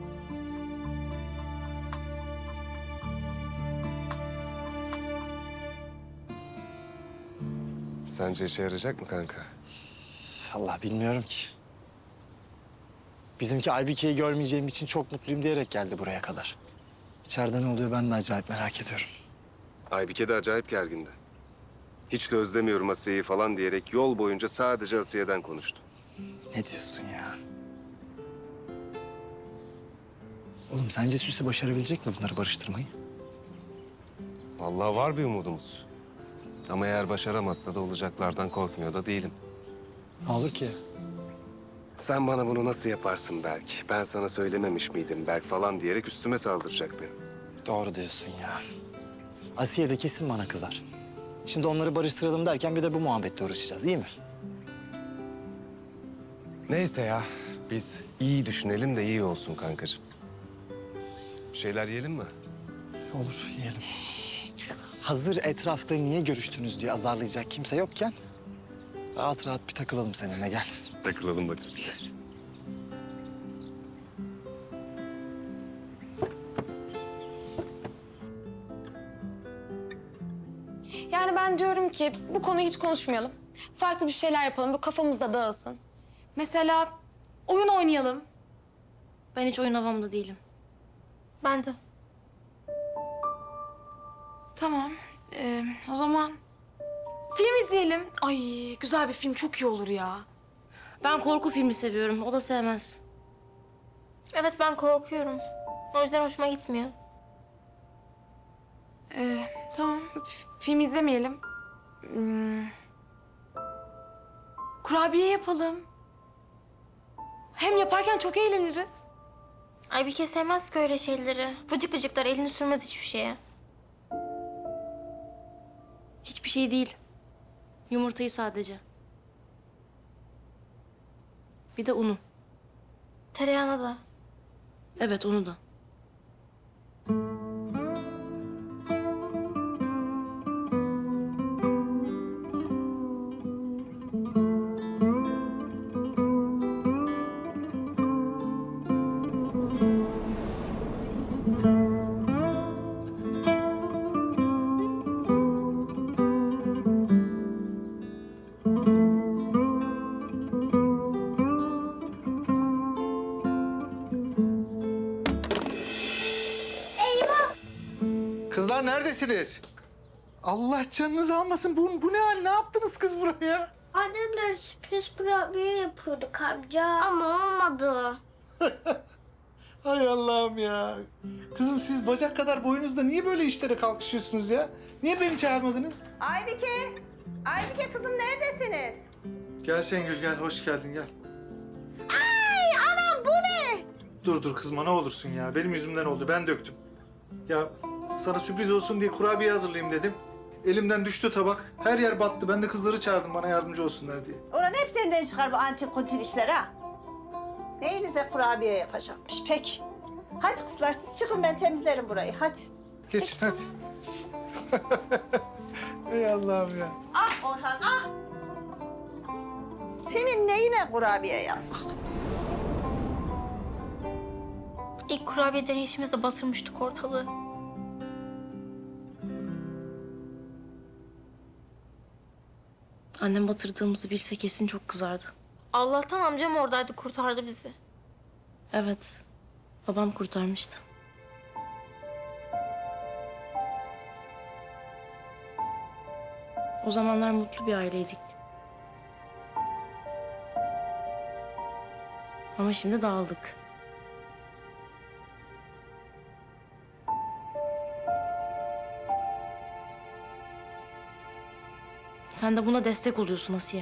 Sence işe yarayacak mı kanka? Allah bilmiyorum ki. Bizimki Aybike'yi görmeyeceğim için çok mutluyum diyerek geldi buraya kadar. İçeride ne oluyor ben de acayip merak ediyorum. Aybike de acayip gergindi. Hiç de özlemiyorum Asiye'yi falan diyerek yol boyunca sadece Asiye'den konuştu. Ne diyorsun ya? Oğlum sence Süsi başarabilecek mi bunları barıştırmayı? Vallahi var bir umudumuz. Ama eğer başaramazsa da olacaklardan korkmuyor da değilim. Ne olur ki? Sen bana bunu nasıl yaparsın Berk? Ben sana söylememiş miydim Berk falan diyerek üstüme saldıracak benim. Doğru diyorsun ya. Asiye de kesin bana kızar. Şimdi onları barıştıralım derken bir de bu muhabbetle uğraşacağız, iyi mi? Neyse ya, biz iyi düşünelim de iyi olsun kankacığım. Bir şeyler yiyelim mi? Olur, yiyelim. Hazır etrafta niye görüştünüz diye azarlayacak kimse yokken... rahat rahat bir takılalım seninle, gel. Takılalım bakayım. Yani ben diyorum ki bu konuyu hiç konuşmayalım. Farklı bir şeyler yapalım, bu kafamızda dağılsın. Mesela oyun oynayalım. Ben hiç oyun havamda değilim. Ben de. Tamam. Ee, o zaman film izleyelim. Ay güzel bir film çok iyi olur ya. Ben korku filmi seviyorum. O da sevmez. Evet ben korkuyorum. O yüzden hoşuma gitmiyor. Ee, tamam. F- film izlemeyelim. Hmm. Kurabiye yapalım. Hem yaparken çok eğleniriz. Ay bir kez sevmez ki öyle şeyleri. Vıcık vıcıklar elini sürmez hiçbir şeye. Hiçbir şey değil. Yumurtayı sadece. Bir de unu. Tereyağına da. Evet, onu da. Kızlar neredesiniz? Allah canınızı almasın. Bu, bu ne hal? Ne yaptınız kız buraya? Annemler sürpriz kurabiye yapıyorduk amca. Ama olmadı. Hay Allah'ım ya. Kızım siz bacak kadar boyunuzda niye böyle işlere kalkışıyorsunuz ya? Niye beni çağırmadınız? Aybike, Aybike kızım neredesiniz? Gel Şengül gel. Hoş geldin gel. Ay anam bu ne? Dur dur kızma ne olursun ya. Benim yüzümden oldu. Ben döktüm. Ya sana sürpriz olsun diye kurabiye hazırlayayım dedim. Elimden düştü tabak. Her yer battı. Ben de kızları çağırdım bana yardımcı olsunlar diye. Orhan hep senden çıkar bu antin kuntin işler ha. Neyinize kurabiye yapacakmış peki. Hadi kızlar siz çıkın ben temizlerim burayı hadi. Geçin hadi. Ey Allah'ım ya. Ah Orhan ah. Senin neyine kurabiye yapmak? İlk kurabiye deneyişimizde batırmıştık ortalığı. Annem batırdığımızı bilse kesin çok kızardı. Allah'tan amcam oradaydı, kurtardı bizi. Evet, babam kurtarmıştı. O zamanlar mutlu bir aileydik. Ama şimdi dağıldık. Sen de buna destek oluyorsun Asiye.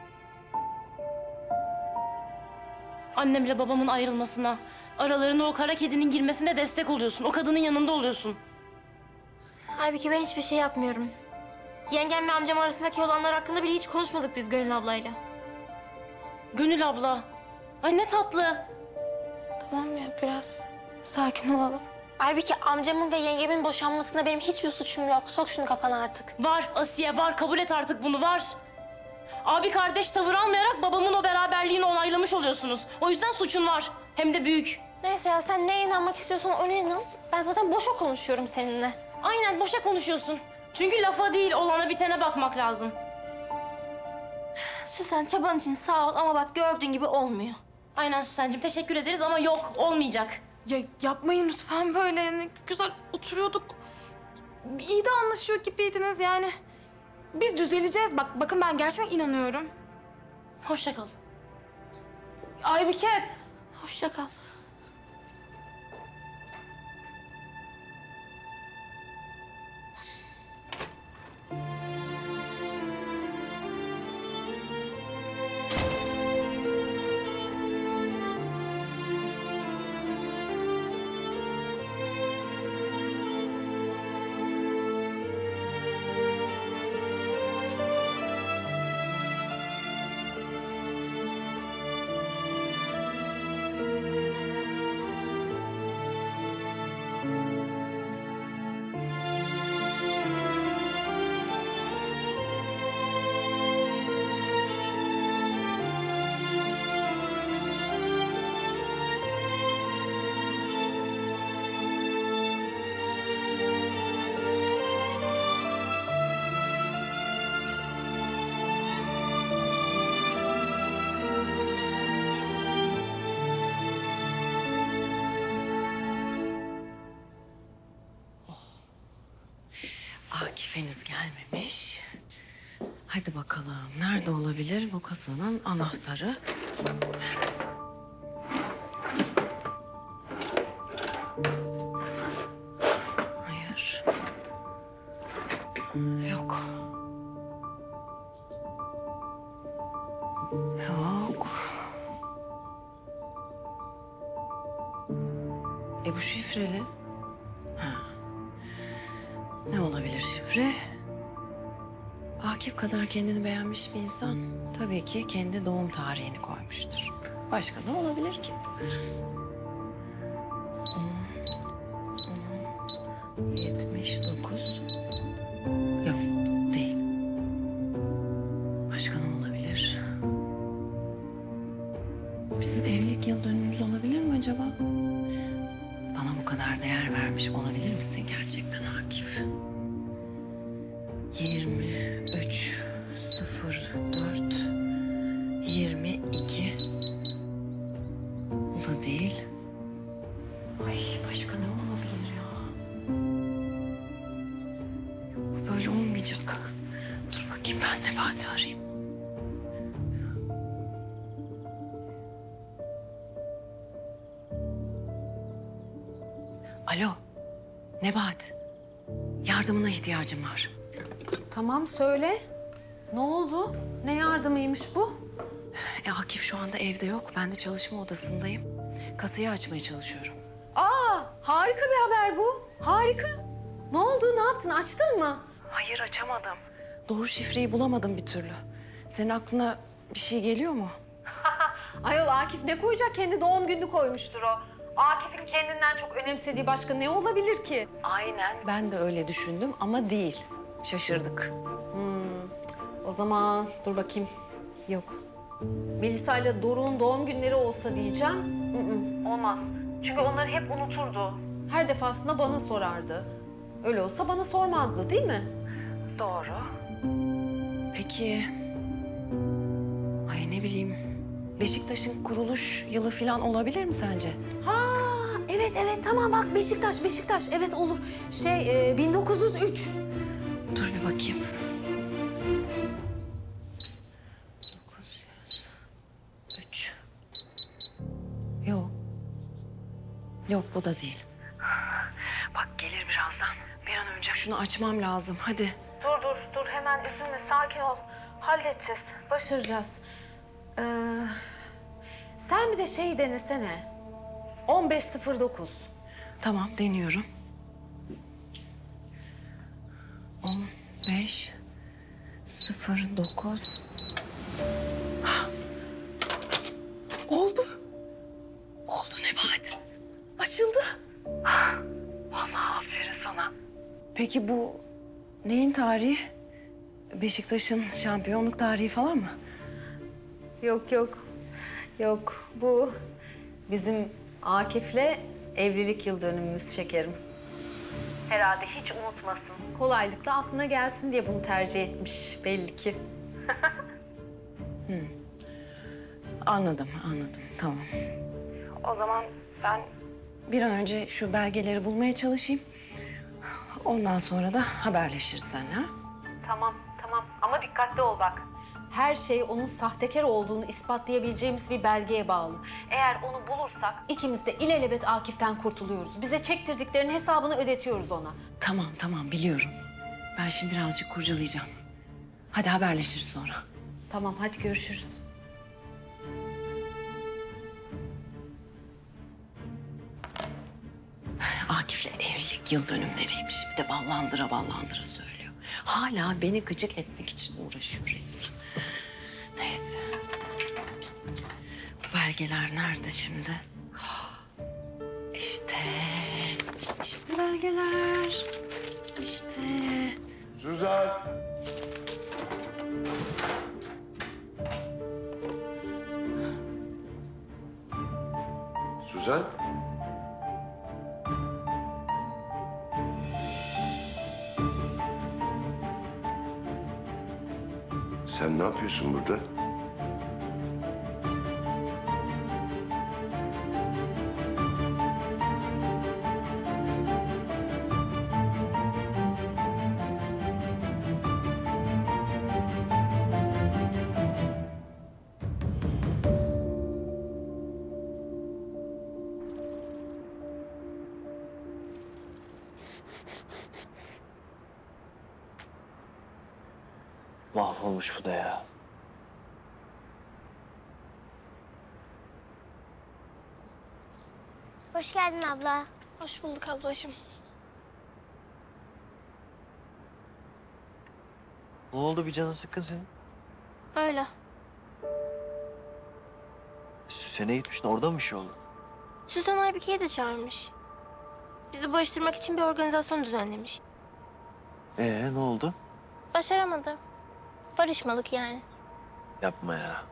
Annemle babamın ayrılmasına, aralarına o kara kedinin girmesine destek oluyorsun. O kadının yanında oluyorsun. Halbuki ben hiçbir şey yapmıyorum. Yengem ve amcam arasındaki olanlar hakkında bile hiç konuşmadık biz Gönül ablayla. Gönül abla. Ay ne tatlı. Tamam ya biraz sakin olalım. Halbuki amcamın ve yengemin boşanmasında benim hiçbir suçum yok. Sok şunu kafana artık. Var Asiye var. Kabul et artık bunu var. Abi kardeş tavır almayarak babamın o beraberliğini onaylamış oluyorsunuz. O yüzden suçun var. Hem de büyük. Neyse ya sen neye inanmak istiyorsan ona inan. Ben zaten boşa konuşuyorum seninle. Aynen boşa konuşuyorsun. Çünkü lafa değil olana bitene bakmak lazım. Süsen çaban için sağ ol ama bak gördüğün gibi olmuyor. Aynen Süsen'cim teşekkür ederiz ama yok olmayacak. Ya yapmayın lütfen böyle. Ne güzel oturuyorduk. İyi de anlaşıyor gibiydiniz yani. Biz düzeleceğiz. Bak bakın ben gerçekten inanıyorum. Hoşça kal. Aybike. Hoşça kal. Akif henüz gelmemiş. Hadi bakalım. Nerede olabilir bu kasanın anahtarı? Hayır. Yok. Yok. E bu şifreli. Ha. Ne olabilir şifre? Akif kadar kendini beğenmiş bir insan tabii ki kendi doğum tarihini koymuştur. Başka ne olabilir ki? yetmiş dokuz. Yok, değil. Başka ne olabilir? Bizim evlilik yıl dönümümüz olabilir mi acaba? Bana bu kadar değer vermiş olabilir misin gerçekten Akif? yirmi üç sıfır dört yirmi iki. Bu da değil. Ay başka ne olabilir ya? Bu böyle olmayacak. Dur bakayım ben Nebahat'i arayayım. Alo, Nebahat. Yardımına ihtiyacım var. Tamam söyle. Ne oldu? Ne yardımıymış bu? E, Akif şu anda evde yok. Ben de çalışma odasındayım. Kasayı açmaya çalışıyorum. Aa, harika bir haber bu. Harika. Ne oldu? Ne yaptın? Açtın mı? Hayır açamadım. Doğru şifreyi bulamadım bir türlü. Senin aklına bir şey geliyor mu? Ayol Akif ne koyacak? Kendi doğum gününü koymuştur o. Akif'in kendinden çok önemsediği başka ne olabilir ki? Aynen. Ben de öyle düşündüm ama değil. Şaşırdık. Hmm, o zaman dur bakayım. Yok. Melisa ile Doruk'un doğum günleri olsa diyeceğim. Mm-mm, olmaz. Çünkü onları hep unuturdu. Her defasında bana sorardı. Öyle olsa bana sormazdı değil mi? Doğru. Peki... Ay ne bileyim... Beşiktaş'ın kuruluş yılı falan olabilir mi sence? Ha evet evet tamam bak Beşiktaş Beşiktaş evet olur. Şey e, bin dokuz yüz üç. Dur bir bakayım. dokuz yüz üç. Yok. Yok bu da değil. Bak gelir birazdan. Bir an önce şunu açmam lazım. Hadi. Dur dur dur hemen üzülme sakin ol. Halledeceğiz başaracağız. Ee, sen bir de şeyi denesene. on beş sıfır dokuz. Tamam deniyorum. on beş sıfır dokuz. Oldu. Oldu Nebahat. Açıldı. Vallahi aferin sana. Peki bu neyin tarihi? Beşiktaş'ın şampiyonluk tarihi falan mı? Yok yok. Yok bu bizim Akif'le evlilik yıl dönümümüz şekerim. Herhalde hiç unutmasın. Kolaylıkla aklına gelsin diye bunu tercih etmiş belli ki. Hmm. Anladım, anladım. Tamam. O zaman ben bir an önce şu belgeleri bulmaya çalışayım. Ondan sonra da haberleşiriz seninle. Ha? Tamam, tamam. Ama dikkatli ol bak. Her şey onun sahtekar olduğunu ispatlayabileceğimiz bir belgeye bağlı. Eğer onu bulursak ikimiz de ilelebet Akif'ten kurtuluyoruz. Bize çektirdiklerinin hesabını ödetiyoruz ona. Tamam, tamam. Biliyorum. Ben şimdi birazcık kurcalayacağım. Hadi haberleşiriz sonra. Tamam, hadi görüşürüz. Akif'le evlilik yıl dönümleriymiş. Bir de ballandıra ballandıra söylüyor. Hala beni gıcık etmek için uğraşıyor resmen. Neyse. Bu belgeler nerede şimdi? İşte. İşte belgeler. İşte. Suzan. Suzan. Sen ne yapıyorsun burada? Mahvolmuş bu da ya. Hoş geldin abla. Hoş bulduk ablacığım. Ne oldu, bir canın sıkkın senin? Öyle. Süsen'e gitmiştin, orada mı bir şey oldu? Süsen Aybike'yi de çağırmış. Bizi barıştırmak için bir organizasyon düzenlemiş. Ee ne oldu? Başaramadı. Barışmalık yani. Yapma ya.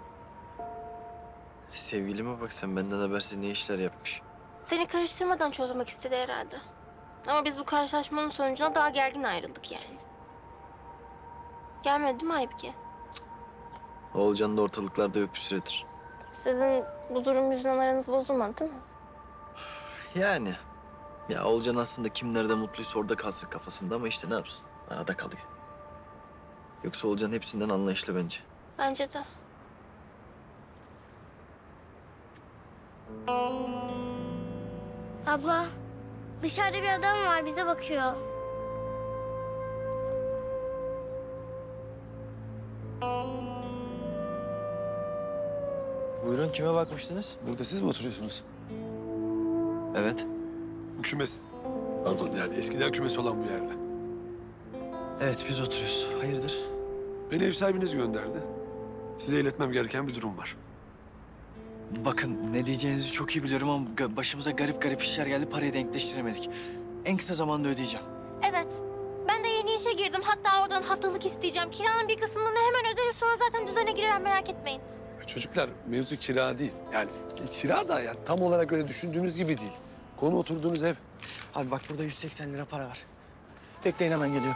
Sevgilime bak sen, benden habersiz ne işler yapmış. Seni karıştırmadan çözmek istedi herhalde. Ama biz bu karşılaşmanın sonucunda daha gergin ayrıldık yani. Gelmedi değil mi Aybike? Oğulcan da ortalıklarda yok bir süredir. Sizin bu durum yüzünden aranız bozulmadı değil mi? Yani. Ya Oğulcan aslında kim nerede mutluysa orada kalsın kafasında ama işte ne yapsın? Arada kalıyor. Yoksa Oğulcan hepsinden anlayışlı bence. Bence de. Abla, dışarıda bir adam var bize bakıyor. Buyurun, kime bakmıştınız? Burada siz mi oturuyorsunuz? Evet. Bu kümes. Pardon, yani eskiden kümes olan bu yerde. Evet, biz oturuyoruz. Hayırdır? Beni ev sahibiniz gönderdi. Size iletmem gereken bir durum var. Bakın, ne diyeceğinizi çok iyi biliyorum ama ga- başımıza garip garip işler geldi. Parayı denkleştiremedik. En kısa zamanda ödeyeceğim. Evet. Ben de yeni işe girdim. Hatta oradan haftalık isteyeceğim. Kiranın bir kısmını hemen öderiz. Sonra zaten düzene girer, merak etmeyin. Çocuklar, mevzu kira değil. Yani kira da yani tam olarak öyle düşündüğünüz gibi değil. Konu oturduğunuz ev. Abi bak, burada yüz seksen lira para var. Bekleyin, hemen geliyorum.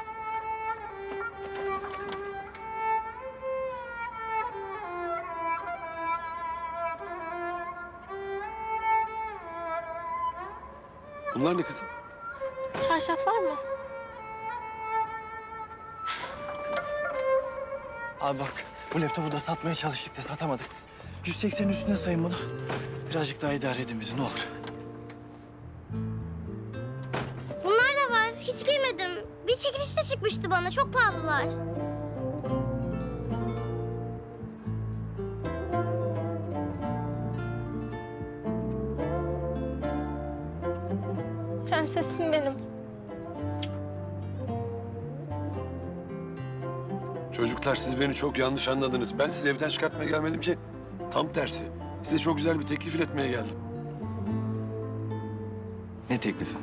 Bunlar ne kızım? Çarşaflar mı? Abi bak, bu laptopu da satmaya çalıştık da satamadık. yüz seksenin üstüne sayın bunu. Birazcık daha idare edin bizi, ne olur. Bunlar da var. Hiç giymedim. Bir çekilişte çıkmıştı bana. Çok pahalılar. Prensesim benim. Çocuklar, siz beni çok yanlış anladınız. Ben sizi evden çıkartmaya gelmedim ki. Tam tersi. Size çok güzel bir teklif iletmeye geldim. Ne teklifi?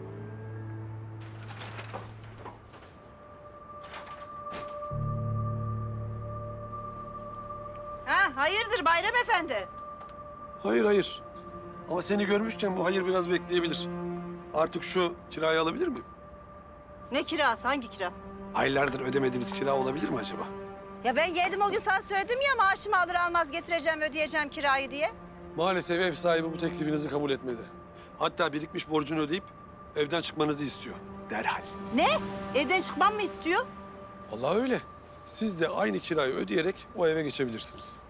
Ha, hayırdır Bayram Efendi? Hayır, hayır. Ama seni görmüşken bu hayır biraz bekleyebilir. Artık şu kirayı alabilir miyim? Ne kirası, hangi kira? Aylardır ödemediğiniz kira olabilir mi acaba? Ya ben geldim o gün sana söyledim ya maaşımı alır almaz getireceğim, ödeyeceğim kirayı diye. Maalesef ev sahibi bu teklifinizi kabul etmedi. Hatta birikmiş borcunu ödeyip evden çıkmanızı istiyor. Derhal. Ne? Evden çıkmam mı istiyor? Vallahi öyle. Siz de aynı kirayı ödeyerek o eve geçebilirsiniz.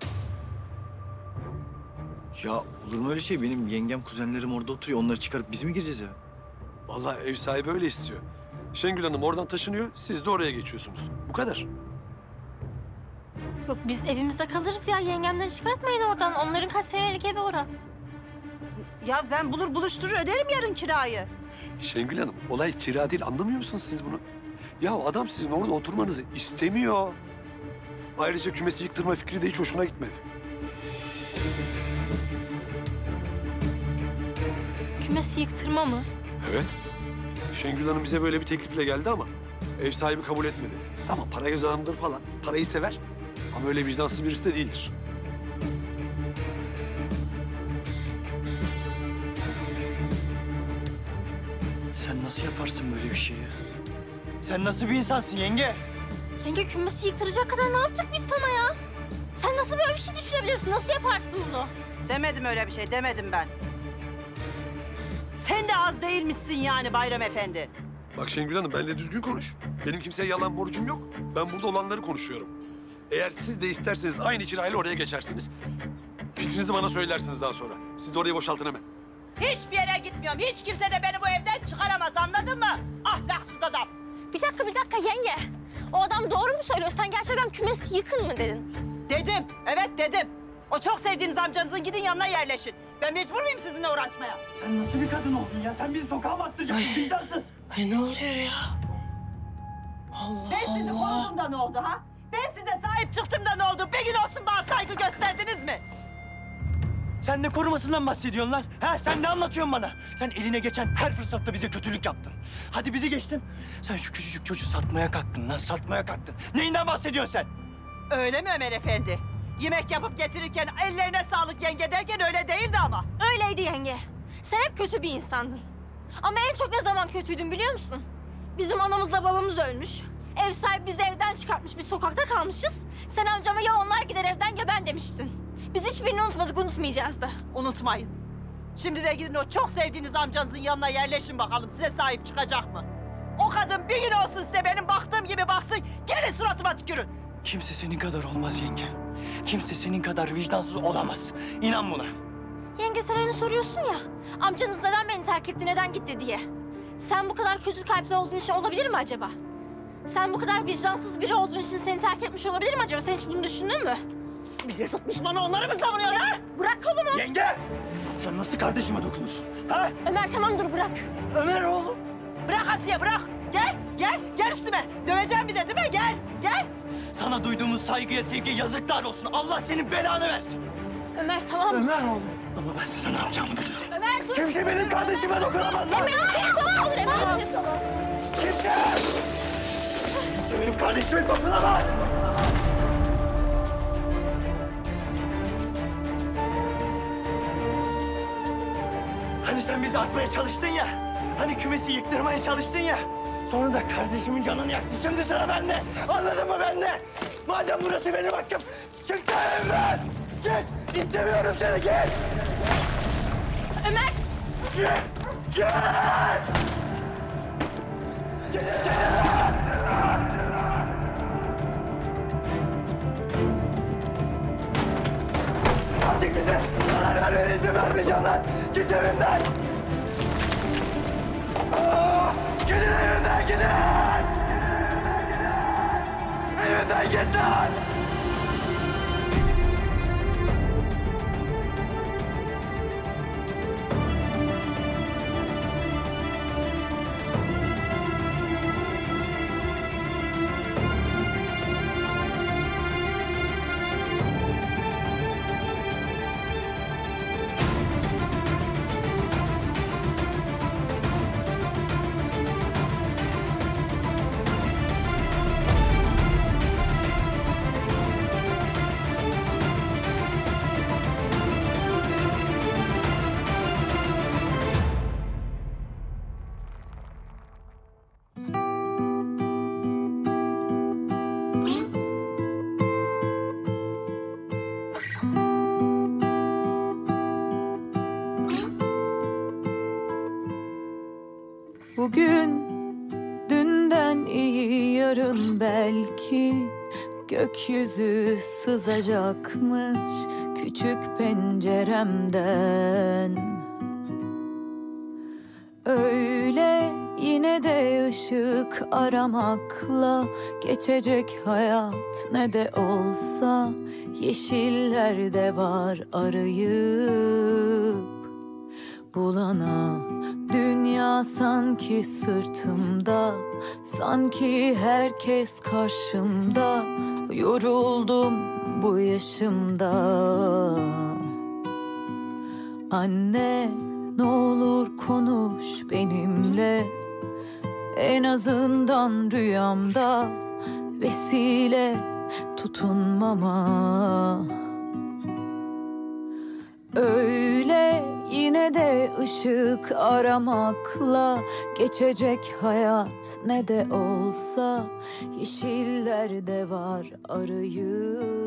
Ya olur mu öyle şey? Benim yengem, kuzenlerim orada oturuyor. Onları çıkarıp biz mi gireceğiz eve? Vallahi ev sahibi öyle istiyor. Şengül Hanım oradan taşınıyor, siz de oraya geçiyorsunuz. Bu kadar. Yok, biz evimizde kalırız ya. Yengemleri çıkartmayın oradan. Onların kaç senelik evi ora. Ya ben bulur buluşturur öderim yarın kirayı. Şengül Hanım, olay kira değil. Anlamıyor musunuz siz bunu? Ya adam sizin orada oturmanızı istemiyor. Ayrıca kümesi yıktırma fikri de hiç hoşuna gitmedi. Kümesi yıktırma mı? Evet. Şengül Hanım bize böyle bir teklifle geldi ama ev sahibi kabul etmedi. Tamam, para göz adamdır falan. Parayı sever ama öyle vicdansız birisi de değildir. Sen nasıl yaparsın böyle bir şeyi? Sen nasıl bir insansın yenge? Yenge, kümesi yıktıracak kadar ne yaptık biz sana ya? Sen nasıl böyle bir şey düşünebilirsin? Nasıl yaparsın bunu? Demedim öyle bir şey, demedim ben. Sen de az değilmişsin yani Bayram Efendi. Bak Şengül Hanım, benimle düzgün konuş. Benim kimseye yalan borcum yok. Ben burada olanları konuşuyorum. Eğer siz de isterseniz aynı kirayla oraya geçersiniz. Fikrinizi bana söylersiniz daha sonra. Siz de orayı boşaltın hemen. Hiçbir yere gitmiyorum. Hiç kimse de beni bu evden çıkaramaz, anladın mı? Ahlaksız adam. Bir dakika, bir dakika yenge. O adam doğru mu söylüyor? Sen gerçekten kümesi yıkın mı dedin? Dedim, evet dedim. O çok sevdiğiniz amcanızın gidin yanına yerleşin. Ben mecbur muyum sizinle uğraşmaya? Sen nasıl bir kadın oldun ya? Sen bizi sokağa mı attıracaksın? Vicdansız. Ay ne oluyor ya? Allah ben sizi korudum da ne oldu ha? Ben size sahip çıktım da ne oldu? Bir gün olsun bana saygı gösterdiniz mi? Sen ne korumasından bahsediyorsun lan? Ha, sen ne anlatıyorsun bana? Sen eline geçen her fırsatta bize kötülük yaptın. Hadi bizi geçtin. Sen şu küçücük çocuğu satmaya kalktın lan, satmaya kalktın. Neyinden bahsediyorsun sen? Öyle mi Ömer Efendi? Yemek yapıp getirirken ellerine sağlık yenge derken öyle değildi ama. Öyleydi yenge. Sen hep kötü bir insandın. Ama en çok ne zaman kötüydün biliyor musun? Bizim anamızla babamız ölmüş. Ev sahibi bizi evden çıkartmış, biz sokakta kalmışız. Sen amcama ya onlar gider evden ya ben demiştin. Biz hiçbirini unutmadık, unutmayacağız da. Unutmayın. Şimdi de gidin o çok sevdiğiniz amcanızın yanına yerleşin bakalım. Size sahip çıkacak mı? O kadın bir gün olsun size benim baktığım gibi baksın. Gelin suratıma tükürün. Kimse senin kadar olmaz yenge. Kimse senin kadar vicdansız olamaz. İnan buna. Yenge sen hani soruyorsun ya, amcanız neden beni terk etti, neden gitti diye. Sen bu kadar kötü kalpli olduğun için olabilir mi acaba? Sen bu kadar vicdansız biri olduğun için seni terk etmiş olabilir mi acaba? Sen hiç bunu düşündün mü? Bir de tutmuş bana onları mı savunuyor ha? Bırak kolumu! Yenge! Sen nasıl kardeşime dokunursun? Ha? Ömer tamam dur bırak. Ömer oğlum. Bırak Asiye bırak. Gel, gel, gel üstüme. Döveceğim bir de değil mi? Gel, gel. Sana duyduğumuz saygıya, sevgiye yazıklar olsun. Allah senin belanı versin. Ömer tamam. Ömer oğlum. Ama ben size ne yapacağımı biliyorum. Ömer dur. Kimse benim kardeşime dokunamaz lan. Ömer seni sana olur Ömer. Kimse! Kimse benim kardeşime dokunamaz. Hani sen bizi atmaya çalıştın ya. Hani kümesi yıktırmaya çalıştın ya. Sonra da kardeşimin canını yaktı. Şimdi sıra bende. Anladın mı bende? Madem burası benim hakkım. Çık da evden. Git. İstemiyorum seni. Git. Ömer. Git. Git. Git. Git. Artık bize zarar vermene izin vermeyeceğim lan. Git evimden. Aa, gidin evimden gidin. Evimden git lan. Bugün dünden iyi yarın belki gökyüzü sızacakmış küçük penceremden. Öyle yine de ışık aramakla geçecek hayat ne de olsa yeşillerde var arayıp bulana. Dünya sanki sırtımda, sanki herkes karşımda. Yoruldum bu yaşımda. Anne, ne olur konuş benimle. En azından rüyamda vesile tutunmama. Öyle yine de ışık aramakla geçecek hayat ne de olsa yeşillerde var arayıp